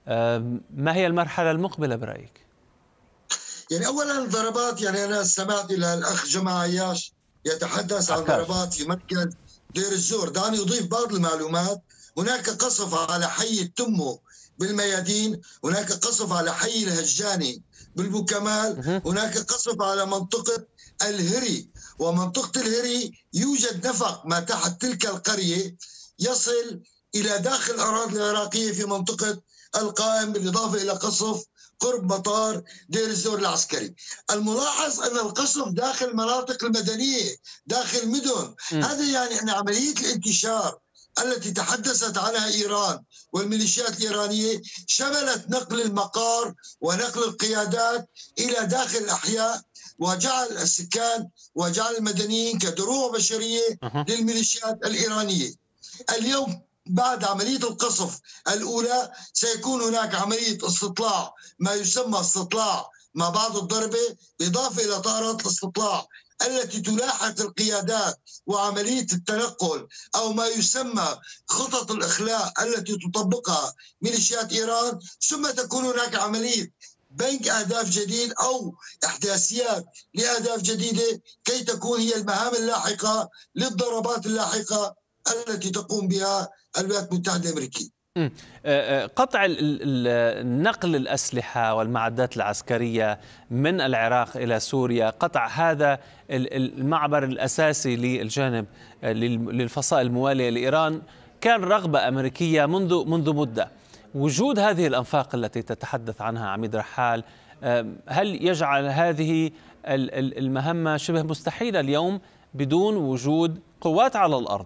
ما هي المرحلة المقبلة برأيك؟ يعني أولا ضربات، يعني أنا استمعت إلى الأخ جمال عياش يتحدث عن ضربات في مركز دير الزور. دعني أضيف بعض المعلومات. هناك قصف على حي التمو بالميادين، هناك قصف على حي الهجاني بالبوكمال، هناك قصف على منطقة الهري، ومنطقة الهري يوجد نفق ما تحت تلك القرية يصل إلى داخل الأراضي العراقية في منطقة القائم، بالإضافة إلى قصف قرب مطار دير الزور العسكري. الملاحظ أن القصف داخل المناطق المدنية، داخل مدن. هذا يعني أن عملية الانتشار التي تحدثت عنها إيران والميليشيات الإيرانية شملت نقل المقار ونقل القيادات إلى داخل الأحياء، وجعل السكان وجعل المدنيين كدروع بشرية للميليشيات الإيرانية. اليوم بعد عملية القصف الأولى سيكون هناك عملية استطلاع، ما يسمى استطلاع ما بعد الضربة، بالإضافة إلى طائرات الاستطلاع التي تلاحق القيادات وعملية التنقل أو ما يسمى خطط الإخلاء التي تطبقها ميليشيات إيران. ثم تكون هناك عملية بنك أهداف جديد أو إحداثيات لأهداف جديدة كي تكون هي المهام اللاحقة للضربات اللاحقة التي تقوم بها الولايات المتحدة الأمريكية. قطع نقل الأسلحة والمعدات العسكرية من العراق إلى سوريا، قطع هذا المعبر الأساسي للجانب للفصائل الموالية لإيران، كان رغبة أمريكية منذ مدة. وجود هذه الأنفاق التي تتحدث عنها عميد رحال، هل يجعل هذه المهمة شبه مستحيلة اليوم بدون وجود قوات على الأرض؟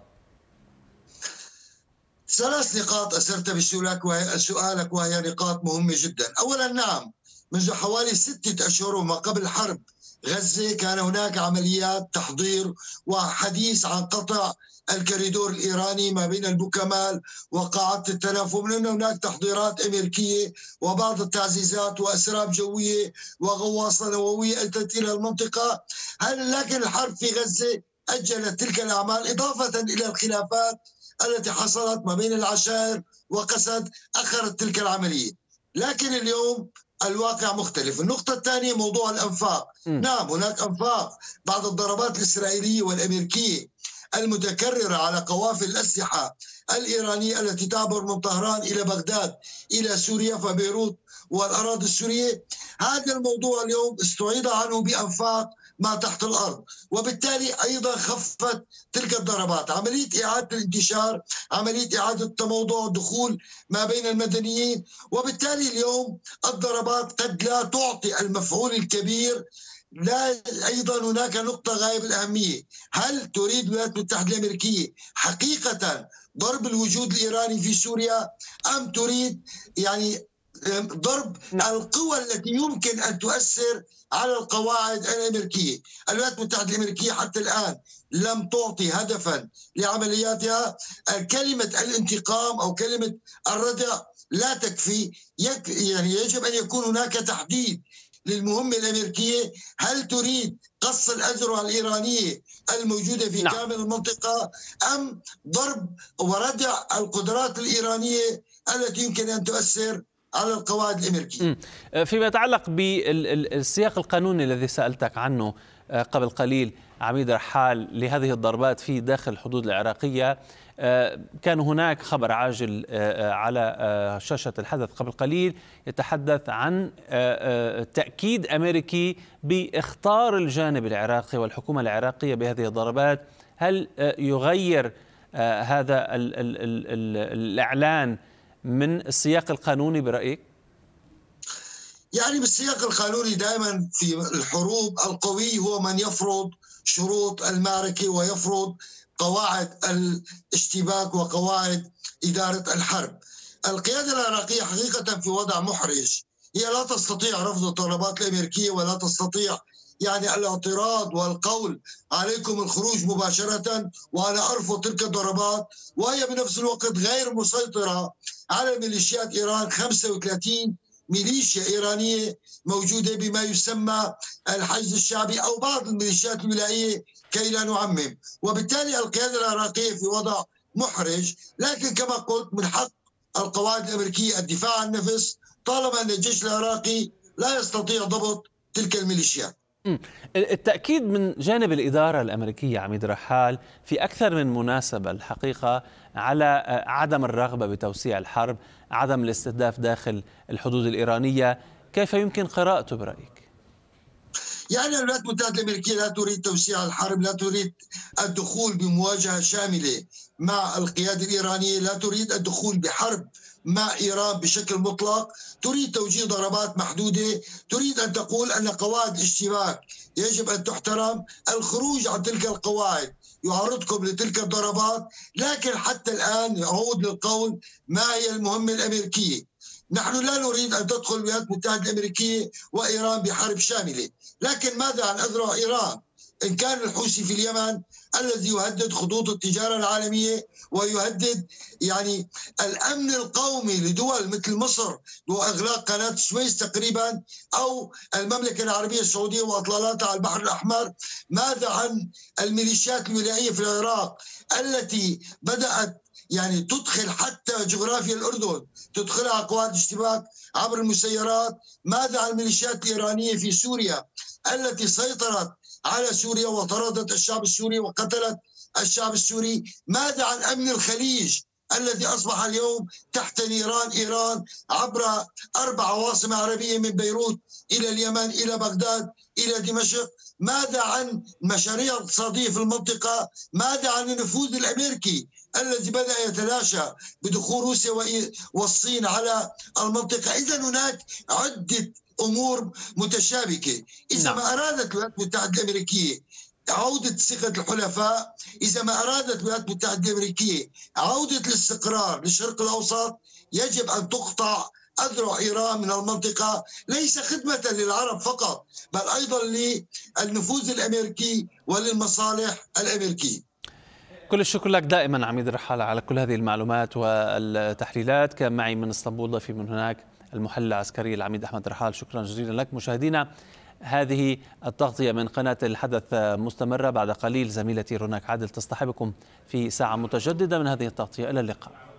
ثلاث نقاط أثرت بسؤالك وهي نقاط مهمة جدا. أولا نعم، منذ حوالي 6 أشهر وما قبل حرب غزة كان هناك عمليات تحضير وحديث عن قطع الكوريدور الإيراني ما بين البوكمال وقاعدة التنافس، من أن هناك تحضيرات أمريكية وبعض التعزيزات وأسراب جوية وغواصة نووية أتت إلى المنطقة. لكن الحرب في غزة أجلت تلك الأعمال، إضافة إلى الخلافات التي حصلت ما بين العشائر وقسد أخرت تلك العملية. لكن اليوم الواقع مختلف. النقطة الثانية موضوع الأنفاق. نعم هناك أنفاق. بعض الضربات الإسرائيلية والأمريكية المتكررة على قوافل الأسلحة الإيرانية التي تعبر من طهران إلى بغداد إلى سوريا فبيروت والأراضي السورية، هذا الموضوع اليوم استعيض عنه بأنفاق ما تحت الأرض، وبالتالي أيضا خفت تلك الضربات. عملية إعادة الانتشار، عملية إعادة التموضع، دخول ما بين المدنيين، وبالتالي اليوم الضربات قد لا تعطي المفعول الكبير. لا، أيضا هناك نقطة غاية بالأهمية. هل تريد الولايات المتحدة الأمريكية حقيقة ضرب الوجود الإيراني في سوريا، أم تريد يعني ضرب القوى التي يمكن أن تؤثر على القواعد الأمريكية؟ الولايات المتحدة الأمريكية حتى الآن لم تعطي هدفا لعملياتها. كلمة الانتقام أو كلمة الردع لا تكفي. يعني يجب أن يكون هناك تحديد للمهمة الأمريكية. هل تريد قص الأذرع الإيرانية الموجودة في كامل المنطقة، أم ضرب وردع القدرات الإيرانية التي يمكن أن تؤثر على القواعد الأمريكية؟ فيما يتعلق بالسياق القانوني الذي سألتك عنه قبل قليل عميد رحال لهذه الضربات في داخل الحدود العراقية، كان هناك خبر عاجل على شاشة الحدث قبل قليل يتحدث عن تأكيد أمريكي باختار الجانب العراقي والحكومة العراقية بهذه الضربات. هل يغير هذا الإعلان من السياق القانوني برأيك؟ يعني بالسياق القانوني دائما في الحروب القوي هو من يفرض شروط المعركة ويفرض قواعد الاشتباك وقواعد إدارة الحرب. القيادة العراقية حقيقة في وضع محرج. هي لا تستطيع رفض الطلبات الأمريكية ولا تستطيع يعني الاعتراض والقول عليكم الخروج مباشرة وأنا أرفض تلك الضربات، وهي بنفس الوقت غير مسيطرة على ميليشيات إيران. 35 ميليشيا إيرانية موجودة بما يسمى الحشد الشعبي أو بعض الميليشيات الولائية كي لا نعمم. وبالتالي القيادة العراقية في وضع محرج. لكن كما قلت من حق القواعد الأمريكية الدفاع عن النفس طالما أن الجيش العراقي لا يستطيع ضبط تلك الميليشيات. التأكيد من جانب الإدارة الأمريكية عميد رحال في أكثر من مناسبة الحقيقة على عدم الرغبة بتوسيع الحرب، عدم الاستهداف داخل الحدود الإيرانية، كيف يمكن قراءته برأيك؟ يعني الولايات المتحدة الأمريكية لا تريد توسيع الحرب، لا تريد الدخول بمواجهة شاملة مع القيادة الإيرانية، لا تريد الدخول بحرب مع إيران بشكل مطلق، تريد توجيه ضربات محدودة، تريد أن تقول أن قواعد الاشتباك يجب أن تحترم، الخروج عن تلك القواعد يعرضكم لتلك الضربات. لكن حتى الآن يعود للقول ما هي المهمة الأمريكية. نحن لا نريد أن تدخل الولايات المتحدة الأمريكية وإيران بحرب شاملة، لكن ماذا عن أذرع إيران؟ إن كان الحوثي في اليمن الذي يهدد خطوط التجارة العالمية ويهدد يعني الأمن القومي لدول مثل مصر وإغلاق قناة السويس تقريبا، أو المملكة العربية السعودية وأطلالاتها على البحر الأحمر. ماذا عن الميليشيات الولائية في العراق التي بدأت يعني تدخل حتى جغرافيا الأردن، تدخلها قواعد الاشتباك عبر المسيرات؟ ماذا عن الميليشيات الإيرانية في سوريا التي سيطرت على سوريا وطردت الشعب السوري وقتلت الشعب السوري؟ ماذا عن أمن الخليج الذي أصبح اليوم تحت نيران إيران عبر 4 عواصم عربية من بيروت إلى اليمن إلى بغداد إلى دمشق؟ ماذا عن مشاريع اقتصادية في المنطقة؟ ماذا عن النفوذ الأمريكي الذي بدأ يتلاشى بدخول روسيا والصين على المنطقة؟ إذن هناك عدة أمور متشابكة. إذا ما أرادت الولايات المتحدة الأمريكية عودة ثقة الحلفاء، إذا ما أرادت الولايات المتحدة الأمريكية عودة الاستقرار للشرق الأوسط، يجب أن تقطع أذرع إيران من المنطقة، ليس خدمة للعرب فقط بل أيضا للنفوذ الأمريكي وللمصالح الأمريكية. كل الشكر لك دائما عميد الرحال على كل هذه المعلومات والتحليلات. كان معي من اسطنبول ضيفي من هناك المحلل العسكري العميد أحمد رحال. شكرا جزيلا لك. مشاهدينا، هذه التغطية من قناة الحدث مستمرة. بعد قليل زميلتي روناك عادل تصطحبكم في ساعة متجددة من هذه التغطية. إلى اللقاء.